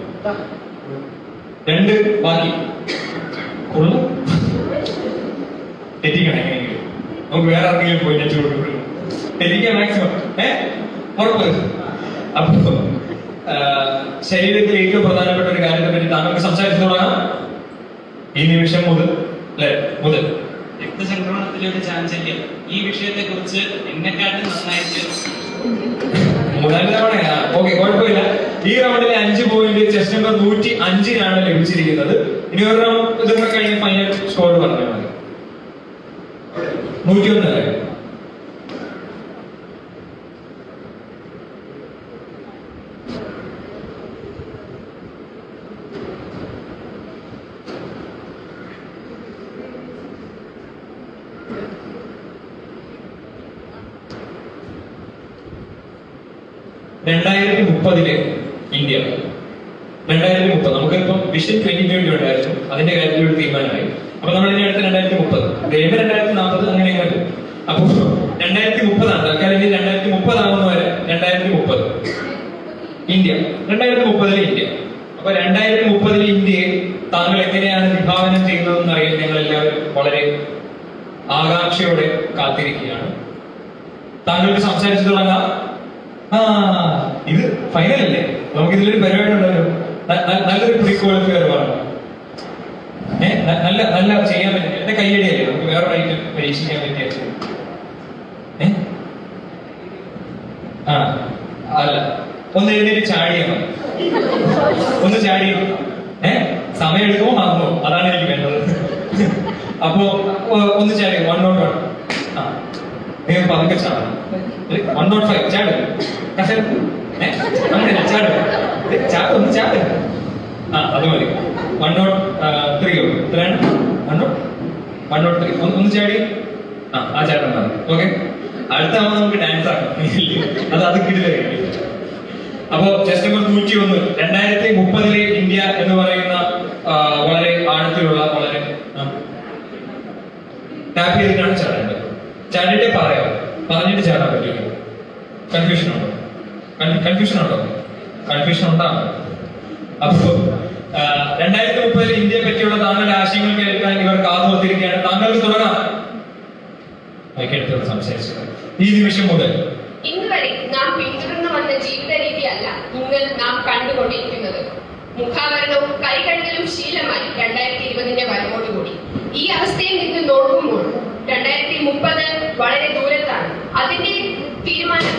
രണ്ട് ബാക്കി കൊള്ളും തെറ്റിക്കണം. എങ്ങനെയെങ്കിലും നമുക്ക് വേറെ ആർക്കെങ്കിലും പോയി നെറ്റ് കൊടുക്കും, തെറ്റിക്കാൻ മാക്സിമം ഏഹ് ഉറപ്പ്. അപ്പോ ശരീരത്തിൽ ഏറ്റവും പ്രധാനപ്പെട്ട ഒരു കാര്യത്തെ പറ്റി താങ്കൾക്ക് സംസാരിച്ചു തുടങ്ങാം ഈ നിമിഷം മുതൽ അല്ലെ മുതൽ. രക്തചംക്രമണത്തിലെ ഒരു ചാഞ്ചല്യം, ഈ വിഷയത്തെ കുറിച്ച് എന്നെക്കാട്ടും നന്നായിട്ട് മൂന്നാല് തവണയാ. ഓക്കെ, കുഴപ്പമില്ല. ഈ റൗണ്ടിലെ അഞ്ച് പോയിന്റ് ചെസ് നമ്പർ നൂറ്റി അഞ്ചിനാണ് ലഭിച്ചിരിക്കുന്നത്. ഇനി ഒരു റൗണ്ട് ഇതൊക്കെ കഴിഞ്ഞ് ഫൈനൽ സ്കോർ പറഞ്ഞാൽ മതി. നൂറ്റി ഒന്നല്ലേ? രണ്ടായിരത്തി മുപ്പതിലെ ഇന്ത്യ, രണ്ടായിരത്തി മുപ്പത് നമുക്കിപ്പം വിഷൻ ട്വന്റി ട്വന്റി ഉണ്ടായിരുന്നു, അതിന്റെ കാര്യത്തിൽ ഒരു തീരുമാനമായി. അപ്പൊ നമ്മൾ ഇനി അടുത്ത രണ്ടായിരത്തി മുപ്പത് ദൈവം രണ്ടായിരത്തി നാൽപ്പത് അങ്ങനെ എങ്ങനെ. അപ്പൊ രണ്ടായിരത്തി മുപ്പതാണ് തൽക്കാലം. ഇനി രണ്ടായിരത്തി മുപ്പതാകുന്ന വരെ രണ്ടായിരത്തി മുപ്പത് ഇന്ത്യ, രണ്ടായിരത്തി മുപ്പതിലെ ഇന്ത്യ. അപ്പൊ രണ്ടായിരത്തി മുപ്പതിലെ ഇന്ത്യയെ താങ്കൾ എങ്ങനെയാണ് വിഭാവനം ചെയ്യുന്നതെന്ന് അറിയാൻ ഞങ്ങൾ എല്ലാവരും വളരെ ആകാംക്ഷയോടെ കാത്തിരിക്കുകയാണ്. താങ്കൾക്ക് സംസാരിച്ചു തുടങ്ങാം. ആ ഇത് ഫൈനൽ അല്ലേ? നമുക്ക് ഇതിലൊരു പരിപാടി ഉണ്ടല്ലോ, നല്ലൊരു പ്രീ ക്വാളിഫയർ പറഞ്ഞു. ഏഹ് നല്ല നല്ല ചെയ്യാൻ പറ്റും. എന്റെ കയ്യടിയല്ലേ, നമുക്ക് വേറെ ഐറ്റം പരീക്ഷിക്കാൻ പറ്റിയ. ഏഹ് ആ അല്ല, ഒന്ന് എഴുന്നേറ്റ് ചാടിയാ മതി. ഒന്ന് ചാടി. ഏഹ് സമയം എടുക്കുമോ മറന്നോ, അതാണ് എനിക്ക് വേണ്ടത്. അപ്പോ ഒന്ന് ചാടി. One nought one. ആ നിങ്ങൾ പതുക്കെ ചാടണം. വൺ നോട്ട് ഫൈവ് ചാട്. അങ്ങനെ ചാട് ചാട് ഒന്ന് ചാട്. ആ അത് മതി. വൺ നോട്ട് ത്രീ എത്രയാണ്? One nought one nought three. ഒന്ന് ചാടി. ആ ആ ചാട്ടം മതി. ഓക്കെ, അടുത്ത ആവുമ്പോൾ നമുക്ക് ഡാൻസ് ആക്കാം. അത് അത് കിടിലേ. അപ്പോ ചെസ് നമ്പർ നൂറ്റി ഒന്ന്, രണ്ടായിരത്തി മുപ്പതിലെ ഇന്ത്യ എന്ന് പറയുന്ന വളരെ ആഴത്തിലുള്ള വളരെ ടാപ്പ് ചെയ്തിട്ടാണ് ചാടേണ്ടത്. ചാടിയിട്ട് പറയാം, പറഞ്ഞിട്ട് ചാടാൻ പറ്റില്ല. കൺഫ്യൂഷൻ ഉണ്ടോ? കൺഫ്യൂഷൻ ഉണ്ടോ? കൺഫ്യൂഷൻ ഉണ്ടാകും. അപ്പോ രണ്ടായിരത്തി മുപ്പതിൽ ഇന്ത്യയെ പറ്റിയുള്ള താങ്കളുടെ ആശയങ്ങൾ കേൾക്കാൻ ഇവർ കാതുകൊത്തിരിക്കുകയാണ്. താങ്കൾക്ക് തുടങ്ങാം. എടുത്തോട് സംസാരിച്ചത് ഈ നിമിഷം മുതൽ ഇന്ന് വരെ നാം പിന്തുടർന്നു വന്ന ജീവിത രീതിയല്ല ഇന്ന് നാം കണ്ടുകൊണ്ടിരിക്കുന്നത്. മുഖാവരണവും കൈകഴുകലും ശീലമായി രണ്ടായിരത്തി ഇരുപതിന്റെ വരവോടുകൂടി ഈ അവസ്ഥയിൽ നിന്ന് നോക്കുമ്പോൾ രണ്ടായിരത്തി മുപ്പത് വളരെ ദൂരത്താണ്. അതിന്റെ തീരുമാനം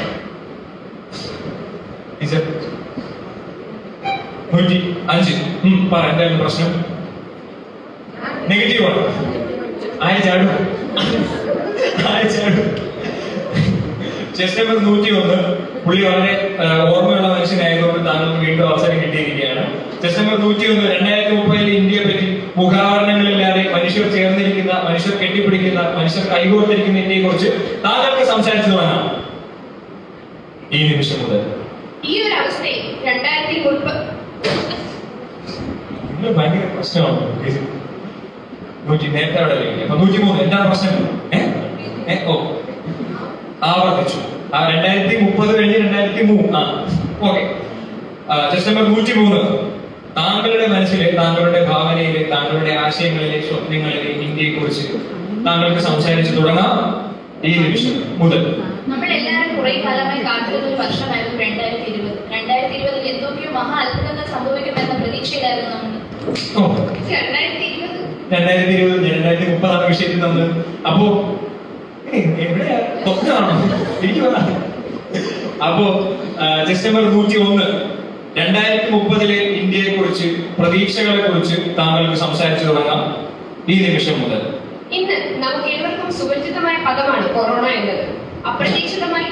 നൂറ്റി അഞ്ച്. പറ, എന്തായാലും പ്രശ്നം നെഗറ്റീവ് ആണ്. ആര് ചാടും? ആര് ചാടും? ചെസ് നമ്പർ നൂറ്റി ഒന്ന്. പുള്ളി വളരെ ഓർമ്മയുള്ള മനുഷ്യനായതുകൊണ്ട് താങ്കൾക്ക് വീണ്ടും അവസരം കിട്ടിയിരിക്കുകയാണ്. ചെസ് നമ്പർ നൂറ്റി ഒന്ന്, രണ്ടായിരത്തി മുപ്പതിൽ ഇന്ത്യയെ പറ്റി മുഖാവരണങ്ങളില്ലാതെ മനുഷ്യർ ചേർന്നിരിക്കുന്ന, മനുഷ്യർ കെട്ടിപ്പിടിക്കുന്ന, മനുഷ്യർ കൈകോർത്തിരിക്കുന്ന ഇന്ത്യയെ കുറിച്ച് താങ്കൾക്ക് സംസാരിച്ചു തുടങ്ങാം ഈ നിമിഷം മുതൽ. ഈ ഒരു അവസ്ഥയിൽ രണ്ടായിരത്തി മുപ്പത് ഭയങ്കര പ്രശ്നമാണ്. നൂറ്റി നേരത്തെ അവിടെ അപ്പൊ നൂറ്റി മൂന്ന് എന്താണ് പ്രശ്നം? ഏഹ് ഓ ആവർത്തിച്ചു. ആ രണ്ടായിരത്തി മുപ്പത് കഴിഞ്ഞ് രണ്ടായിരത്തി മൂന്ന്. ആ ഓക്കെ, ചെസ് നമ്പർ നൂറ്റി മൂന്ന്. താങ്കളുടെ മനസ്സിലെ, താങ്കളുടെ ഭാവനയിലെ, താങ്കളുടെ ആശയങ്ങളിലെ, സ്വപ്നങ്ങളിലെ ഇന്ത്യയെ കുറിച്ച് താങ്കൾക്ക് സംസാരിച്ചു തുടങ്ങാം ഈ നിമിഷം മുതൽ. നമ്മളെല്ലാവരും കുറെ കാലമായി കാത്തിരുന്ന ഒരു വർഷമായിരുന്നു രണ്ടായിരത്തി ഇരുപത്. രണ്ടായിരത്തി ഇരുപതിൽ എന്തൊക്കെയോ മഹാ അത്ഭുതങ്ങൾ സംഭവിക്കുമെന്ന പ്രതീക്ഷയിലായിരുന്നു നമ്മൾ. രണ്ടായിരത്തി ഇരുപത് രണ്ടായിരത്തി ഇരുപത് രണ്ടായിരത്തി മുപ്പതാണ് വിഷയത്തിൽ തന്നത്. അപ്പോ എവിടെയാ തൊക്കാണോ എനിക്ക് പറയാം. അപ്പോ ചെസ് നമ്പർ നൂറ്റി ഒന്ന്, രണ്ടായിരത്തി മുപ്പതിലെ ഇന്ത്യയെ കുറിച്ച്, പ്രതീക്ഷകളെ കുറിച്ച് താങ്കൾക്ക് സംസാരിച്ചു തുടങ്ങാം ഈ നിമിഷം മുതൽ. ഇന്ന് നമുക്ക് ഏവർക്കും സുപരിചിതമായ പദമാണ് കൊറോണ എന്നത്. അപ്രതീക്ഷിതമായി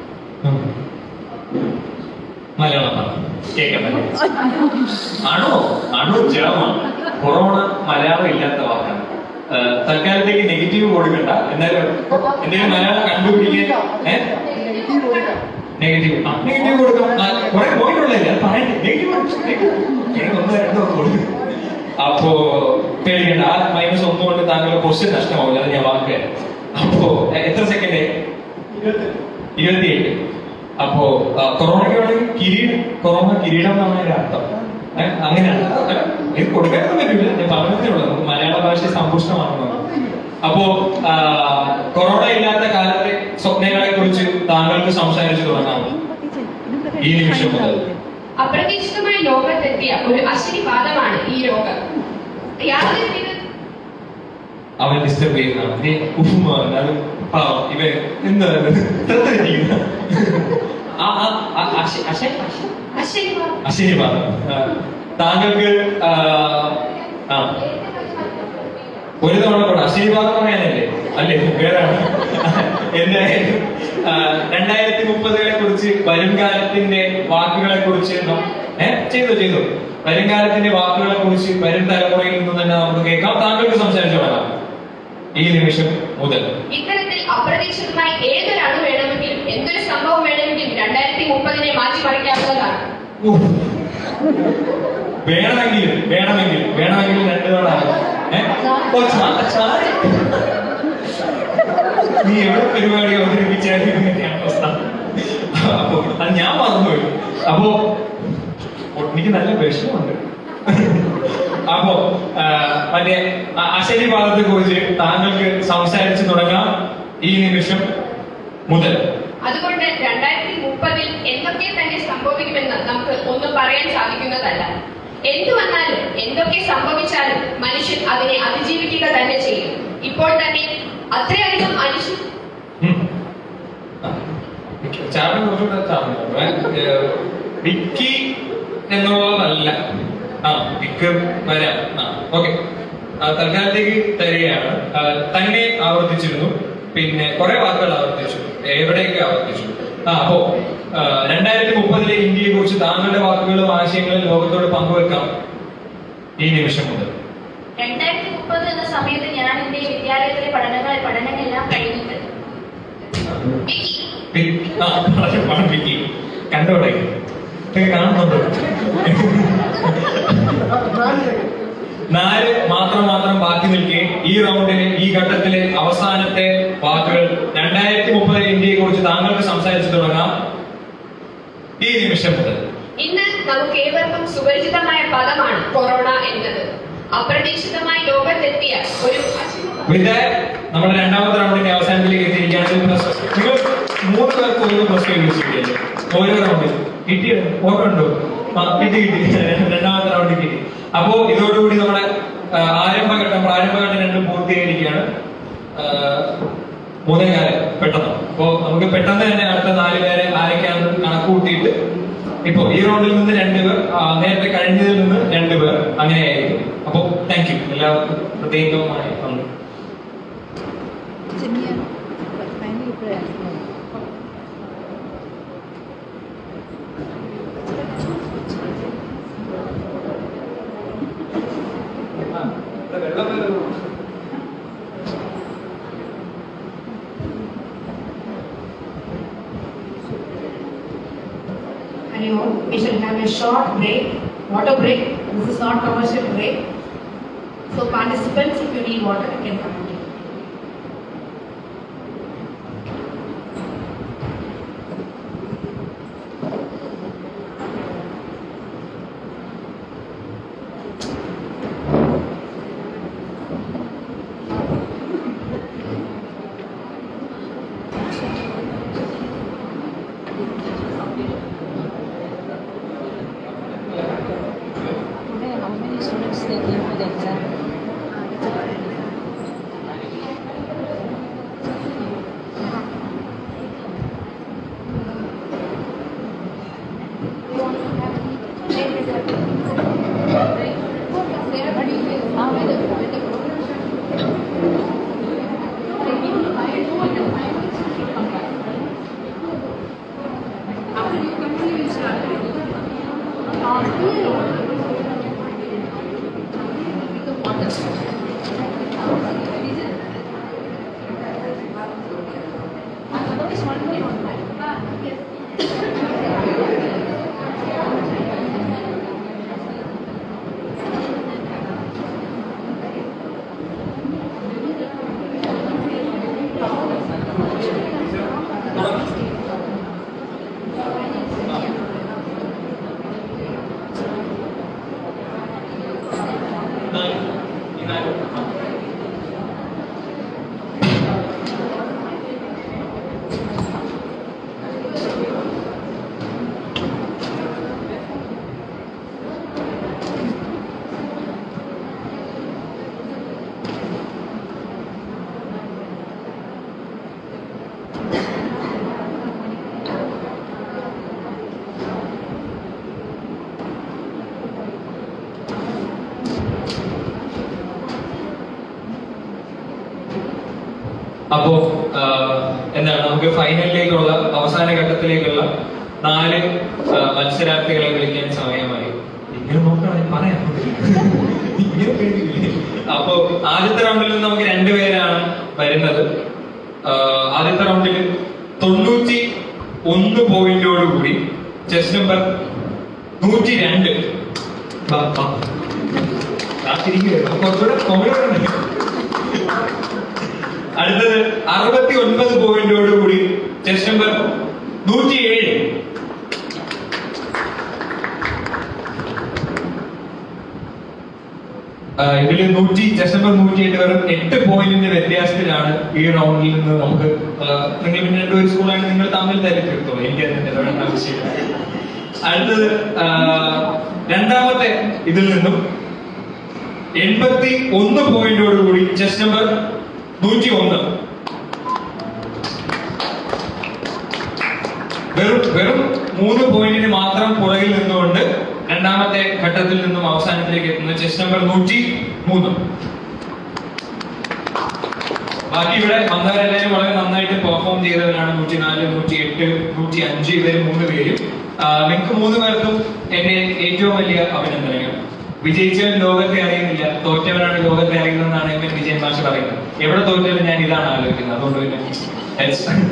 മലയാളം കേൾക്കാൻ ആണോ? ആണോ ജലമാണ്. കൊറോണ മലയാളം ഇല്ലാത്ത വാക്കാണ്. തൽക്കാലത്തേക്ക് നെഗറ്റീവ് കൊടുക്കണ്ട. എന്നാലും എന്തെങ്കിലും മലയാളം കണ്ടുപിടിക്കാൻ നെഗറ്റീവ് ആ നെഗറ്റീവ് കൊടുക്കാം. കുറെ പോയിട്ടുള്ളതല്ലേ അത് പറയണ്ടേ? നെഗറ്റീവ് ഒന്ന് രണ്ടോ കൊടുക്കും. അപ്പോ പേടിക്കണ്ട, ആ മൈനസ് ഒന്നുകൊണ്ട് താങ്കളുടെ ക്വസ്റ്റ്യൻ നഷ്ടമാവില്ല. അത് ഞാൻ വാക്ക്. അപ്പോ എത്ര സെക്കൻഡ്? ഇരുപത്തിയേഴ്. അപ്പോ കൊറോണയ്ക്ക് വേണമെങ്കിൽ കിരീടം, കൊറോണ കിരീടം എന്നാണ് അതിന്റെ അർത്ഥം. അങ്ങനെയാണ്. ഇത് കൊടുക്കാനൊന്നും പറ്റില്ല, ഞാൻ പറഞ്ഞതേ ഉള്ളൂ. നമുക്ക് മലയാള ഭാഷ സമ്പുഷ്ടമാണെന്ന്. അപ്പോ കൊറോണ ഇല്ലാത്ത കാലത്തെ സ്വപ്നങ്ങളെ കുറിച്ച് താങ്കൾക്ക് സംസാരിച്ചു തുടങ്ങാം ഈ നിമിഷം മുതൽ. അപ്രതീക്ഷിതമായ ലോകത്തെത്തിയ ഒരു അശ്വനിപാതമാണ് ഈ രോഗം. യാതൊരു അവൻ ഡിസ്റ്റർബ് ചെയ്യുന്നതാണ്. നീ ഉഫുമ അത് പാവം ഇവൻ എന്താണ് അശനിവാദം. താങ്കൾക്ക് ആ ഒരു തവണ കൂടെ അശനിവാദം പറയാനല്ലേ അല്ലേ വേറെ എന്തായാലും രണ്ടായിരത്തി മുപ്പതുകളെ കുറിച്ച് വരുംകാലത്തിന്റെ വാക്കുകളെ കുറിച്ച് ഏഹ് ചെയ്തു ചെയ്തു വരുംകാലത്തിന്റെ വാക്കുകളെ കുറിച്ച് വരും തലമുറയിൽ നിന്ന് തന്നെ നമുക്ക് കേൾക്കാം. താങ്കൾക്ക് സംസാരിച്ചു തുടങ്ങാം ഈ നിമിഷം മുതൽ. ഇത്തരത്തിൽ അപ്രതീക്ഷിതമായി ഏതൊരാൾ വേണമെങ്കിലും എന്തൊരു സംഭവം വേണമെങ്കിലും രണ്ടായിരത്തി മുപ്പതിനെ മാറ്റിമറിക്കാവുന്നതാണ്. വേണമെങ്കിൽ വേണമെങ്കിൽ വേണമെങ്കിൽ രണ്ടു തവണ നീ എവിടെ പരിപാടി അവതരിപ്പിച്ചാലും അവസ്ഥ. അപ്പൊ അത് ഞാൻ മറന്നുപോയി. അപ്പോ എനിക്ക് നല്ല വിഷമമുണ്ട്. അപ്പോ മറ്റേ അശനിവാദത്തെ കുറിച്ച് താങ്കൾക്ക് സംസാരിച്ചു തുടങ്ങാം ഈ നിമിഷം മുതൽ. അതുകൊണ്ട് രണ്ടായിരത്തി മുപ്പതിൽ എന്തൊക്കെ തന്നെ സംഭവിക്കുമെന്ന് നമുക്ക് ഒന്നും പറയാൻ സാധിക്കുന്നതല്ല. എന്തു വന്നാലും എന്തൊക്കെ സംഭവിച്ചാലും മനുഷ്യൻ അതിനെ അതിജീവിക്കുക തന്നെ ചെയ്യും. ഇപ്പോൾ തന്നെ അത്രയധികം മനുഷ്യൻ വിക്കി എന്നുള്ളതല്ല. ആ വിക്ക് വരാം. ആ ഓക്കെ, തൽക്കാലത്തേക്ക് തരികയാണ്. തന്നെ ആവർത്തിച്ചിരുന്നു, പിന്നെ കുറെ വാക്കുകൾ ആവർത്തിച്ചു, എവിടെയൊക്കെ ആവർത്തിച്ചു. ആ അപ്പോ രണ്ടായിരത്തി മുപ്പതിലെ ഇന്ത്യയെ കുറിച്ച് താങ്കളുടെ വാക്കുകളും ആശയങ്ങളും ലോകത്തോട് പങ്കുവെക്കാം ഈ നിമിഷം മുതൽ. രണ്ടായിരത്തി മുപ്പത് എന്ന സമയത്ത് ഞാൻ എന്റെ വിദ്യാലയത്തിലെ പഠനങ്ങൾ പഠനങ്ങളെല്ലാം കഴിഞ്ഞിട്ട് കണ്ടോടെ കാണുന്നുണ്ടോ? നാല് മാത്രം മാത്രം ബാക്കി നിൽക്കെ ഈ റൗണ്ടിലെ ഈ ഘട്ടത്തിലെ അവസാനത്തെ വാക്കുകൾ രണ്ടായിരത്തി മുപ്പതിൽ ഇന്ത്യയെ കുറിച്ച് താങ്കൾക്ക് സംസാരിച്ചു തുടങ്ങാം ഈ നിമിഷം മുതൽ. ഇന്ന് നമുക്ക് ഏവർക്കും സുപരിചിതമായ പദമാണ് കൊറോണ എന്നത്. അപ്രതീക്ഷിതമായി ലോകത്തെത്തിയ ഒരു നമ്മുടെ രണ്ടാമത്തെ റൗണ്ടിന്റെ അവസാനത്തിലേക്ക് എത്തിയിരിക്കുകയാണ്. നിങ്ങൾ മൂന്ന് പേർക്ക് ഓരോ പ്രശ്നം വിളിച്ചിട്ടില്ലേ? ഓരോ റൗണ്ടിൽ കിട്ടിയ ഓർമ്മ ഉണ്ടോ? കിട്ടി കിട്ടി രണ്ടാമത്തെ റൗണ്ടിൽ കിട്ടി. അപ്പോ ഇതോടുകൂടി നമ്മുടെ ആരംഭഘട്ടം പ്രാരംഭഘട്ടം രണ്ടും പൂർത്തീകരിക്കുകയാണ്. മൂന്നേ കാലം പെട്ടെന്ന്. അപ്പോ നമുക്ക് പെട്ടെന്ന് തന്നെ അടുത്ത നാല് പേരെ ആരൊക്കെയാണെന്ന് കണക്ക് കൂട്ടിയിട്ട് ഇപ്പോ ഈ റൗണ്ടിൽ നിന്ന് രണ്ടുപേർ, നേരത്തെ കഴിഞ്ഞതിൽ നിന്ന് രണ്ടുപേർ, അങ്ങനെയായിരിക്കും. അപ്പോ താങ്ക് യു എല്ലാവർക്കും പ്രത്യേകമായി നന്ദി. We shall have a short break, water break. This is not commercial break. So participants, if you need water, you can come and take it. ഈ നാല് അപ്പോ എന്താണ് നമുക്ക് ഫൈനലിലേക്കുള്ള അവസാന ഘട്ടത്തിലേക്കുള്ള നാല് മത്സരാർത്ഥികളെ വിളിക്കാൻ സമയമായി. ഇങ്ങനെ നോക്കുകയാണെങ്കിൽ പറയാം. അപ്പോ ആദ്യത്തെ റൗണ്ടിൽ നിന്ന് നമുക്ക് രണ്ടുപേരാണ് വരുന്നത്. ആദ്യത്തെ റൗണ്ടിൽ തൊണ്ണൂറ്റി ഒന്ന് പോയിന്റോട് കൂടി ചെസ് നമ്പർ നൂറ്റി രണ്ട് അടുത്തത് അറുപത്തി ഒൻപത് പോയിന്റോട് കൂടി ചെസ് നമ്പർ നൂറ്റി ഏഴ്. ഇതില് നൂറ്റി ചെസ് നമ്പർ നൂറ്റി എട്ട് വെറും എട്ട് പോയിന്റിന്റെ വ്യത്യാസത്തിലാണ് ഈ റൗണ്ടിൽ നിന്ന് നമുക്ക് നിങ്ങൾ പിന്നെ രണ്ടുപേരും സ്കൂളാണ് നിങ്ങൾ തമ്മിൽ തിരക്കെടുത്തോ. എനിക്ക് അതിന്റെ ആവശ്യമില്ല. അടുത്തത് രണ്ടാമത്തെ ഇതിൽ നിന്നും എൺപത്തി ഒന്ന് പോയിന്റോട് കൂടി ചെസ് നമ്പർ നൂറ്റി ഒന്ന്. വെറും വെറും മൂന്ന് പോയിന്റിന് മാത്രം പുറകിൽ നിന്നുകൊണ്ട് രണ്ടാമത്തെ ഘട്ടത്തിൽ നിന്നും അവസാനത്തിലേക്ക് എത്തുന്ന ചെസ് നമ്പർ നൂറ്റി മൂന്ന്. ബാക്കി ഇവിടെ വന്നവരെല്ലാവരും വളരെ നന്നായിട്ട് പെർഫോം ചെയ്തവരാണ്. നൂറ്റി നാല്, നൂറ്റി എട്ട്, നൂറ്റി അഞ്ച് ഇവര് മൂന്ന് പേരും. നിങ്ങൾക്ക് മൂന്ന് പേർക്കും എന്റെ ഏറ്റവും വലിയ അഭിനന്ദനങ്ങൾ. വിജയിച്ചവൻ ലോകത്തെ അറിയുന്നില്ല, തോറ്റവനാണ് ലോകത്തെ അറിയുന്നതെന്നാണ് എം എൻ വിജയൻ മാഷ് പറയുന്നത്. എവിടെ തോറ്റാലും ഞാൻ ഇതാണ് ആലോചിക്കുന്നത്. അതുകൊണ്ട് പിന്നെ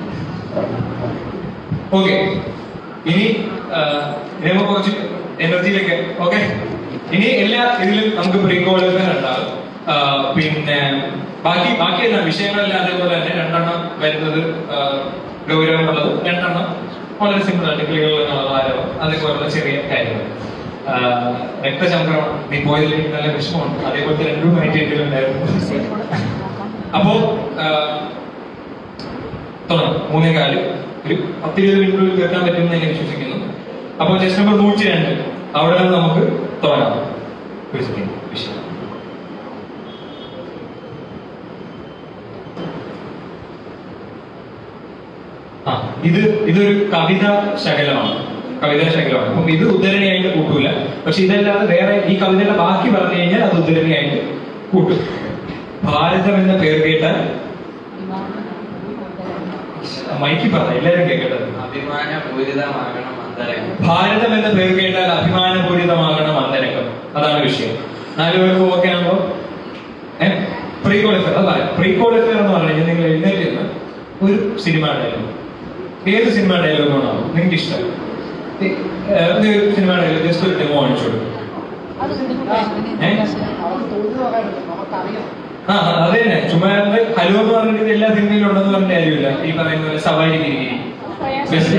ഓക്കെ, ഇനി ഇതിനെ കുറച്ച് എനർജിയിലേക്ക്. ഓക്കെ, ഇനി എല്ലാ ഇതിലും നമുക്ക് പ്രീ ക്വാളിഫയർ ഉണ്ടാവും. പിന്നെ ബാക്കി ബാക്കിയെല്ലാം വിഷയങ്ങളെല്ലാം അതേപോലെ തന്നെ രണ്ടെണ്ണം വരുന്നത് ഗൗരവമുള്ളത്, രണ്ടെണ്ണം വളരെ സിമ്പിൾ ആയിട്ട് കിളികളുള്ള ആരവം, അതേപോലുള്ള ചെറിയ കാര്യങ്ങൾ. രക്തചംക്രമണം നീ പോയതിൽ എനിക്ക് നല്ല വിഷമമുണ്ട്. അതേപോലത്തെ രണ്ടും ആയിട്ടുണ്ടായിരുന്നു. അപ്പോ തുടങ്ങാം. മൂന്നേ കാല് ഒരു പത്തിരുപത് മിനിറ്റിനുള്ളിൽ കേൾക്കാൻ പറ്റുമെന്ന് ഞാൻ വിശ്വസിക്കുന്നു. അപ്പോൾ ചെസ് നമ്പർ നൂറ്റി രണ്ട് അവിടെ നിന്ന് നമുക്ക് തുടങ്ങാം വിഷയം. ആ ഇത് ഇതൊരു കവിതാ ശകലമാണ്. കവിതാ ശകലമാണ്. അപ്പം ഇത് ഉദ്ധരണിയായിട്ട് കൂട്ടൂല. പക്ഷെ ഇതല്ലാതെ വേറെ ഈ കവിതയുടെ ബാക്കി പറഞ്ഞു കഴിഞ്ഞാൽ അത് ഉദ്ധരണിയായിട്ട് കൂട്ടും. ഭാരതം എന്ന പേർ കേട്ടാൽ മൈക്കി പറഞ്ഞ എല്ലാവരും കേൾക്കേണ്ടത്. അഭിമാനപൂരിതമാകണം അന്തരംഗം. ഭാരതം എന്ന പേർ കേട്ടാൽ അഭിമാനപൂരിതമാകണം അന്തരംഗം. അതാണ് വിഷയം. നാലു പേർക്ക് ഓക്കെ ആണല്ലോ. ഏഹ് പ്രീ ക്വാളിഫയർ അത് പറയാം. പ്രീ ക്വാളിഫയർ എന്ന് പറഞ്ഞു കഴിഞ്ഞാൽ നിങ്ങൾ എഴുന്നേറ്റ് ഒരു സിനിമ ഡയലോഗ്, ഏത് സിനിമ ഡയലോഗ് ആണോ നിങ്ങൾക്ക് ഇഷ്ടം, സിനിമ ഡയലോഗ് ജസ്റ്റ് ഒരു ഡെമോ കാണിച്ചു കൊടുക്കും. ആ അത് തന്നെ. ചുമ്മാ ഹലോ എന്ന് പറഞ്ഞിട്ട് എല്ലാ സിനിമയിലും ഉണ്ടെന്ന് പറഞ്ഞ കാര്യമില്ല. ഈ പറയുന്ന പോലെ സവാരി ഗിരിഗിരി ബെസ്റ്റ്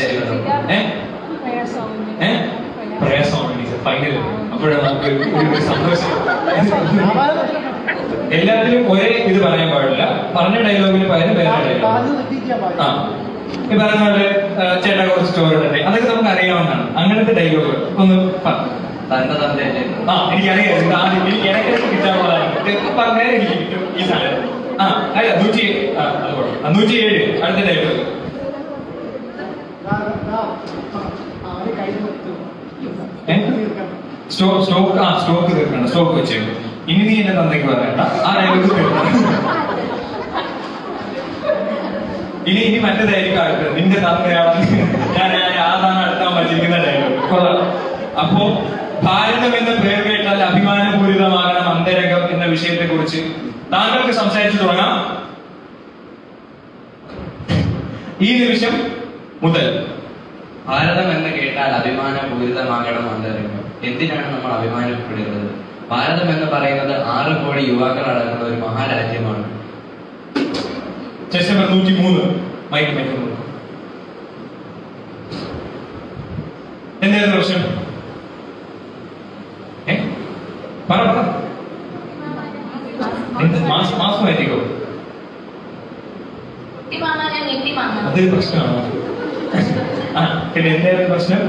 പ്രയാസമാണ് ഫൈനൽ. അപ്പോഴാണ് നമുക്ക് ഒരു സന്തോഷം. എല്ലാത്തിലും ഒരേ ഇത് പറയാൻ പാടില്ല. പറഞ്ഞ ഡയലോഗിന് പകരം വേറെ ഡയലോഗ്. ആ ഈ പറയുന്ന പോലെ ചേട്ടാ കുറച്ച് സ്റ്റോറി ഉണ്ട്, അതൊക്കെ നമുക്ക് അറിയാവുന്നതാണ്. അങ്ങനത്തെ ഡയലോഗ് ഒന്ന് ആ എനിക്കറിയാം. ആദ്യം എനിക്ക് ഇടയ്ക്കിടയ്ക്ക് കിട്ടാനുള്ളതാണ്. പറഞ്ഞാൽ എനിക്ക് കിട്ടും ഈ സാധനം. ആ അല്ല നൂറ്റി ആ നൂറ്റി ഏഴ് അടുത്ത ഡയലോഗ്. സ്റ്റോക്ക് സ്റ്റോക്ക് ആ സ്റ്റോക്ക് തീർക്കണം. സ്റ്റോക്ക് വെച്ചു. ഇനി നീ എന്നെ തന്നേക്ക് പറയണ്ട. ആ ഡയലോഗ് തീർക്കണം. ഇനി ഇനി മറ്റേതായിരിക്കും അടുത്തത്. നിന്റെ തന്നയാണ് ഞാൻ അതാണ് അടുത്താൻ വച്ചിരിക്കുന്ന ഡയലോഗ്. കൊള്ളാം. അപ്പോ ഭാരതം എന്ന പേർ കേട്ടാൽ അഭിമാനപൂരിതമാകണം അന്തരംഗം എന്ന വിഷയത്തെ കുറിച്ച് താങ്കൾക്ക് സംസാരിച്ചു തുടങ്ങാം. ഈ നിമിഷം മുതൽ. ഭാരതം എന്ന് കേട്ടാൽ അഭിമാനപൂരിതമാകണം അന്തരംഗം. എന്തിനാണ് നമ്മൾ അഭിമാനപ്പെടുന്നത്? ഭാരതം എന്ന് പറയുന്നത് ആറ് കോടി യുവാക്കൾ അടങ്ങുന്ന ഒരു മഹാരാജ്യമാണ്. ചെസ് നമ്പർ നൂറ്റി മൂന്ന് മൈക്ക് മൈക്ക് എന്തായിരുന്നു പ്രശ്നം? പറ പറ മാസം ആയിരിക്കോ? അതൊരു പ്രശ്നമാണോ? ആ പിന്നെ എന്തായിരുന്നു പ്രശ്നം?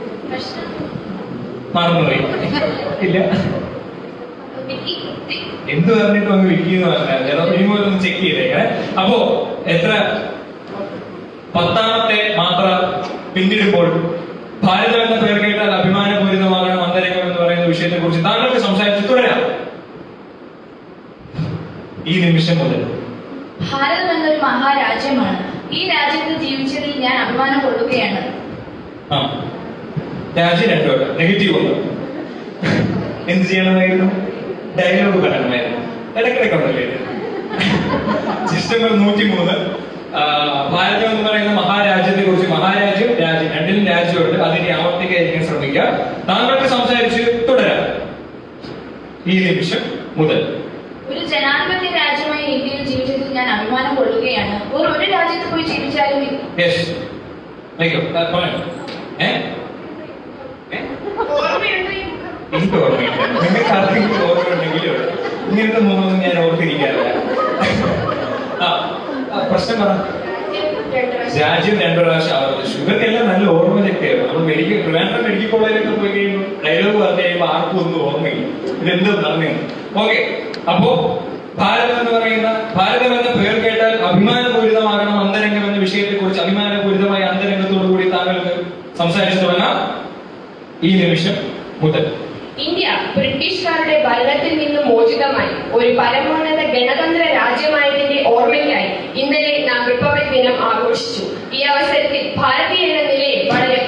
മറന്നുപോയി. ഇല്ല എന്ത് പറഞ്ഞിട്ട് ഒന്ന് വിൽക്കുന്ന പറഞ്ഞാൽ ഇനിമോൽ ഒന്ന് ചെക്ക് ചെയ്തേക്കണേ. അപ്പോ എത്ര പത്താമത്തെ മാത്ര പിന്നിടുമ്പോൾ ഭാരതം എന്ന പേർ കേട്ടാൽ അഭിമാനപൂരിതമാകണം അന്തരംഗം എന്ന് പറയുന്ന വിഷയത്തെ കുറിച്ച് താങ്കൾക്ക് സംസാരിച്ച് തുടരാം. ഈ നിമിഷം മുതൽ ഭാരതം എന്നൊരു മഹാരാജ്യമാണ്. ഈ രാജ്യത്ത് ജീവിച്ചതിൽ ഞാൻ അഭിമാനം കൊള്ളുകയാണ്. ആ രാജ്യം രണ്ടോട്ട് നെഗറ്റീവ് ഒന്ന് എന്ത് ചെയ്യണമായിരുന്നു? ഡയലോഗ് പറയണമായിരുന്നു. ഇടക്കിടക്ക് ഉണ്ടല്ലേ സിസ്റ്റം നൂറ്റി മൂന്ന് ഭാരതം എന്ന് പറയുന്ന മഹാരാജ്യത്തെ കുറിച്ച് മഹാരാജ്യം രാജ്യം രണ്ടിലും രാജ്യമുണ്ട്. അതിനെ ആവർത്തിക്കാതിരിക്കാൻ ശ്രമിക്കുക. താങ്കൾക്ക് സംസാരിച്ച് തുടരാം ഈ നിമിഷം മുതൽ. ഒരു ജനാധിപത്യ രാജ്യമായ ഇന്ത്യയിൽ ജീവിച്ചതിൽ ഞാൻ അഭിമാനം കൊള്ളുകയാണ്. ഒരു ഒരു രാജ്യത്ത് പോയി ജീവിച്ചാലും എനിക്ക് ഓർമ്മയില്ല. നിങ്ങൾക്ക് ആർക്കെങ്കിലും ഓർമ്മയുണ്ടെങ്കിലും ഇങ്ങനത്തെ മൂന്നൊന്നും ഞാൻ ഓർത്തിരിക്കാറില്ല. ആ പ്രശ്നം പറ. രാജ്യം രണ്ടു പ്രാവശ്യം ആവർത്തിച്ചു. ഇവർക്കെല്ലാം നല്ല ഓർമ്മ ശക്തിയായിരുന്നു. നമ്മൾ മെഡിക്കൽ ട്രിവാൻഡ്രം മെഡിക്കൽ കോളേജിലൊക്കെ പോയി കഴിയുമ്പോൾ ഡയലോഗ് പറഞ്ഞു കഴിയുമ്പോൾ ആർക്കും ഒന്നും ഓർമ്മയില്ല ഇതെന്തോ പറഞ്ഞു. ഓക്കെ, അപ്പോ ഭാരതം എന്ന് പറയുന്ന ഭാരതം എന്ന പേർ കേട്ടാൽ അഭിമാനപൂരിതമാകണം അന്തരംഗം എന്ന വിഷയത്തെ കുറിച്ച് അഭിമാനപൂരിതമായ അന്തരംഗത്തോടു കൂടി താങ്കൾക്ക് സംസാരിച്ചു തുടങ്ങാം ഈ നിമിഷം മുതൽ. ഇന്ത്യ ബ്രിട്ടീഷുകാരുടെ ഭരണത്തിൽ നിന്ന് മോചിതമായി ഒരു പരമോന്നത ഗണതന്ത്ര രാജ്യമായതിന്റെ ഓർമ്മയ്ക്കായി ഇന്നലെ നാം റിപ്പബ്ലിക് ദിനം ആഘോഷിച്ചു. ഈ അവസരത്തിൽ ഭാരതീയ എന്ന നിലയിൽ വളരെ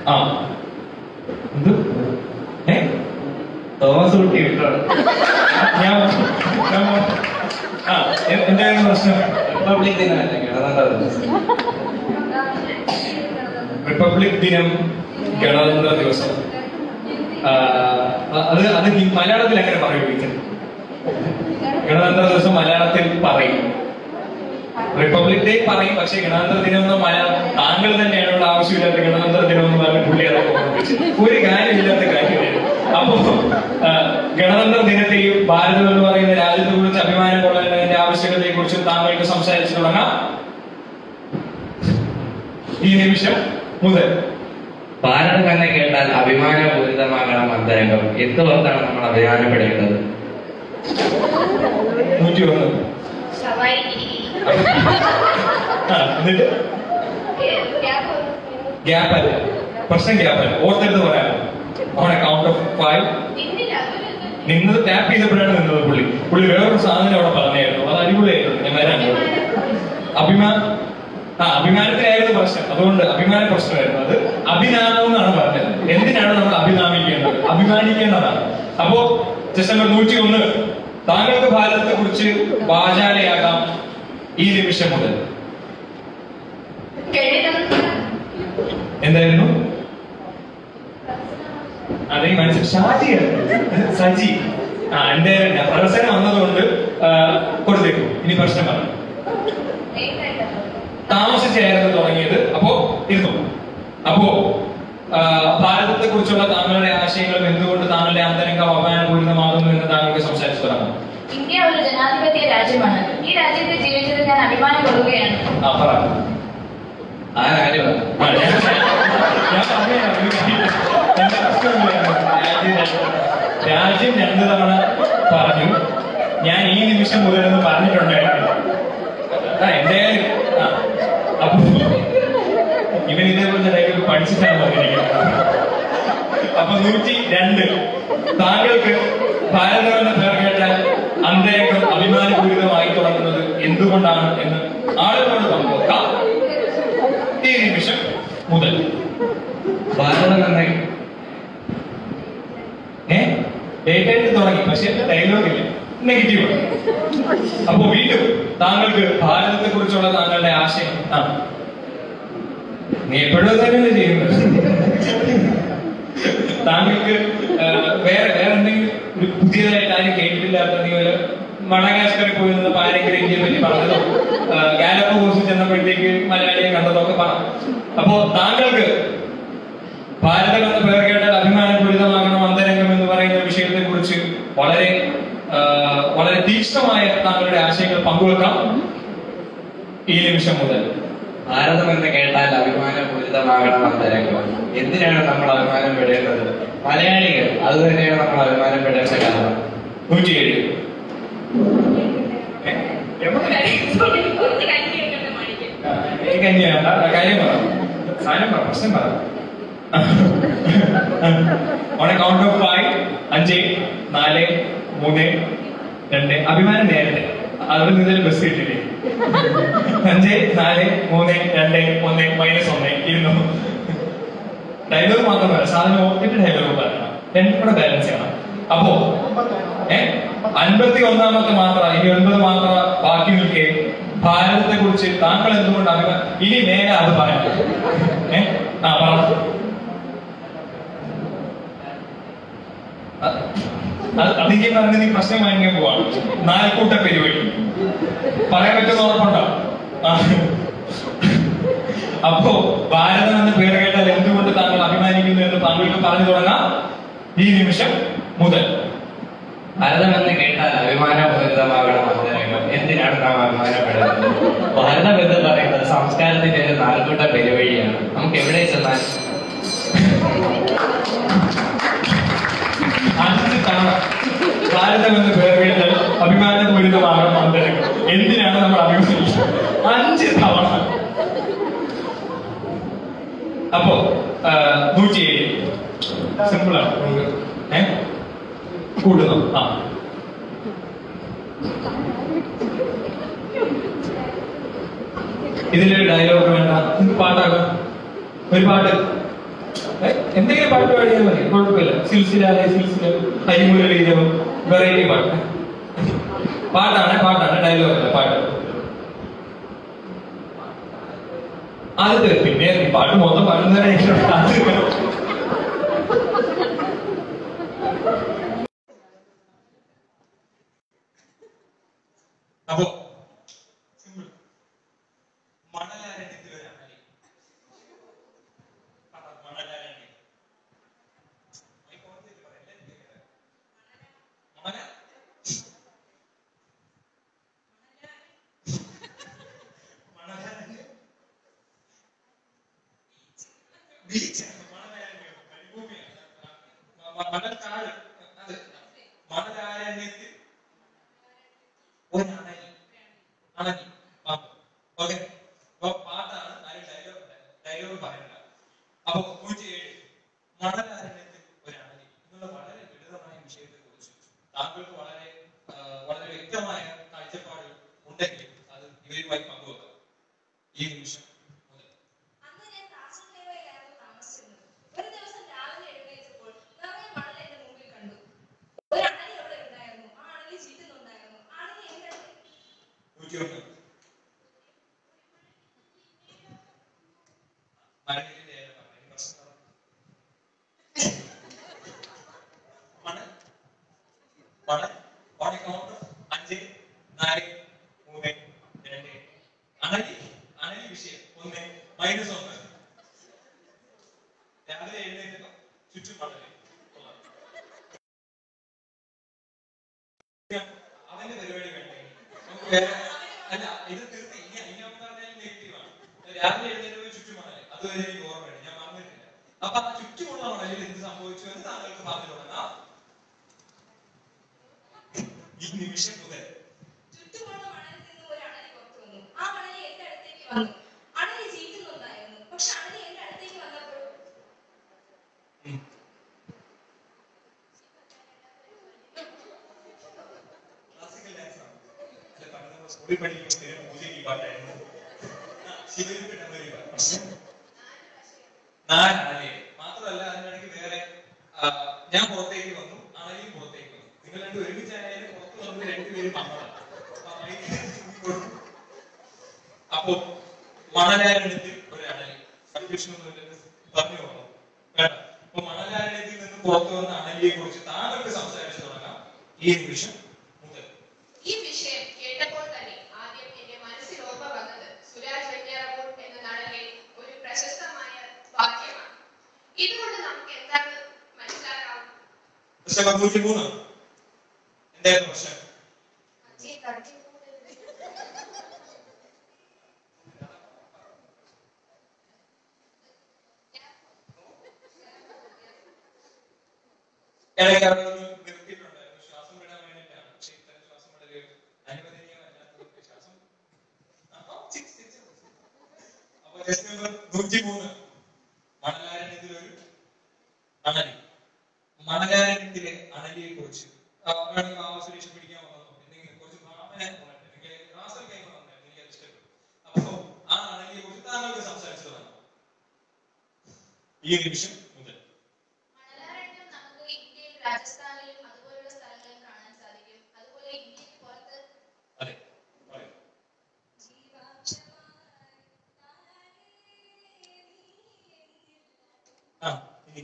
തോമസ് കുട്ടി വിട്ടാണ് എന്തായിരുന്നു പ്രശ്നം? റിപ്പബ്ലിക് ദിനമല്ലേ ഗണതന്ത്ര ദിവസം? റിപ്പബ്ലിക് ദിനം ഗണതന്ത്ര ദിവസം അത് അത് മലയാളത്തിൽ എങ്ങനെ പറയും? ഗണതന്ത്ര ദിവസം മലയാളത്തിൽ പറയും. റിപ്പബ്ലിക് ഡേ പറയും, പക്ഷേ ഗണതന്ത്ര ദിനം എന്ന് മലയാളം താങ്കൾ തന്നെയാണുള്ള ആവശ്യമില്ലാത്ത ഗണതന്ത്ര ദിനം എന്ന് പറഞ്ഞ പുള്ളി അതൊക്കെ ഓർമ്മിച്ചു. ഒരു കാര്യമില്ലാത്ത കാര്യമില്ല. അപ്പോ ഗണതന്ത്ര ദിനത്തെയും ഭാരതം എന്ന് പറയുന്ന രാജ്യത്തെ കുറിച്ച് അഭിമാനം കൊള്ളേണ്ടതിന്റെ ആവശ്യകതയെ കുറിച്ചും താങ്കൾക്ക് സംസാരിച്ചു തുടങ്ങാം ഈ നിമിഷം മുതൽ. ഭാരതം തന്നെ കേട്ടാൽ അഭിമാനപൂരിതമാകണം അന്തരംഗം. എന്തുകൊണ്ടാണ് നമ്മൾ അഭിമാനപ്പെടേണ്ടത്? നൂറ്റി ഒന്ന് എന്നിട്ട് ഗ്യാപ്പല്ല പ്രശ്നം, ഗ്യാപ്പല്ല. ഓർത്തെടുത്ത് പറയാം. On a count of five നിന്നത് ടാപ്പ് ചെയ്തപ്പോഴാണ് നിന്നത് പുള്ളി. പുള്ളി വേറൊരു സാധനം അവിടെ പറഞ്ഞായിരുന്നു, അത് അടിപൊളിയായിരുന്നു. ഞാൻ വരാൻ അഭിമാ ആ അഭിമാനത്തിലായിരുന്നു പ്രശ്നം, അതുകൊണ്ട് അഭിമാന പ്രശ്നമായിരുന്നു. അത് അഭിനാമം എന്നാണ് പറഞ്ഞത്. എന്തിനാണ് നമ്മൾ അഭിനാമിക്കേണ്ടത്? അഭിമാനിക്കേണ്ടതാണ്. അപ്പോ ഡിസംബർ നൂറ്റി ഒന്ന് താങ്കൾക്ക് ഭാരതത്തെ കുറിച്ച് വാചാലയാകാം ഈ നിമിഷം മുതൽ. എന്തായിരുന്നു അതേ മനസ്സിൽ ഷാജിയായിരുന്നു സജി. ആ എന്റെ പ്രവർത്തനം വന്നതുകൊണ്ട് കൊടുത്തേക്കും. ഇനി പ്രശ്നം പറഞ്ഞു താമസിച്ചായിരുന്നു തുടങ്ങിയത്. അപ്പോ ഇരുന്നു. അപ്പോ ഭാരതത്തെ കുറിച്ചുള്ള താങ്കളുടെ ആശയങ്ങളും എന്തുകൊണ്ട് താങ്കളുടെ അന്തരംഗം അഭിമാനപൂരിതമാകുന്നു എന്ന് താങ്കൾക്ക് സംസാരിച്ചു തുടങ്ങാം. ഇന്ത്യ ഒരു ജനാധിപത്യ രാജ്യമാണ്. ഈ രാജ്യത്ത് ജീവിച്ചത് ഞാൻ അഭിമാനം കൊള്ളുകയാണ്. ആ പറ. ആ കാര്യം രാജ്യം രണ്ടു തവണ പറഞ്ഞു. ഞാൻ ഈ നിമിഷം മുതലെന്ന് പറഞ്ഞിട്ടുണ്ടായിരുന്നു. ആ എന്തായാലും അപ്പൊ ഇവൻ ഇതേപോലെ ഡയലോഗ് പഠിച്ചിട്ടാണ് പറഞ്ഞിരിക്കുന്നത്. അപ്പൊ നൂറ്റി രണ്ട് താങ്കൾക്ക് ഭാരതം എന്ന പേർ കേട്ടാൽ അന്തരംഗം അഭിമാനപൂരിതമായി തുടങ്ങുന്നത് എന്തുകൊണ്ടാണ് എന്ന് ആളുകളോട് പങ്കുവെക്കാം ഈ നിമിഷം മുതൽ. ഭാരതം എന്ന ഏ ഡേറ്റായിട്ട് തുടങ്ങി, പക്ഷെ ഡയലോഗ് ഇല്ല, നെഗറ്റീവ്. അപ്പൊ വീണ്ടും താങ്കൾക്ക് ഭാരതത്തെ കുറിച്ചുള്ള താങ്കളുടെ ആശയം. ആ നീ എപ്പോഴും തന്നെയല്ലേ ചെയ്യുന്നത്. താങ്കൾക്ക് വേറെ വേറെ എന്തെങ്കിലും ഒരു പുതിയതായിട്ട് ആരും കേട്ടിട്ടില്ലാത്ത എന്തെങ്കിലും മഡഗാസ്കറിൽ പോയി നിന്നപ്പോ ആരെങ്കിലും ഇന്ത്യയെ പറ്റി പറഞ്ഞതോ ഗാലപ്പ് കോഴ്സിൽ ചെന്നപ്പോഴത്തേക്ക് മലയാളിയെ കണ്ടതോ ഒക്കെ പറഞ്ഞു. അപ്പോ താങ്കൾക്ക് ഭാരതം എന്ന പേർ കേട്ടാൽ അഭിമാനപൂരിതമാകണം അന്തരംഗം എന്ന് പറയുന്ന വിഷയത്തെ കുറിച്ച് വളരെ വളരെ തീക്ഷ്ണമായ താങ്കളുടെ ആശയങ്ങൾ പങ്കുവെക്കാം ഈ നിമിഷം മുതൽ. ഭാരതം എന്ന് കേട്ടാൽ അഭിമാനപൂരിതമാകണം അന്തരംഗം. എന്തിനാണ് നമ്മൾ അഭിമാനം പെടേണ്ടത്? മലയാളികൾ അത് തന്നെയാണ് നമ്മൾ അഭിമാനം പെടേണ്ട കാരണം. നൂറ്റിയേഴ് കാര്യം പറ, സാധനം പറ, പ്രശ്നം പറ. On a count of five. അഞ്ച് നാല് മൂന്ന് രണ്ട്. അഭിമാനം നേരത്തെ അവിടെ നിന്നൊരു ബസ് കിട്ടില്ലേ? അഞ്ച് നാല് മൂന്ന് രണ്ട് ഒന്ന് മൈനസ് ഒന്ന് ഇരുന്നു. ഡയലോഗ് മാത്രമല്ല, സാധനം ഓർത്തിട്ട് ഡയലോഗ് പറയണം, രണ്ടും കൂടെ ബാലൻസ് ചെയ്യണം. അപ്പോ ഏഹ് അൻപത്തി ഒന്നാമത്തെ മാത്ര, ഇനി ഒൻപത് മാത്ര ബാക്കി നിൽക്കെ ഭാരതത്തെ കുറിച്ച് താങ്കൾ എന്തുകൊണ്ട് അഭിമാനം, ഇനി നേരെ അത് പറയാം. ഏഹ് ആ പറ. അതിങ്ങനെ പറഞ്ഞ് നീ പ്രശ്നം വാങ്ങിക്കാൻ പോവാണ്. നാൽക്കൂട്ട പരിപാടി പറയാൻ പറ്റുന്ന ഉറപ്പുണ്ടോ? അപ്പോ ഭാരതം എന്ന പേര് കേട്ടാൽ എന്തുകൊണ്ട് താങ്കൾ അഭിമാനിക്കുന്നു എന്ന് താങ്കൾക്ക് പറഞ്ഞു തുടങ്ങാം ഈ നിമിഷം മുതൽ. ഭാരതം എന്ന് കേട്ടാൽ അഭിമാനപൂരിതമാകണം അദ്ദേഹം. എന്തിനാണ് നാം അഭിമാനപ്പെടുന്നത്? ഭാരതം എന്ന് പറയുന്നത് സംസ്കാരത്തിന്റെ ഒരു നാൽക്കൂട്ട പെരുവഴിയാണ്. നമുക്ക് എവിടെ ചെന്നാൽ അഞ്ച് തവണ ഭാരതം എന്ന് പേര് കേട്ടാൽ അഭിമാനപൂരിതമാകണം അദ്ദേഹം. എന്തിനാണ് നമ്മൾ അഭിമാനിക്കുന്നത്? അഞ്ച് തവണ. അപ്പോ നൂറ്റിയേഴ് സിമ്പിളാണ്. ഏഹ് കൂട്ടുന്നു. ആ ഇതിലൊരു ഡയലോഗ് വേണ്ട, പാട്ടാകാം. ഒരു പാട്ട് എന്തെങ്കിലും പാട്ട് പാടിയാൽ മതി, കുഴപ്പമില്ല. സിൽസില സിൽസില ഹരിമുരളീരവം വെറൈറ്റി പാട്ട്. പാട്ടാണ് പാട്ടാണ് ഡയലോഗ് അല്ല പാട്ട്. ആദ്യത്തെ പിന്നെ പാട്ട് മൊത്തം പാടുന്നതിനായിട്ട് അപ്പോ മാത്രമല്ല അതിനിടയ്ക്ക് വേറെ ഞാൻ പുറത്തേക്ക് വന്നു, ആണെങ്കിലും പുറത്തേക്ക് വന്നു. നിങ്ങൾ രണ്ട് ഒരുമിച്ചായാലും പുറത്ത് വന്ന് രണ്ടുപേരും പങ്കെടുക്കും. അപ്പോ മണലാരണ്യത്തിൽ ഒരണലി കൺഫ്യൂഷൻ പറഞ്ഞു പോകണം വേണ്ട. അപ്പൊ മണലാരണ്യത്തിൽ നിന്ന് പുറത്തു വന്ന അണലിയെ കുറിച്ച് താങ്കൾക്ക് സംസാരിച്ചു തുടങ്ങാം ഈ നിമിഷം മുതൽ. ഈ വിഷയം കേട്ടപ്പോൾ തന്നെ ആദ്യം എന്റെ മനസ്സിൽ ഓർമ്മ വന്നത് സുരാജ് വെഞ്ഞാറമൂട് എന്ന നാടകയിലെ ഒരു പ്രശസ്തമായ വാക്യമാണ്. ഇതുകൊണ്ട് നമുക്ക് എന്താണ് മനസ്സിലാക്കാം? പ്രശ്നം നൂറ്റി മൂന്ന് എന്തായിരുന്നു പ്രശ്നം? ഇടയ്ക്ക് അവിടെ ഒന്ന് നിർത്തിയിട്ടുണ്ടായിരുന്നു, ശ്വാസം വിടാൻ വേണ്ടിയിട്ടാണ്. പക്ഷെ ഇത്തരം ശ്വാസം വിടല് അനുവദനീയമല്ലാത്തവർക്ക് ശ്വാസം അപ്പൊ ജസ്റ്റ് നമ്പർ നൂറ്റി മൂന്ന് മണലാരണ്യത്തിലൊരു അണലി. മണലാരണ്യത്തിലെ അണലിയെ കുറിച്ച് സുരേഷ് പിടിക്കാൻ വന്നോ എന്തെങ്കിലും കുറച്ച് ഭാവന എനിക്ക് റാസൽ കൈമ വന്നില്ല, എനിക്ക് താങ്കൾക്ക് സംസാരിച്ചു തുടങ്ങാം ഈ നിമിഷം മുതൽ. മണലാരണ്യം നമുക്ക് ഇന്ത്യയിൽ രാജസ്ഥാനിലും അതുപോലുള്ള സ്ഥലങ്ങളിലും കാണാൻ സാധിക്കും. അതുപോലെ ഇന്ത്യക്ക് പുറത്ത് അതെ പറയൂ. ആ ഇനി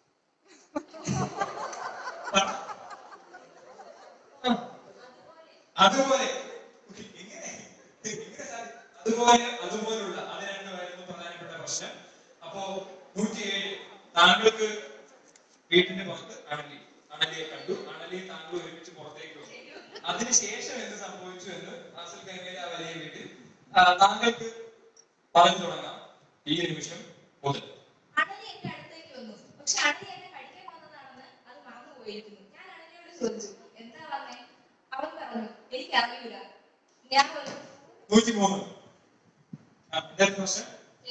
അതുപോലെ എങ്ങനെ അതുപോലെ അതുപോലുള്ള അത് രണ്ടുമായിരുന്നു പ്രധാനപ്പെട്ട പ്രശ്നം. അപ്പോ നൂറ്റിയേഴ് താങ്കൾക്ക് വീട്ടിന്റെ പുറത്ത് അണലി അണലിയെ കണ്ടു, അണലിയെ താങ്കൾ ഒരുമിച്ച് പുറത്തേക്ക് വന്നു. അതിനുശേഷം എന്ത് സംഭവിച്ചു എന്ന് റാസൽ കൈമയിലെ ആ വലിയ വീട്ടിൽ താങ്കൾക്ക് പറഞ്ഞു തുടങ്ങാം ഈ നിമിഷം മുതൽ. അണലി എന്റെ അടുത്തേക്ക് വന്നു, പക്ഷെ അണലി എന്നെ കടിക്കാൻ വന്നതാണെന്ന് അത് മറന്നു പോയിരിക്കുന്നു. ഞാൻ അണലിയോട് ചോദിച്ചു, എന്താ പറഞ്ഞേ? അവൻ പറഞ്ഞു, എനിക്ക് അറിയില്ല. ഞാൻ പറഞ്ഞു നൂറ്റി മൂന്ന് എന്താ പ്രശ്നം?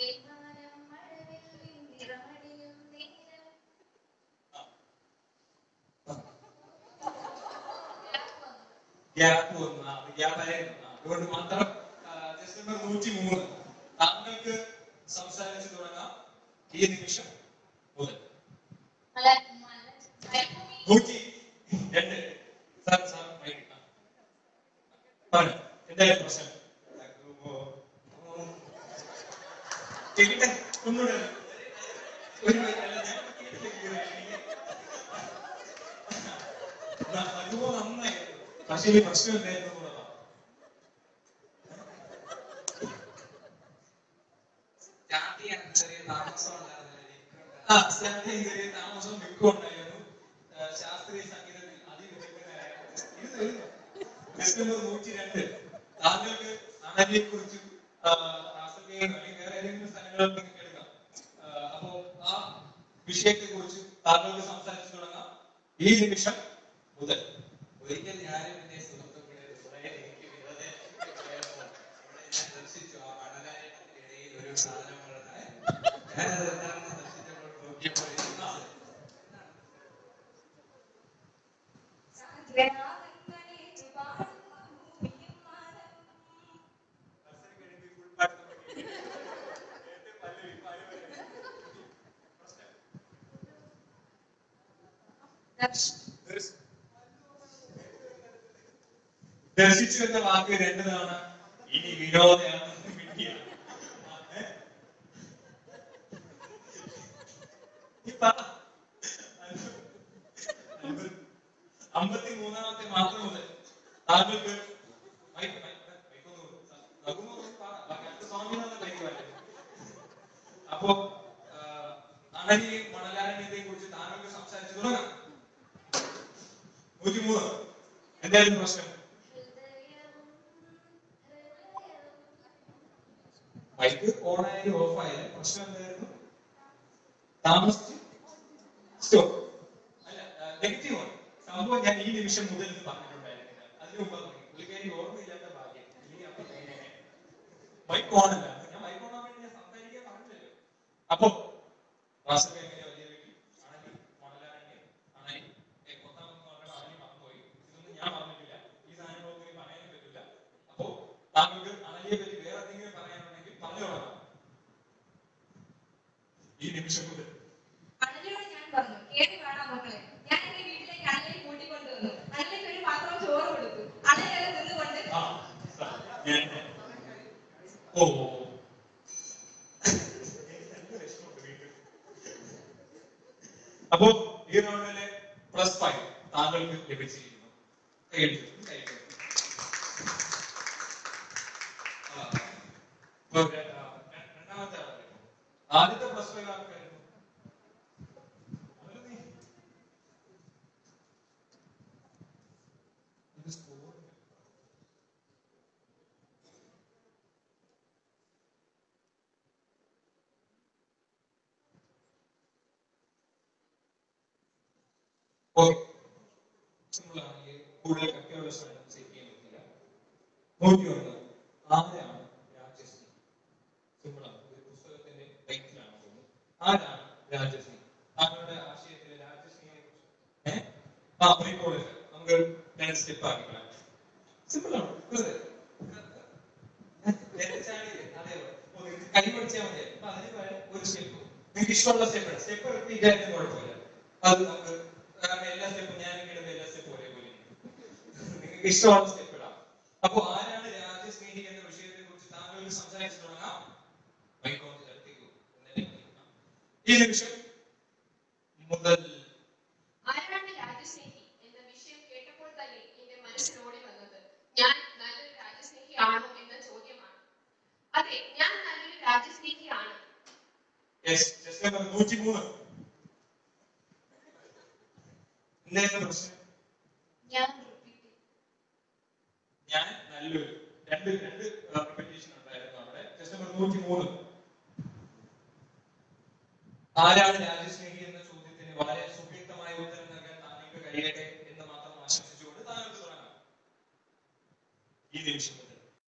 ഗ്യാപ്പ് വന്നു, അതുകൊണ്ട് മാത്രം ജസ്റ്റ് നമ്പർ നൂറ്റി മൂന്ന് താങ്കൾക്ക് സംസാരിച്ചു തുടങ്ങാം ഈ നിമിഷം മുതൽ. നൂറ്റി രണ്ട് സാർ സാർ പറഞ്ഞു എന്തായാലും പ്രശ്നം ഒന്നുകൂടെ ഒരു അനുഭവം നന്നായിരുന്നു, പക്ഷേ ഈ പ്രശ്നം എന്തായിരുന്നു എന്നുള്ളതാണ്. ചെറിയ താമസം ഉണ്ടായിരുന്നു. ആ സ്റ്റാർട്ടിങ് ചെറിയ താമസം മിക്കം ഉണ്ടായിരുന്നു. ശാസ്ത്രീയ സംഗീതത്തിൽ അതിവിദഗ്ധനായ നൂറ്റി രണ്ട് താങ്കൾക്ക് അണലിയെ കുറിച്ചും അല്ലെങ്കിൽ വേറെ ഏതെങ്കിലും സ്ഥലങ്ങളിൽ നിങ്ങൾക്ക് എടുക്കാം. അപ്പോ ആ വിഷയത്തെ കുറിച്ച് താങ്കൾക്ക് സംസാരിച്ചു തുടങ്ങാം ഈ നിമിഷം മുതൽ. ഒരിക്കൽ ഞാനും എന്റെ സുഹൃത്തുക്കളെ എനിക്ക് വിനോദയാത്രയ്ക്ക് ഞാൻ ദർശിച്ചു ആ മണലാരണ്യത്തിനിടയിൽ ഒരു സാധനം ഞാനത് എന്താണെന്ന് ദർശിച്ചപ്പോൾ നോക്കിയപ്പോൾ ദർശിച്ചു എന്ന വാക്ക് രണ്ട് തവണ ഇനി വിനോദയാണ് അമ്പത്തി മൂന്നാമത്തെ മാത്രം മുതൽ താങ്കൾക്ക് അപ്പോ അണലിയെയും മണലാരണ്യത്തെ കുറിച്ച് താങ്കൾക്ക് സംസാരിച്ചു തുടങ്ങാം. നൂറ്റി മൂന്ന് എന്തായാലും പ്രശ്നം മൈക്ക് ഓൺ ആയാലും ഓഫ് ആയാലും പ്രശ്നം എന്തായിരുന്നു? താമസിച്ച് സ്റ്റോപ്പ് അല്ല നെഗറ്റീവ് ആണ് സംഭവം. ഞാൻ ഈ നിമിഷം മുതൽ പറഞ്ഞിട്ടുണ്ടായിരുന്നില്ല, അതിന് മുമ്പ് പുള്ളിക്കാരി ഓർമ്മയില്ലാത്ത ഭാഗ്യം. മൈക്ക് ഓൺ അല്ല, ഞാൻ മൈക്ക് ഓൺ ആവാൻ വേണ്ടി ഞാൻ സംസാരിക്കാൻ പറഞ്ഞില്ലല്ലോ. അപ്പോ റാസൽ കൈമയിലെ വലിയ വീട്ടിൽ അണലി മണലാരണ്യം അണലി കൊത്താമെന്ന് പറഞ്ഞാൽ അണലി മറന്നുപോയി. ഇതൊന്നും ഞാൻ പറഞ്ഞിട്ടില്ല, ഈ സാധനങ്ങളൊന്നും പറയാനും പറ്റില്ല. അപ്പോ താങ്കൾക്ക് അണലിയെ പറ്റി വേറെ എന്തെങ്കിലും പറയാനുണ്ടെങ്കിൽ പറഞ്ഞു തുടങ്ങാം ഈ നിമിഷം മുതൽ. അണലിയോട് ഞാൻ പറഞ്ഞു, കേട്ട് വേണം മക്കളെ, ഞാൻ എന്റെ വീട്ടിലേക്ക് അണലിയെ കൂട്ടിക്കൊണ്ടുവന്നു. അണലിക്ക് ഒരു പാത്രം ചോറ് കൊടുത്തു. അണലി അത് തിന്നുകൊണ്ട് ഓ അപ്പോ ഈ റൗണ്ടിലെ പ്ലസ് ഫൈവ് താങ്കൾക്ക് ലഭിച്ചിരിക്കുന്നു. രണ്ടാമത്തെ ആദ്യത്തെ പ്ലസ് ഫൈവ് ആർക്കായിരുന്നു? കൂടുതൽ കട്ടിയുള്ള സ്ഥലം സെറ്റ് ചെയ്യാൻ പറ്റില്ല. നൂറ്റി ഒന്ന് ആരാണ് രാജശ്രീ? സിമ്പിളാണ്, ഒരു പുസ്തകത്തിന്റെ ടൈറ്റിലാണ് തോന്നുന്നു. ആരാണ് രാജശ്രീ? താങ്കളുടെ ആശയത്തിലെ രാജശ്രീയെ കുറിച്ച് ഏഹ് ആ റീകോൾ നമുക്ക് ഞാൻ സ്റ്റെപ്പ് ആക്കിക്കളാം. സിമ്പിളാണ്. കൈ പിടിച്ചാൽ മതി. അപ്പൊ അതിന് പകരം ഒരു സ്റ്റെപ്പ് നിങ്ങൾക്ക് ഇഷ്ടമുള്ള സ്റ്റെപ്പ് ഇടാം. സ്റ്റെപ്പ് റിപ്പീറ്റ് ആയിട്ട് കുഴപ്പമില്ല. അത് നമുക്ക് എല്ലാ സ്റ്റെപ്പും ഞാൻ ഇടുന്ന എല്ലാ സ്റ്റെപ്പും ഒരേപോലെ നിങ്ങൾക്ക് ഇഷ്ടമുള്ള സ്റ്റെപ്പ് ഇടാം. അപ്പൊ ആരാണ് രാജ്യസ്നേഹി എന്ന വിഷയത്തെ കുറിച്ച് താങ്കൾക്ക് സംസാരിച്ചു തുടങ്ങാം. ഈ നിമിഷം മുതൽ ആരാണ് രാജ്യസ്നേഹി എന്ന വിഷയം കേട്ടപ്പോൾ തന്നെ എന്റെ മനസ്സിലോടി വന്നത് ഞാൻ നല്ലൊരു രാജ്യസ്നേഹി ആണോ എന്ന ചോദ്യമാണ്. അതെ, ഞാൻ നല്ലൊരു രാജ്യസ്നേഹിയാണ്. നൂറ്റിമൂന്ന് എന്തായിരുന്നു പ്രശ്നം? ഞാൻ ഞാൻ നല്ലൊരു രണ്ട് രണ്ട് റിപ്പീറ്റേഷൻ ഉണ്ടായിരുന്നു അവിടെ. ജസ്റ്റ് നമ്പർ നൂറ്റിമൂന്ന്. ആരാണ് രാജ്യസ്നേഹി എന്ന ചോദ്യത്തിന് വളരെ സുവ്യക്തമായ ഉത്തരം നൽകാൻ താങ്കൾക്ക് കഴിയട്ടെ എന്ന് മാത്രം ആശംസിച്ചുകൊണ്ട് താങ്കൾക്ക് തുടങ്ങാം. ഈ നിമിഷം മുതൽ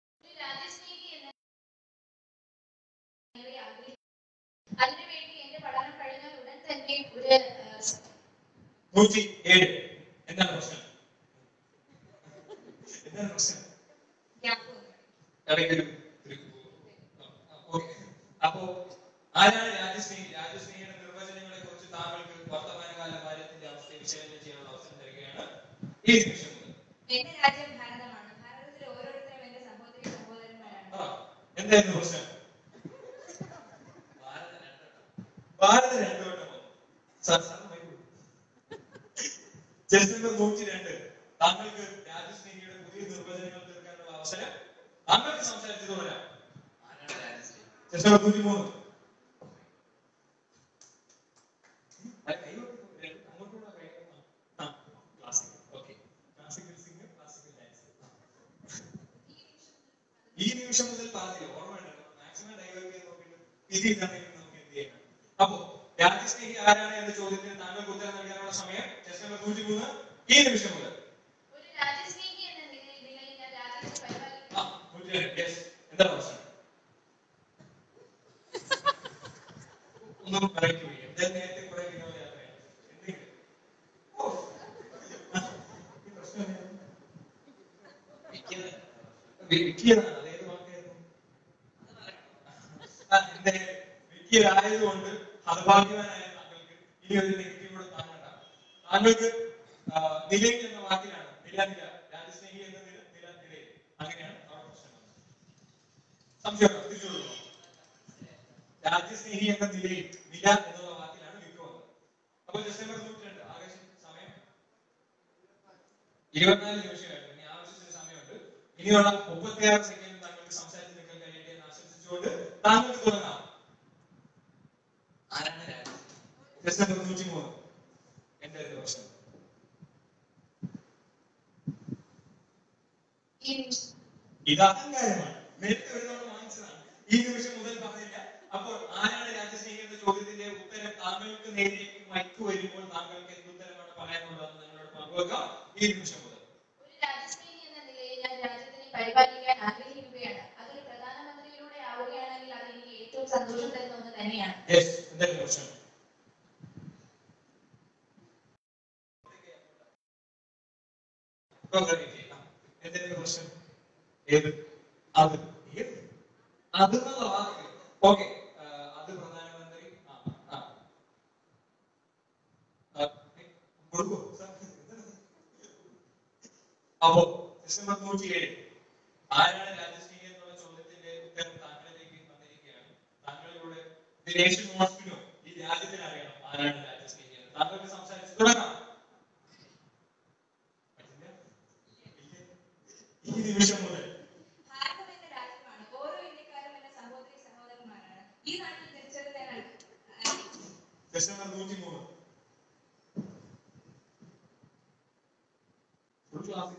അതിനുവേണ്ടി എന്റെ പഠനം കഴിഞ്ഞാൽ ഉടൻ തന്നെ ഒരു നൂറ്റി ഏഴ്. എന്താണ് പ്രശ്നം? എന്താണ് പ്രശ്നം? അപ്പോ ആരാണ് രാജ്യസ്നേഹി? രാജ്യസ്നേഹിയുടെ നിർവചനങ്ങളെ കുറിച്ച് താങ്കൾക്ക് വർത്തമാനകാല കാര്യത്തിന്റെ അവസ്ഥയെ വിശകലനം ചെയ്യാനുള്ള അവസരം തരികയാണ് ഈ നിമിഷം മുതൽ. എന്റെ രാജ്യം ഭാരതമാണ്. ഭാരതത്തിലെ ഓരോരുത്തരും എന്റെ സഹോദരി സഹോദരന്മാരാണ്. എന്തായിരുന്നു പ്രശ്നം? ഭാരത രണ്ടു വട്ടം ജസ്റ്റ് നമ്പർ നൂറ്റി രണ്ട്. താങ്കൾക്ക് രാജ്യസ്നേഹിയുടെ പുതിയ നിർവചനങ്ങൾ തീർക്കാനുള്ള അവസരം താങ്കൾക്ക് സംസാരിച്ചത് വരാം. ജസ്റ്റ് നമ്പർ നൂറ്റി മൂന്ന്. ഈ നിമിഷം മുതൽ പാതിയോ ഓർമ്മ മാക്സിമം ഡൈവേർട്ട് ചെയ്ത് നോക്കിയിട്ട് ഇതിൽ തന്നെ നമുക്ക് എന്ത് ചെയ്യണം. അപ്പോ രാജ്യസ്നേഹി ആരാണ് എന്ന ചോദ്യത്തിന് താങ്കൾക്ക് ഉത്തരം നൽകാനുള്ള സമയം ജസ്റ്റ് നമ്പർ നൂറ്റി മൂന്ന്. ഈ നിമിഷം മുതൽ ഒരു രാജ്യസ്നേഹി എന്ന നിലയിൽ ഞാൻ രാജ്യത്തെ പരിപാലിക്കുന്നു. എന്താ പ്രശ്നം? ഒന്നും പറയില്ല. നേരത്തെ കുറെ വിനോദയാത്രയാണ് എന്തെങ്കിലും വിക്കിയതാണ്. അതേത് വാക്കായിരുന്നു? എന്റെ വിക്കിയതായതുകൊണ്ട് ഹതഭാഗ്യവാനായ താങ്കൾക്ക് ഇനി ഒരു നെഗറ്റീവ് കൂടെ താങ്ങണ്ട. താങ്കൾക്ക് നിലയിൽ എന്ന വാക്കിലാണ് നില നില രാജ്യസ്നേഹി എന്ന നില നില നിലയിൽ അങ്ങനെയാണ് അവിടെ പ്രശ്നം. സംശയം തിരിച്ചോളൂ. രാജ്യസ്നേഹി എന്ന നിലയിൽ നില എന്നുള്ള വാക്കിലാണ് വിക്ക് വന്നത്. അപ്പൊ ജസ്റ്റ് നമ്പർ നൂറ്റി രണ്ട്. ആകാശം സമയം ഇരുപത്തിനാല് നിമിഷമായിരുന്നു. ഇനി ആവശ്യത്തിന് സമയമുണ്ട്. ഇനിയുള്ള മുപ്പത്തിയാറ് സെക്കൻഡ് താങ്കൾക്ക് സംസാരിച്ച് നിൽക്കാൻ കഴിയട്ടെ എന്ന് ആശംസിച്ചുകൊണ്ട് താങ്കൾക്ക് തുടങ്ങാം. ആരാണ് രാജ്യം? ജസ്റ്റ് നമ്പർ നൂറ്റി മൂന്ന്. എന്തായിരുന്നു പ്രശ്നം? ഇത് അഹങ്കാരമാണ്. നേരത്തെ ഒരു തവണ വാങ്ങിച്ചതാണ്. ഈ നിമിഷം മുതൽ പറഞ്ഞില്ല. അപ്പോൾ ആരാണ് രാജ്യസ്നേഹി എന്ന ചോദ്യത്തിന്റെ ഉത്തരം താങ്കൾക്ക് നേരിലേക്ക് മൈക്ക് വരുമ്പോൾ താങ്കൾക്ക് എന്ത് ഉത്തരമാണ് പറയാനുള്ളതെന്ന് നിങ്ങളോട് പങ്കുവെക്കാം. ഈ നിമിഷം മുതൽ ഒരു രാജ്യസ്നേഹി എന്ന നിലയിൽ ഞാൻ രാജ്യത്തിനെ പരിപാലിക്കാൻ ആഗ്രഹിക്കുകയാണ്. അതൊരു പ്രധാനമന്ത്രിയിലൂടെ ആവുകയാണെങ്കിൽ അത് എനിക്ക് ഏറ്റവും സന്തോഷം തരുന്ന ഒന്ന് തന്നെയാണ്. എന്തായിരുന്നു പ്രശ്നം? എന്തെങ്കിലും പ്രശ്നം? ഏത് അത് ഏത് അത് എന്നുള്ള വാക്ക് ഓക്കെ. അത് പ്രധാനമന്ത്രി അപ്പോ ഡിസംബർ നൂറ്റി ഏഴ്. ആരാണ് രാജ്യസ്നേഹി എന്നുള്ള ചോദ്യത്തിന്റെ ഉത്തരം താങ്കളിലേക്ക് വന്നിരിക്കുകയാണ്. താങ്കളിലൂടെ ദിനേശ് മോസ്റ്റിനോ ഈ രാജ്യത്തിന് അറിയണം ആരാണ് രാജ്യസ്നേഹി എന്ന്. താങ്കൾക്ക് സംസാരിച്ചു തുടങ്ങാം. ഈ നിമിഷം മുതൽ ഭാരതം എന്ന രാജ്യമാണ്. ഓരോ ഇന്ത്യക്കാരും എന്റെ സഹോദരി സഹോദരന്മാരാണ്. ഈ നാട്ടിൽ തിരിച്ചറിയാനാണ് ഡിസംബർ നൂറ്റി മൂന്ന്. ഫുൾ ക്ലാസ്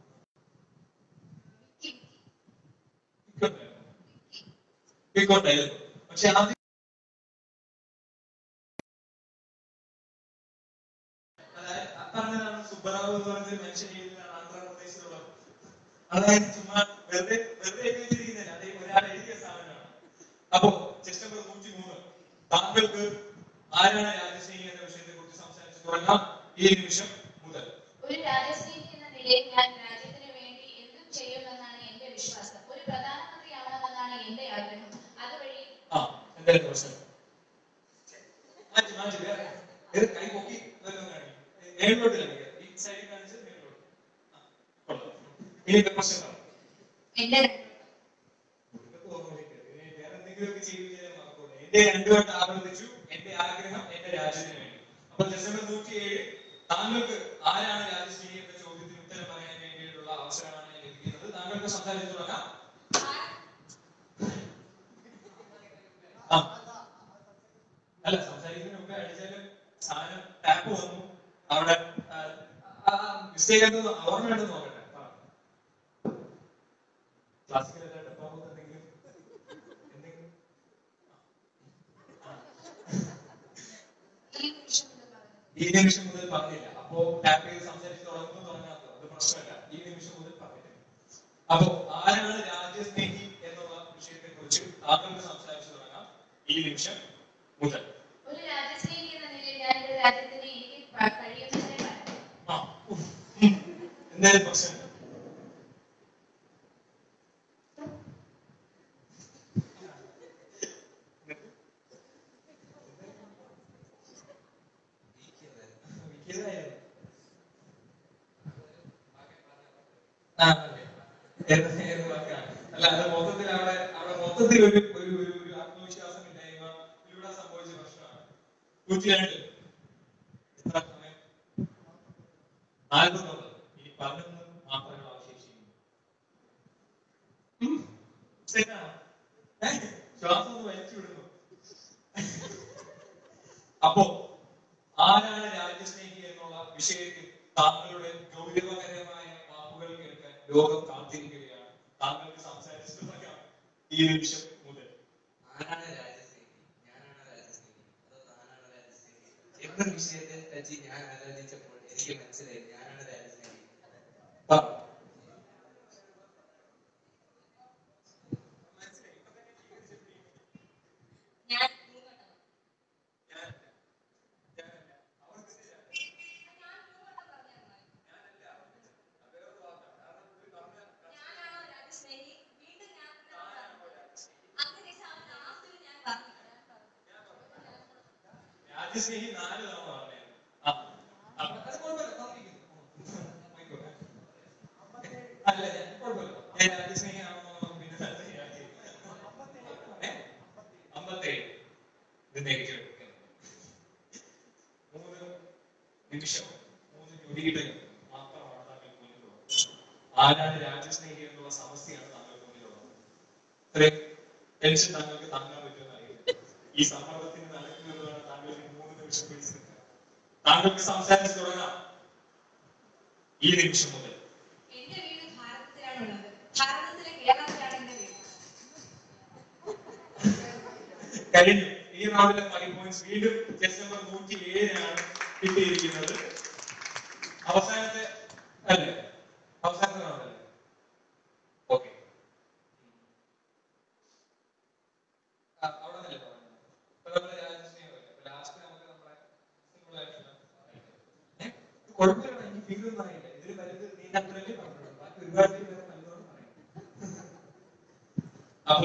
പക്ഷെ ആദ്യം പറഞ്ഞതാണ് സുബ്ബറാവ് എന്ന് പറഞ്ഞൊരു മനുഷ്യൻ ആന്ധ്രാപ്രദേശിലുള്ളത്. അതായത് ചുമ്മാ വെറുതെ വെറുതെ എഴുതിയിരിക്കുന്നില്ല. അതേ ഒരാൾ എഴുതിയ സാധനമാണ്. അപ്പോ ജസ്റ്റ് നമ്പർ നൂറ്റി മൂന്ന്. താങ്കൾക്ക് ആരാണ് രാജ്യസ്നേഹി എന്ന വിഷയത്തെ കുറിച്ച് സംസാരിച്ചു തുടങ്ങാം. ഈ നിമിഷം മുതൽ ഒരു രാജ്യസ്നേഹി എന്ന നിലയിൽ ഞാൻ രാജ്യത്തിന് വേണ്ടി എന്തും ചെയ്യുമെന്നാണ് എന്റെ വിശ്വാസം. ഒരു പ്രധാനമന്ത്രി ആവണമെന്നാണ് എന്റെ ആഗ്രഹം. അതുവഴി എന്തായാലും പ്രശ്നം മാറ്റി മാറ്റി വേറെ വേറെ കൈ പൊക്കി വല്ലതും കാണിക്കും. മേലോട്ട് കാണിക്കുക. ഈ സൈഡിൽ കാണിച്ച് മേലോട്ട്. ആ, കൊള്ളാം. ഇനി പ്രശ്നം എന്റെ വേറെ എന്തെങ്കിലുമൊക്കെ ചെയ്തു ചെയ്താൽ മറക്കൂല. എന്റെ രണ്ടു വട്ടം ആവർത്തിച്ചു എന്റെ ആഗ്രഹം എന്റെ രാജ്യത്തിന് വേണ്ടി. അപ്പോൾ ഡിസംബർ നൂറ്റി ഏഴ് താങ്കൾക്ക് ആരാണ് രാജശ്രീ എന്ന ചോദ്യത്തിന് ഉത്തരം പറയാൻ വേണ്ടിയിട്ടുള്ള അവസരമാണ് ലഭിക്കുന്നത്. താങ്കൾക്ക് സംസാരിച്ചു തുടങ്ങാം. അല്ല, സംസാരിക്കുന്നതിന് മുമ്പേ അടിച്ചാലും സാധനം ടാപ്പ് വന്നു അവിടെ മിസ്റ്റേക്ക് ആയിട്ട് ഓർമ്മയുണ്ടെന്ന് നോക്കട്ടെ. ക്ലാസിക്കൽ എന്തെങ്കിലും എന്തെങ്കിലും ഈ നിമിഷം മുതൽ പറഞ്ഞില്ല. അപ്പോ ടാപ്പ് ചെയ്ത് സംസാരിച്ച് തുടങ്ങുന്നു തുടങ്ങാത്തോ അത് പ്രശ്നമല്ല. ഈ നിമിഷം മുതൽ പറഞ്ഞില്ല. അപ്പോ ആരാണ് രാജ്യസ്നേഹി എന്നുള്ള വിഷയത്തെ കുറിച്ച് താങ്കൾക്ക് സംസാരിച്ചു തുടങ്ങാം ഈ നിമിഷം മുതൽ. ഒരു രാജ്യസ്നേഹി എന്ന നിലയിൽ ഞാൻ എന്റെ രാജ്യത്തിന് എനിക്ക് കഴിയുന്നതിനെ ആ എന്തായാലും പ്രശ്നം അല്ല, അത് മൊത്തത്തിൽ അവിടെ അവിടെ മൊത്തത്തിൽ ഒരു ഒരു ഒരു ആത്മവിശ്വാസം ഇല്ലായ്മ ഇതിലൂടെ സംഭവിച്ച പ്രശ്നമാണ്. നൂറ്റിരണ്ട് എത്ര സമയം? നാൽപ്പത്തൊമ്പത്. ഇനി പതിനൊന്ന് മാത്രങ്ങൾ അവശേഷിക്കുന്നു. ശ്വാസം ഒന്ന് വലിച്ചു വിടുന്നു. അപ്പോ ആരാണ് രാജ്യസ്നേഹി എന്നുള്ള വിഷയത്തിൽ താങ്കളുടെ ഗൗരവകരമായ വാക്കുകൾ കേൾക്കാൻ ലോകം കാത്തിരിക്കുകയാണ്. താങ്കൾക്ക് സംസാരിച്ചു തുടങ്ങാം ഈ നിമിഷം മുതൽ. ആരാണ് രാജസ്നേഹി? ഞാനാണ് രാജസ്നേഹി അതോ താനാണ് രാജസ്നേഹി എന്ന വിഷയത്തെ പറ്റി ഞാൻ ആലോചിച്ചപ്പോൾ എനിക്ക് മനസ്സിലായി ഞാനാണ് രാജസ്നേഹി. ഞാൻ രാജ്യസ്നേഹി നാല് തവണ പറഞ്ഞു. ആ അത് കുഴപ്പമില്ല, അല്ല കുഴപ്പമില്ല. ഞാൻ രാജ്യസ്നേഹി ആണെന്നോ പിന്നെ അമ്പത്തേഴ് ഇത് നെഗറ്റീവ്. മൂന്ന് നിമിഷം മൂന്ന് ഞൊടിയിടകൾ മാത്രമാണ് താങ്കൾ മുന്നിലുള്ളത്. ആരാണ് രാജ്യസ്നേഹി എന്നുള്ള സമസ്യയാണ് താങ്കൾക്ക് മുന്നിലുള്ളത്. ഇത്രയും ടെൻഷൻ താങ്കൾക്ക് താങ്ങാൻ പറ്റുമെന്ന് അറിയില്ല. ഈ സമ്മർദ്ദത്തിന് നടക്കുന്നതാണ് താങ്കൾക്ക് മൂന്ന് നിമിഷം പിടിച്ചു നിൽക്കുക. താങ്കൾക്ക് സംസാരിച്ചു തുടങ്ങാം ഈ നിമിഷം മുതൽ. എന്റെ വീട് ഭാരതത്തിലാണുള്ളത്. ഭാരതത്തിലെ കേരളത്തിലാണ് എന്റെ വീട്. കഴിഞ്ഞു. ഈ റൗണ്ടിലെ ഫൈവ് പോയിന്റ്സ് വീണ്ടും ഡിസംബർ നൂറ്റി ഏഴിനാണ് കിട്ടിയിരിക്കുന്നത്. അവസാനത്തെ അല്ലേ? അവസാനത്തെ റൗണ്ടല്ലേ? ഓക്കെ. അവിടെ നിന്നല്ലേ പറയുന്നത് രാജസ്നേഹമല്ലേ? ലാസ്റ്റ് നമുക്ക് നമ്മുടെ സിമ്പിൾ ആയിട്ടുള്ള കുഴപ്പമില്ല. എനിക്ക് ഫീൽ ഒന്നും അറിയില്ല. ഇതിൽ വലുത് നീ അത്രയല്ലേ പറഞ്ഞിട്ടുള്ളൂ. ബാക്കി ഒരുപാട് പേര് വരെ നല്ലതോടെ പറയും. അപ്പോ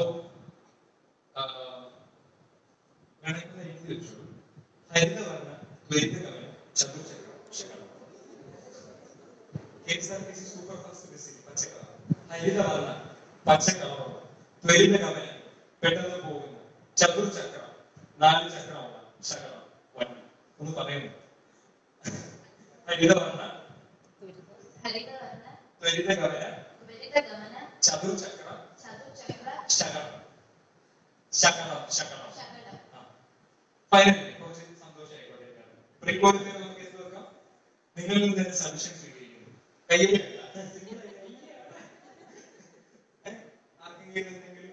എഴുതി വെച്ചു. ഹരിതവർണ്ണ ദ്വൈതകവന ചതുർചക്ര ശകലം. K S R T C super fast ബസ്സിൽ പച്ചക്കളർ. ഹരിതവർണ്ണ പച്ചക്കളറുള്ള ദ്വൈതകവന പെട്ടെന്ന് പോകുന്ന ചതുർചക്ര നാല് ചക്രമുള്ള ശകലം വണ്ടി. ഒന്ന് പറയുന്നു. ഹരിതവർണ്ണ ത്വരിതകവന ചതുർചക്ര ശകലം ശകലം ശകലം. ഫൈനലി കുറച്ച് സന്തോഷമായിക്കോട്ടെ. പ്രീകോളിൽ നമുക്ക് എന്ത് വെക്കാം? നിങ്ങളിൽ നിന്ന് തന്നെ സജഷൻ സ്വീകരിക്കുന്നു. കയ്യിൽ ആർക്കെങ്കിലും എന്തെങ്കിലും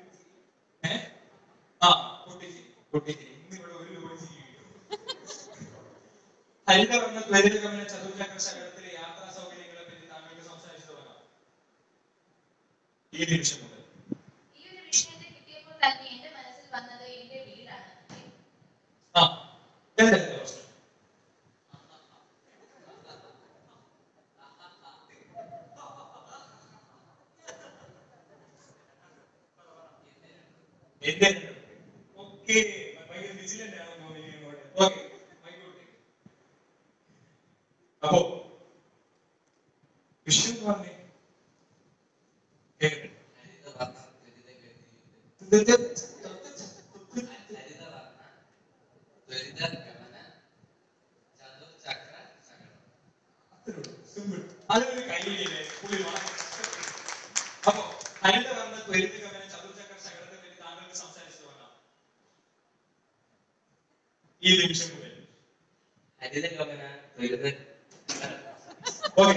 ആ പൊട്ടിച്ചിരി പൊട്ടിച്ചിരി ഇന്നിവിടെ ഒരു ലോഡ് ജീവിക്കും. ഹരിതവർണ്ണ ത്വരിതകവന ചതുർചക്ര ശകലത്തിലെ യാത്രാ സൗകര്യങ്ങളെ പറ്റി താങ്കൾക്ക് സംസാരിച്ചു തുടങ്ങാം ഈ നിമിഷം മുതൽ. ഈ ഒരു വിഷയത്തെ കിട്ടിയപ്പോൾ തന്നെ എന്റെ മനസ്സിൽ വന്നത് എന്റെ വീടാണ്. ആ എന്താ പ്രശ്നം? എന്റെ ഓക്കെ ഓക്കെ ഭയങ്കര വിജിലന്റ് ആണ് തോന്നി ഇങ്ങോട്ട്. ഓക്കെ അപ്പോ വിഷയം എന്ന് പറഞ്ഞേ അതൊരു കയ്യിലില്ലേ പുള്ളി വളരെ അപ്പോ ഹരിത വർണ്ണ ത്വരിത ഗമന ചതുർചക്ര ശകലത്തെ പറ്റി താങ്കൾക്ക് സംസാരിച്ചു തുടങ്ങാം ഈ നിമിഷം മുതൽ. ഹരിത ഗമന ത്വരിത ഓക്കെ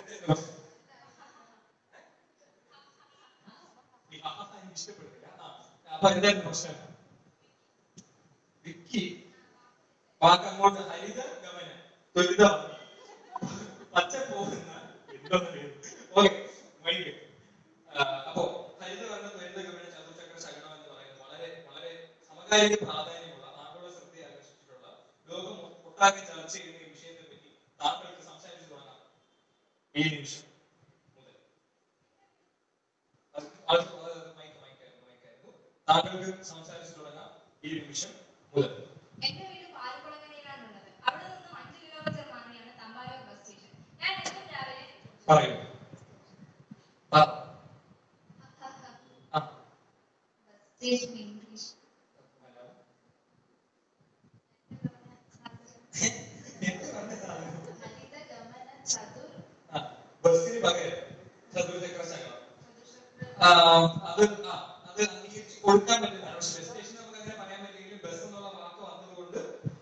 ഇഷ്ടപ്പെടുന്നില്ല. അപ്പൊ എന്തായിരുന്നു പ്രശ്നം? വിക്കി വാക്ക് അങ്ങോട്ട് ഹരിത ഗമന ത്വരിത പച്ച പോകുന്ന ഓക്കെ മൈൻഡ്. അപ്പോ ഹരിത വർണ്ണ ത്വരിത ഗമന ചതുർചക്ര ശകലം എന്ന് പറയുന്നത് വളരെ വളരെ സമകാലിക പ്രാധാന്യമുള്ള ആഗോള ശ്രദ്ധ ആകർഷിച്ചിട്ടുള്ള ലോകം ഒട്ടാകെ ചർച്ച ചെയ്യുന്ന ഈ വിഷയത്തെ പറ്റി താങ്കൾക്ക് സംസാരിച്ചു തുടങ്ങാം ഈ നിമിഷം മുതൽ. താങ്കൾക്ക് സംസാരിച്ചു തുടങ്ങാം ഈ നിമിഷം മുതൽ. എന്റെ വീട് പാലക്കുളങ്ങരയിലാണുള്ളത്. അവിടെ നിന്നും അഞ്ച് കിലോമീറ്റർ മാറിയാണ് തമ്പാനൂർ ബസ് സ്റ്റേഷൻ. ഞാൻ എന്നും രാവിലെ പറയൂ. സ്റ്റേഷൻ ഇംഗ്ലീഷ് ഹരിത ഗമന ചതുർ ബസ്സിന് പകരം ചതുർചക്ര ശകലം അത് അത് അംഗീകരിച്ച് കൊടുക്കാൻ പറ്റുന്നതാണ്. പക്ഷെ ബസ് സ്റ്റേഷൻ നമുക്ക് അങ്ങനെ പറയാൻ പറ്റില്ലെങ്കിലും ബസ് എന്നുള്ള വാക്ക് വന്നതുകൊണ്ട്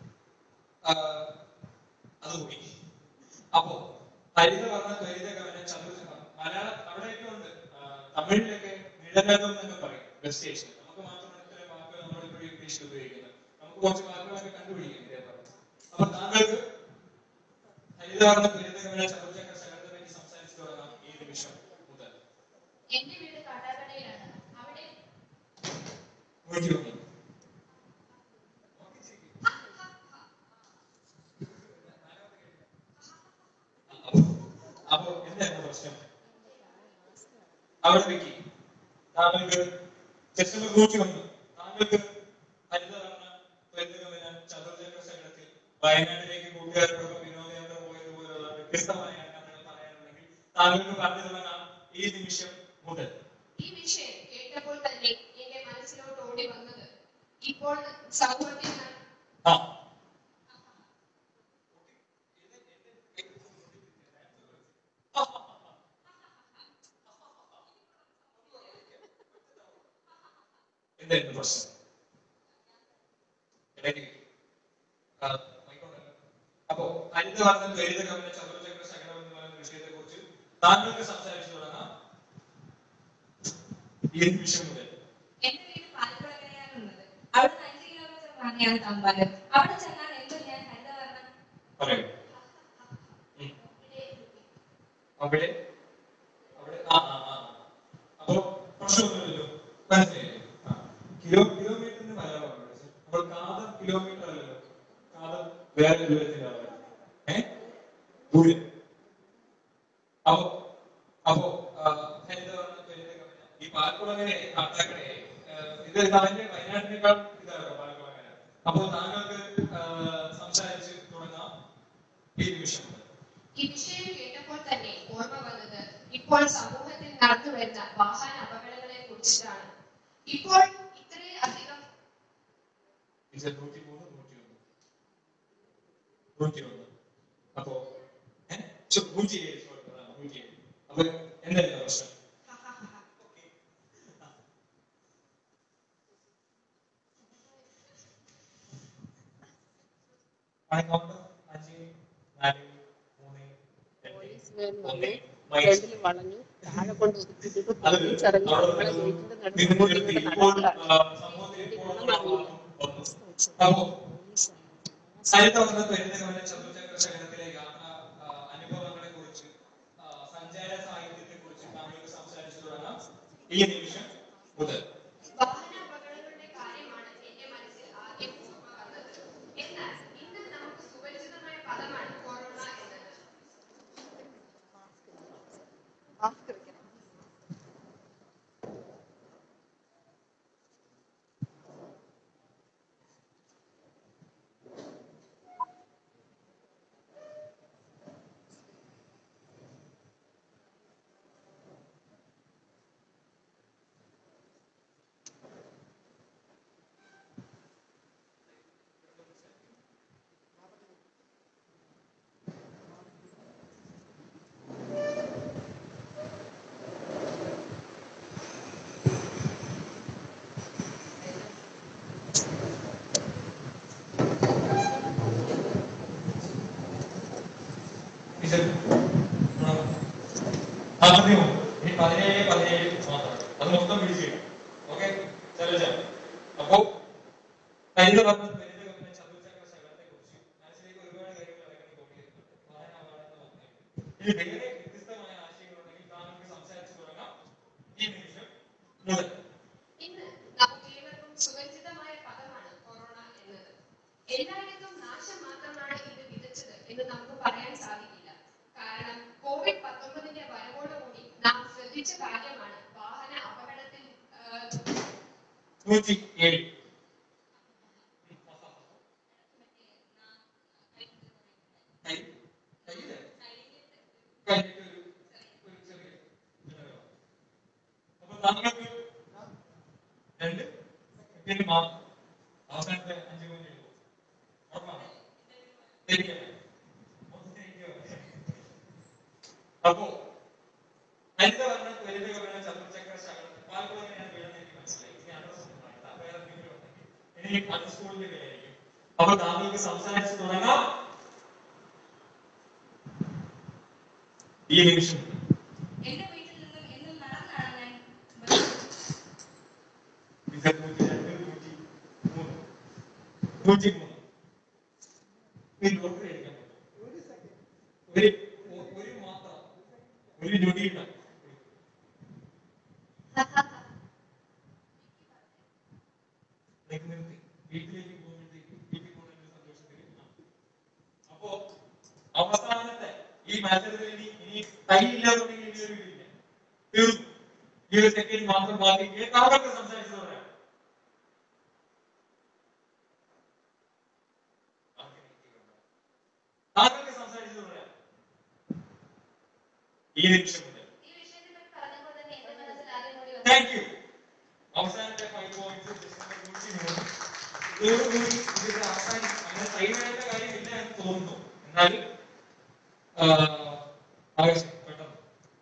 അത് പോയി. അപ്പോ ഹരിത വർണ്ണ ത്വരിത ഗമന ചതുർചക്രം മലയാളം അവിടെയൊക്കെ ഉണ്ട്. തമിഴിലൊക്കെ നിഴലകം എന്നൊക്കെ പറയും ബസ് സ്റ്റേഷൻ. നമുക്ക് മാത്രമാണ് ഇത്തരം വാക്കുകൾ നമ്മൾ ഇപ്പോഴും ഇംഗ്ലീഷിൽ ഉപയോഗിക്കുന്നത്. നമുക്ക് കുറച്ച് വാക്കുകളൊക്കെ കണ്ടുപിടിക്കാം ഇതേപോലെ. അപ്പൊ താങ്കൾക്ക് ഹരിത വർണ്ണ ത്വരിത ഗമന ചതുർചക്ര ശകലത്തെ പറ്റി സംസാരിച്ചു തുടങ്ങാം ഈ നിമിഷം മുതൽ. എന്റെ വീട് കാട്ടാക്കടയിലാണ്. അവിടെ അപ്പോ എന്തായിരുന്നു പ്രശ്നം? അവിടെ വെക്കി താങ്കൾക്ക് ചെസ്റ്റമ കൂട്ടി വന്നു. താങ്കൾക്ക് ഹരിത വർണ്ണ ത്വരിത ഗമന ചതുർചക്ര ശകലത്തിൽ വയനാട്ടിലേക്ക് കൂട്ടുകാരോടൊപ്പം വിനോദയാത്ര പോയതുപോലുള്ള വ്യത്യസ്തമായ കഥകൾ പറയാനുണ്ടെങ്കിൽ താങ്കൾക്ക് പറഞ്ഞു തുടങ്ങാം ഈ നിമിഷം മുതൽ. ഈ വിഷയം കേട്ടപ്പോൾ തന്നെ എന്റെ മനസ്സിലോട്ട് ഓടി വന്നത് ഇപ്പോൾ സമൂഹത്തിൽ ആ എന്തായിരുന്നു പ്രശ്നം? അപ്പോ ഹരിത വർണ്ണ ത്വരിത ഗമന ചതുർചക്ര ശകലം എന്ന് പറയുന്ന വിഷയത്തെ കുറിച്ച് താങ്കൾക്ക് സംസാരിച്ചു തുടങ്ങാം ഈ നിമിഷം മുതൽ. എന്റെ വീട് പാലക്കുളങ്ങരയിലാണുള്ളത്. അവിടെ നിന്ന് അഞ്ച് കിലോമീറ്റർ മാറിയാണ് തമ്പാനൂർ. അവിടെ ചെന്നാൽ എന്തും ഞാൻ ഹരിത വർണ്ണം പറയൂ. അവിടെ അവിടെ ആ ആ ആ അപ്പോ പ്രശ്നമൊന്നുമില്ലല്ലോ, മനസ്സിലായില്ലേ? കിലോ കിലോമീറ്ററിന് മലയാളമാണ്. അപ്പോൾ കാതം കിലോമീറ്റർ അല്ലല്ലോ, കാതം വേറെ ദൂരത്തിലാണ്. ഏഹ് ദൂരം. അപ്പോ അപ്പോ ഹരിത വർണ്ണ ത്വരിത ഗമന ഈ പാലക്കുളങ്ങര കാട്ടാക്കടയെ ഇത് അതിന്റെ വയനാട്ടിനേക്കാൾ ഇതാണ് പാലക്കുളങ്ങര. അപ്പോൾ താങ്കൾക്ക് സംസാരിച്ച് തുടങ്ങാം ഈ നിമിഷം. ഈ വിഷയം കേട്ടപ്പോൾ തന്നെ ഓർമ്മ വന്നത് ഇപ്പോൾ സമൂഹത്തിൽ നടന്നു വരുന്ന വാഹന അപകടങ്ങളെ കുറിച്ചിട്ടാണ്. ഇപ്പോൾ ഇത്രയധികം നൂറ്റി മൂന്ന് നൂറ്റി ഒന്ന് നൂറ്റി ഒന്ന് അപ്പോ നൂറ്റി ഏഴ് നൂറ്റി ഏഴ് അപ്പൊ എന്തായിരുന്നു പ്രശ്നം? അഞ്ച് നാല് മൂന്ന് ഫ്രണ്ടിൽ വളഞ്ഞു താഴെ കൊണ്ട് ഒതുക്കിയിട്ട് പോലീസിറങ്ങി നമ്മളെ വീട്ടിന്റെ നടുവിൽ ഹരിത വർണ്ണ ത്വരിത ഗമന ചതുർചക്ര ശകലത്തിലെ യാത്ര അനുഭവങ്ങളെ കുറിച്ച് സഞ്ചാര സാഹിത്യത്തെ കുറിച്ച് താങ്കൾക്ക് സംസാരിച്ചു തുടങ്ങാം ഈ നിമിഷം മുതൽ. വാഹന അപകടങ്ങളുടെ കാര്യമാണ് എന്റെ മനസ്സിൽ ആദ്യം ഓർമ്മ വന്നത്. എന്നാൽ ഇന്ന് നമുക്ക് സുപരിചിതമായ പദമാണ് കൊറോണ എന്നത്. നാൽപ്പത്തിമൂന്ന് ഇനി പതിനേഴ് പതിനേഴ് മാത്രം അത് മൊത്തം പിടിച്ചു കിട്ടും. ഓക്കെ ശൈലജ. അപ്പോ ഹരിതവർണ്ണ ഹരിതവർണ്ണ ചതുർചക്ര ശകലത്തെ കുറിച്ച് മനസ്സിലേക്ക് ഒരുപാട് കാര്യങ്ങൾ ഇറങ്ങി കൊണ്ടിരിക്കുന്നുണ്ട്. ഇനി വേറെ വ്യത്യസ്തമായ ആശയങ്ങളുണ്ടെങ്കിൽ താങ്കൾക്ക് സംസാരിച്ചു തുടങ്ങാം ഈ നിമിഷം മുതൽ. ഇന്ന് നമുക്കേവർക്കും സുപരിചിതമായ പദമാണ് കൊറോണ എന്നത്. എല്ലായിടത്തും നാശം മാത്രമാണ് ഇത് വിതച്ചത് എന്ന് നമുക്ക് പറയാൻ സാധിക്കില്ല. കാരണം കോവിഡ് പത്തൊമ്പതിന്റെ വരവോടുകൂടി നാം ശ്രദ്ധിച്ച കാര്യമാണ് വാഹന അപകടത്തിൽ നൂറ്റി ഏഴ് താങ്കൾക്ക് രണ്ട് സെക്കൻഡ് മാത്രം അവസാനത്തെ അഞ്ച് മിനിറ്റ് അപ്പോ ഹരിതവർണ്ണ ഹരിതവർണ്ണ ചതുർചക്ര ശകലം പാലക്കാട് ഞാൻ വീഴുന്ന എനിക്ക് മനസ്സിലായി. ഇനി അഡ്രസ് ഒന്നും വേണ്ട, വേറെ എന്തെങ്കിലും ഉണ്ടെങ്കിൽ ഇനി അത് സ്കൂളിന്റെ പേരായിരിക്കും. അപ്പൊ താങ്കൾക്ക് സംസാരിച്ചു തുടങ്ങാം ഈ നിമിഷം. എന്റെ വീട്ടിൽ നിന്നും എന്നും നടന്നാണ് ഞാൻ നൂറ്റി രണ്ട് നൂറ്റി മൂന്ന് നൂറ്റി മൂന്ന് ലോട്ടറി അടിക്കാൻ പറ്റും. ഒരു ഒരു മാത്രം ഒരു ഞൊടിയില്ല. വീട്ടിലേക്ക് പോകുമ്പോഴത്തേക്ക് വീട്ടിൽ പോകുന്ന സന്തോഷത്തിൽ. അപ്പോ അവസാനത്തെ ഈ മാറ്റത്തിൽ ഇനി ഇനി കൈയില്ലാതുണ്ടെങ്കിൽ ഇനി ഒരു വീടില്ല, തീർന്നു. ഈ ഒരു സെക്കൻഡ് മാത്രം ബാക്കി താങ്കൾക്ക് സംസാരിച്ചു പറയാം. താങ്കൾക്ക് സംസാരിച്ചു പറയാം ഈ നിമിഷം മുതൽ. Thank you. അവസാനത്തെ ഫൈവ് പോയിന്റ്സ് ഇതിന്റെ അവസാനം അങ്ങനെ സൈഡായിട്ട് കാര്യമില്ല എന്ന് തോന്നുന്നു. എന്നാൽ ആവശ്യം പെട്ടെന്ന്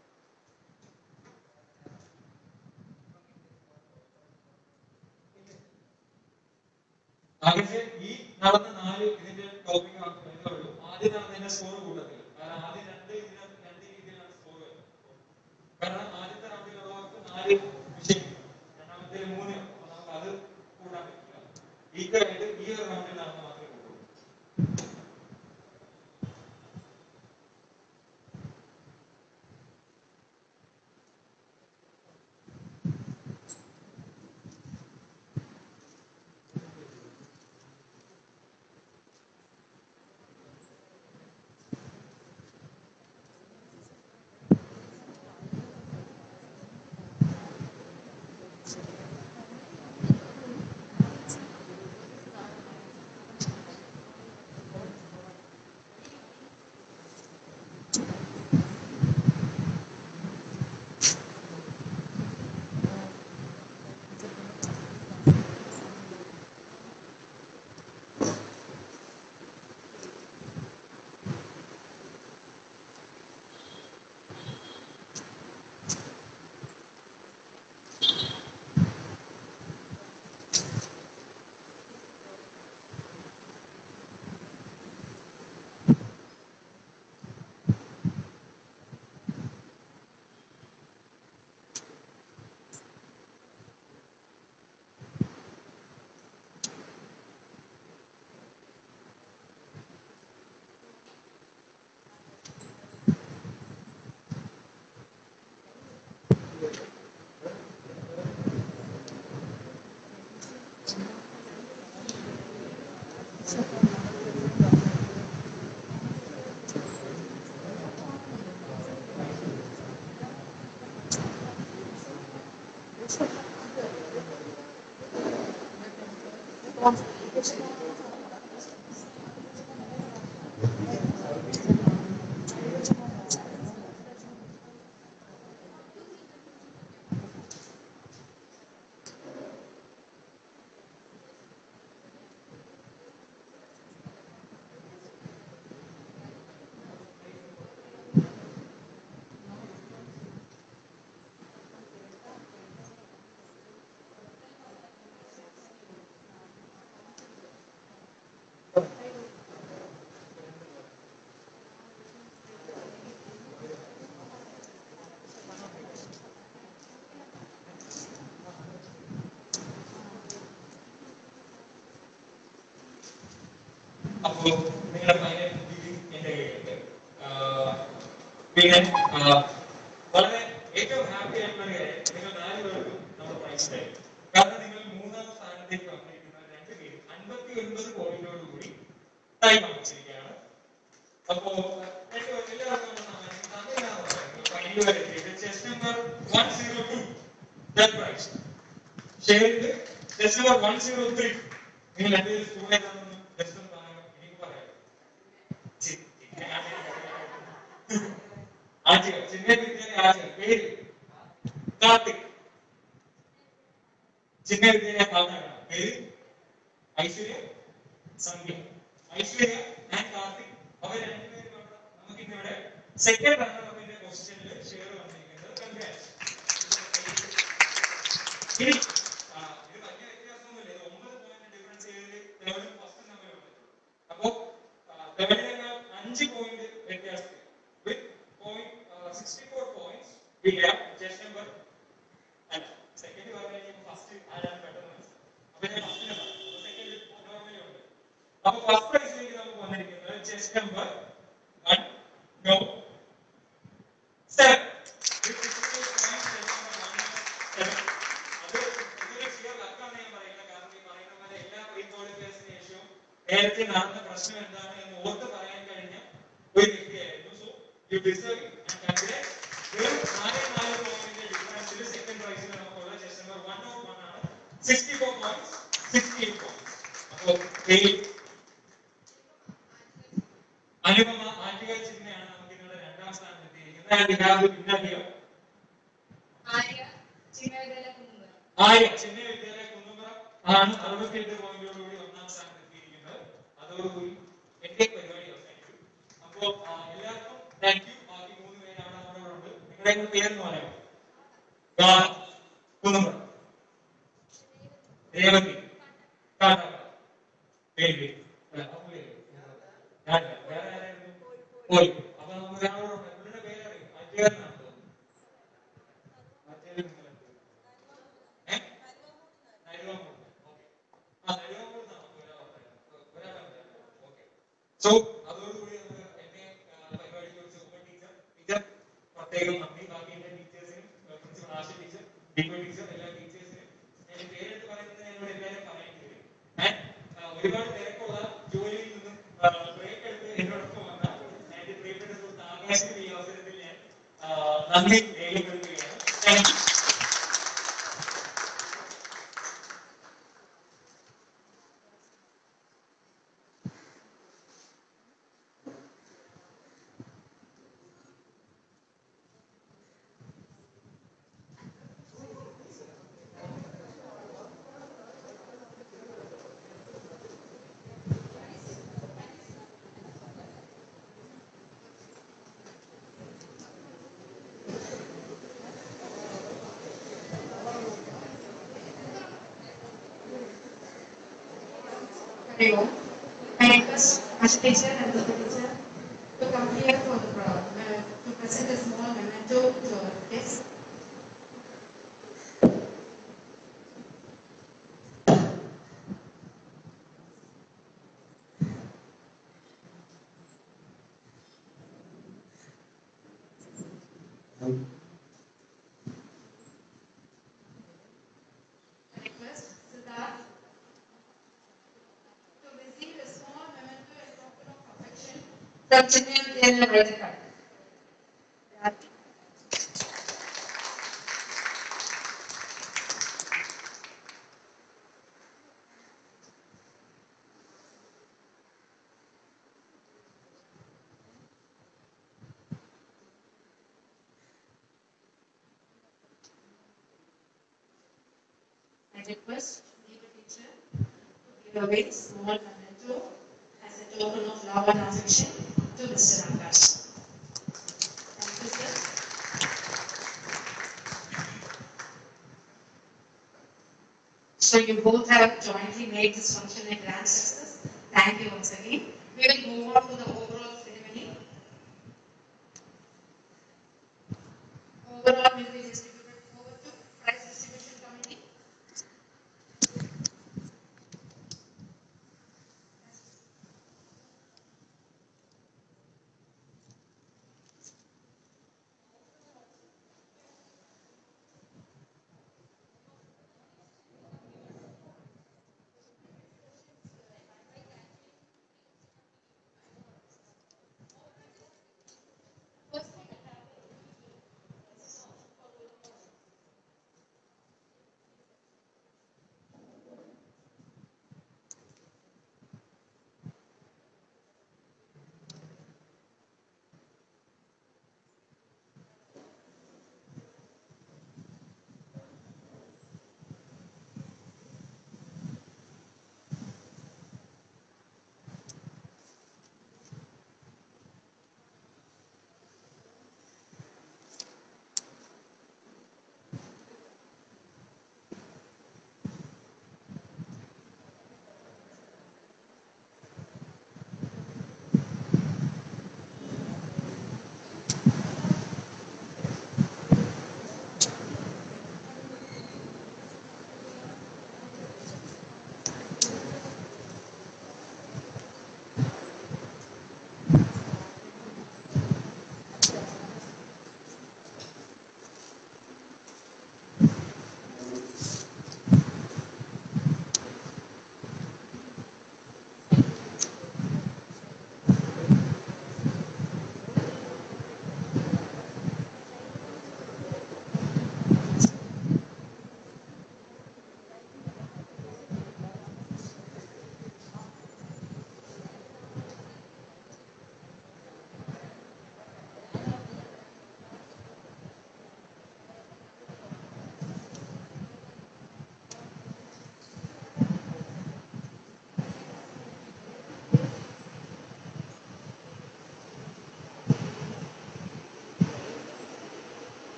ആകെ ഈ നടന്ന നാല് ഇതിന്റെ ടോപ്പിക് ഉള്ളൂ. ആദ്യം നടന്നതിന്റെ സ്കോർ കൂട്ടത്തില്ല. കാരണം ആദ്യം രണ്ട് ഇതിന് രണ്ട് രീതിയിലാണ് സ്കോർ വരുന്നത്. കാരണം ആദ്യത്തെ റൗണ്ടിലുള്ളവർക്ക് നാല് വിഷയം, രണ്ടാമത്തെ മൂന്ന്, അപ്പൊ നമുക്ക് അത് കൂടാൻ പറ്റില്ല. ഈക്വലായിട്ട് ഈ ഒരു റൗണ്ടിൽ നടന്ന മാത്രമേ കൂട്ടുള്ളൂ. അപ്പോൾ നിങ്ങളുടെ ഫൈനൽ എന്റെ കയ്യിലുണ്ട്. പിന്നെ വളരെ ഏറ്റവും ഹാപ്പി ആയിട്ടുള്ള കാര്യം നിങ്ങൾ നാല് പേർക്കും നമ്മൾ പ്രൈസ് തരും. കാരണം നിങ്ങൾ മൂന്നാം സ്ഥാനത്തേക്ക് വന്നിരിക്കുന്ന രണ്ട് പേരും അൻപത്തി ഒൻപത് പോയിന്റോട് കൂടി ടൈം വാങ്ങിച്ചിരിക്കുകയാണ്. അപ്പോ എല്ലാവർക്കും chest number one zero two prize ഷെയറിന്റെ chest number one zero three നിങ്ങൾ രണ്ടുപേരും സ്കൂളിൽ ഏതാണെന്ന് ജസ്റ്റ് ഒന്ന് പറയാം. എനിക്ക് പറയാം ആചാര്യ ചിന്ന വിദ്യാലയ ആചാര്യ പേര് കാർത്തിക്. ചിന്ന വിദ്യാലയ കാർത്തിക് പേര് ഐശ്വര്യ സംഖ്യ. ഐശ്വര്യ ആൻഡ് കാർത്തിക് അവർ രണ്ടുപേരും നമുക്ക് ഇന്നിവിടെ സെക്കൻഡ് റണ്ണർ അപ്പിന്റെ പൊസിഷനിൽ ഷെയർ വന്നിരിക്കുന്നത്. കൺഗ്രാറ്റ്സ്. ഇനി ഇത് വലിയ വ്യത്യാസമൊന്നുമില്ല. ഇത് ഒമ്പത് പോയിന്റ് ഡിഫറൻസ് ചെയ്തതിൽ തേർഡും ഫസ്റ്റും തമ്മിൽ വന്നിട്ടുണ്ട്. അപ്പോ തേർഡിനേക്കാൾ അഞ്ച് പോയിന്റ് വ്യത്യാസം with point uh, sixty-four points we have just number and second പറഞ്ഞാൽ ഫസ്റ്റ് ആരാണ് പെട്ടെന്ന് മനസ്സിലാവും. അപ്പൊ ഞാൻ ഫസ്റ്റിനെ പറഞ്ഞു. സെക്കൻഡ് നോർമലി ഉണ്ട്. അപ്പൊ ഫസ്റ്റ് പ്രൈസിലേക്ക് നമുക്ക് വന്നിരിക്കുന്നത് chest number one no seven. നേരത്തെ നടന്ന പ്രശ്നം എന്താണ് എന്ന് ഓർത്ത് പറയാൻ കഴിഞ്ഞ ഒരു വ്യക്തിയായിരുന്നു. So you deserve and congrats. വെറും നാല് നാല് പോയിന്റിന്റെ ഡിഫറൻസിൽ സെക്കൻഡ് പ്രൈസിൽ നമുക്കുള്ള chest number one of one ആണ്. Sixty four points sixty eight points. അപ്പോൾ അനുപമ ആറ്റുകാൽ ചിഹ്നയാണ് നമുക്ക് ഇന്നലെ രണ്ടാം സ്ഥാനത്ത് എത്തിയിരിക്കുന്നത്. ആര്യ ചിഹ്ന വിദ്യാലയ കുന്നുമ്പ്ര ആണ് അറുപത്തിയെട്ട് പോയിന്റോടുകൂടി ഒന്നാം സ്ഥാനത്ത് എത്തിയിരിക്കുന്നത്. അതോടുകൂടി എന്റെ പരിപാടി അവസാനിച്ചു. അപ്പോ എല്ലാവർക്കും താങ്ക് യു. ബാക്കി മൂന്ന് പേര് അവിടെ നമ്മളോടുണ്ട്. നിങ്ങളുടെ പേരെന്ന് പറയാം. കുന്നുമ്പ്ര, രേവതി, പേര് വേറെ ആരായിരുന്നു? പോയി. അപ്പൊ നമുക്ക് ഒരാളോടുണ്ട്. ഇവരുടെ പേരറിയും. അജയനാണ് തോന്നുന്നു. അജയൻ ഏഹ് നരുവാമൂട്. ഓക്കെ. ആ നരുവാമൂട് നമുക്ക് ഒരാളെ ഓക്കെ. സോ അതോടുകൂടി നമുക്ക് എന്നെ പരിപാടി കുറിച്ച് ഉപ ടീച്ചർ ടീച്ചർ പ്രത്യേകം നന്ദി. ബാക്കി എന്റെ ടീച്ചേഴ്സിനും principal Asha teacher, Dipo teacher, എല്ലാ ടീച്ചേഴ്സിനും ഞാൻ പേരെടുത്ത് പറയുന്നത് എന്നോട് എല്ലാവരും പറയേണ്ടി വരും. ആൻഡ് ഒരുപാട് തിരക്കുള്ള ജോലിയിൽ നിന്നും ബ്രേക്ക് എടുത്ത് എന്നോടൊപ്പം വന്ന എന്റെ പ്രിയപ്പെട്ട സുഹൃത്ത് ആകാശിന് ഈ അവസരത്തിൽ ഞാൻ നന്ദി രേഖപ്പെടുത്തുകയാണ്. Thank you. Hello. I request Asha teacher and the teacher to come here for the uh, to present a small memento to our guests. I request Siddharth to receive a small memento and token of affection from Chinna Vidyalaya Vaitakad. I request the teacher to give away small memento as a token of love and affection to Mister Akash. Thank you, sir. So you both have jointly made this function a grand success. Thank you once again. We will move on to the overall ceremony. Overall will be distributed over to prize distribution committee.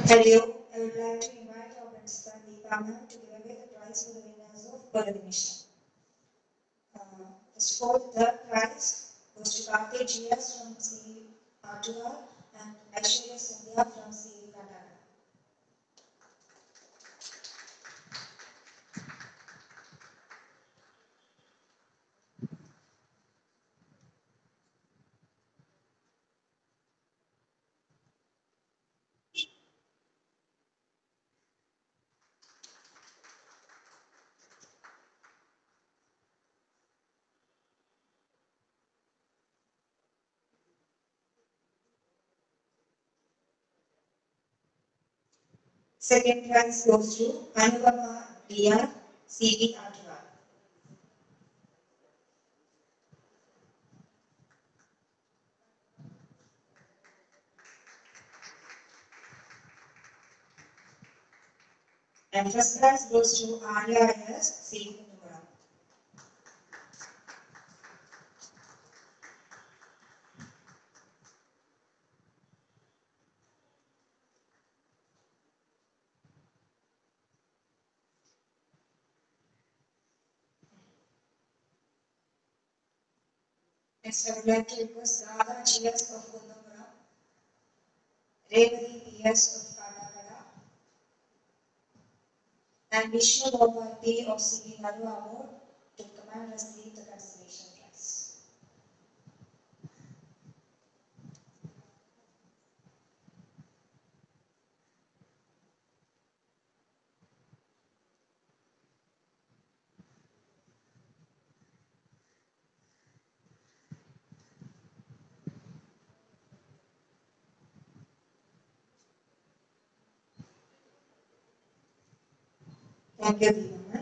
Hello, I would like to invite our principal Deepama to give away the prize for the winners of coordination. Uh, first of all, the third prize goes to Karthik G S from C V Artugar and Aishwarya Sandhya from C V Katara. Second prize goes to Anupama Dia, C V Artugar. And first prize goes to Arya S, C V Numura. Next, I would like to request Radha G S of Kundamura, Revati P S of Katakara, and Vishnu Gopal P of C V Naruamur to come and receive the consolation prize. Thank you, Deepama.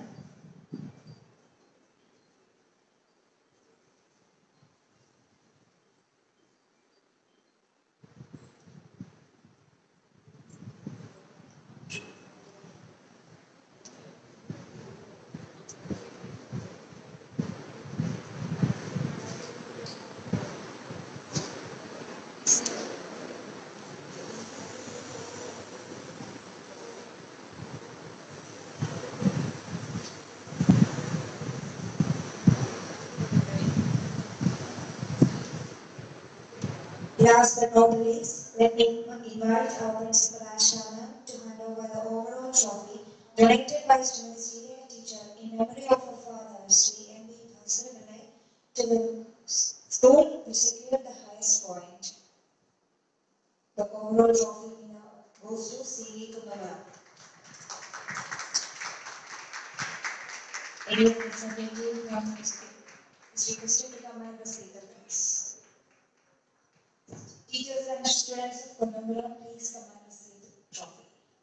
Last but not least, let me invite our principal Ashana to hand over the overall trophy donated by his ministerial teacher in memory of her father, Sri M B Bhaskaravilai, to the school which secured the highest point. The overall trophy winner goes to C V Kumara. Any representative from his school is requested to come and receive the prize. Teachers and students of Kundamura, please come and receive the trophy.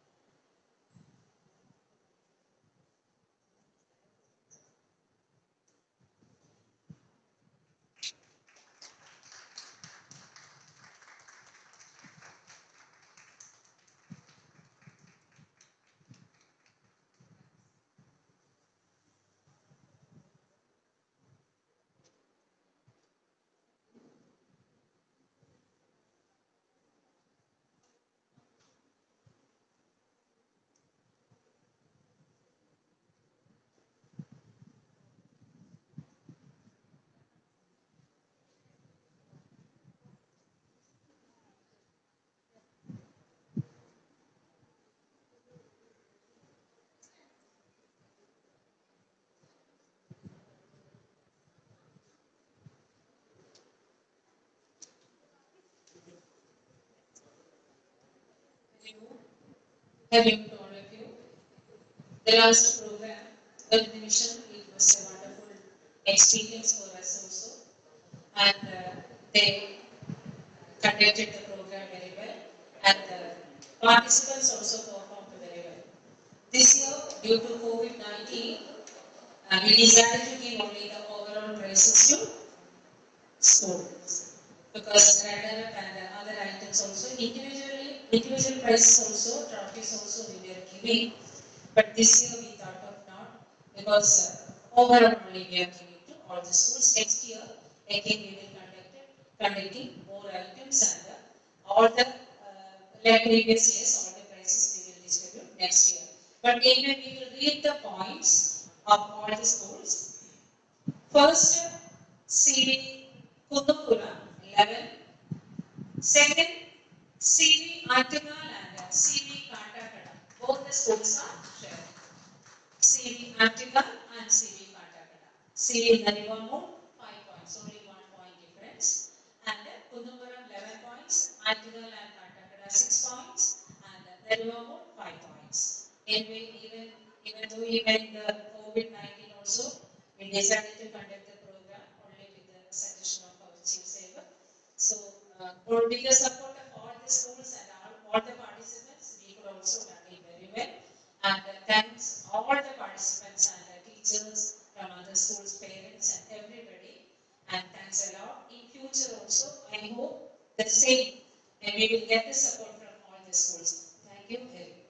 Hello to all of you. The last program, Coordination, it was a wonderful experience for us also. And uh, they conducted the program very well. And the participants also performed very well. This year, due to COVID nineteen, uh, we decided to give only the overall prizes to students. Because runner-up and other items also, individually, individual prizes also, trophies also we were giving. But this year we thought of not, because uh, overall only we are giving to all the schools. Next year, again we will conduct it, conducting more items and uh, all the, uh, like previous years, all the prizes next year. But anyway, we will read the points of all the schools. First, C V Kudumpura, eleven. Second, C V Antigal and C V Kantakada. Both the schools are shared. C V Antigal and C V Kantakada. C V Narivamur, five points, only one point difference. And Kudumpuram, eleven points. Antigal and Kantakada, six points. And Narivamur, five points. Anyway, even, even though even the COVID nineteen also, we decided to conduct the program only with the suggestion of our chief saver. So, uh, with the support of all the schools and all, all the participants, we could also done it very well. And uh, thanks all the participants and the teachers from other schools, parents and everybody. And thanks a lot. In future also, I hope the same, and we will get the support from all the schools. Thank you very much.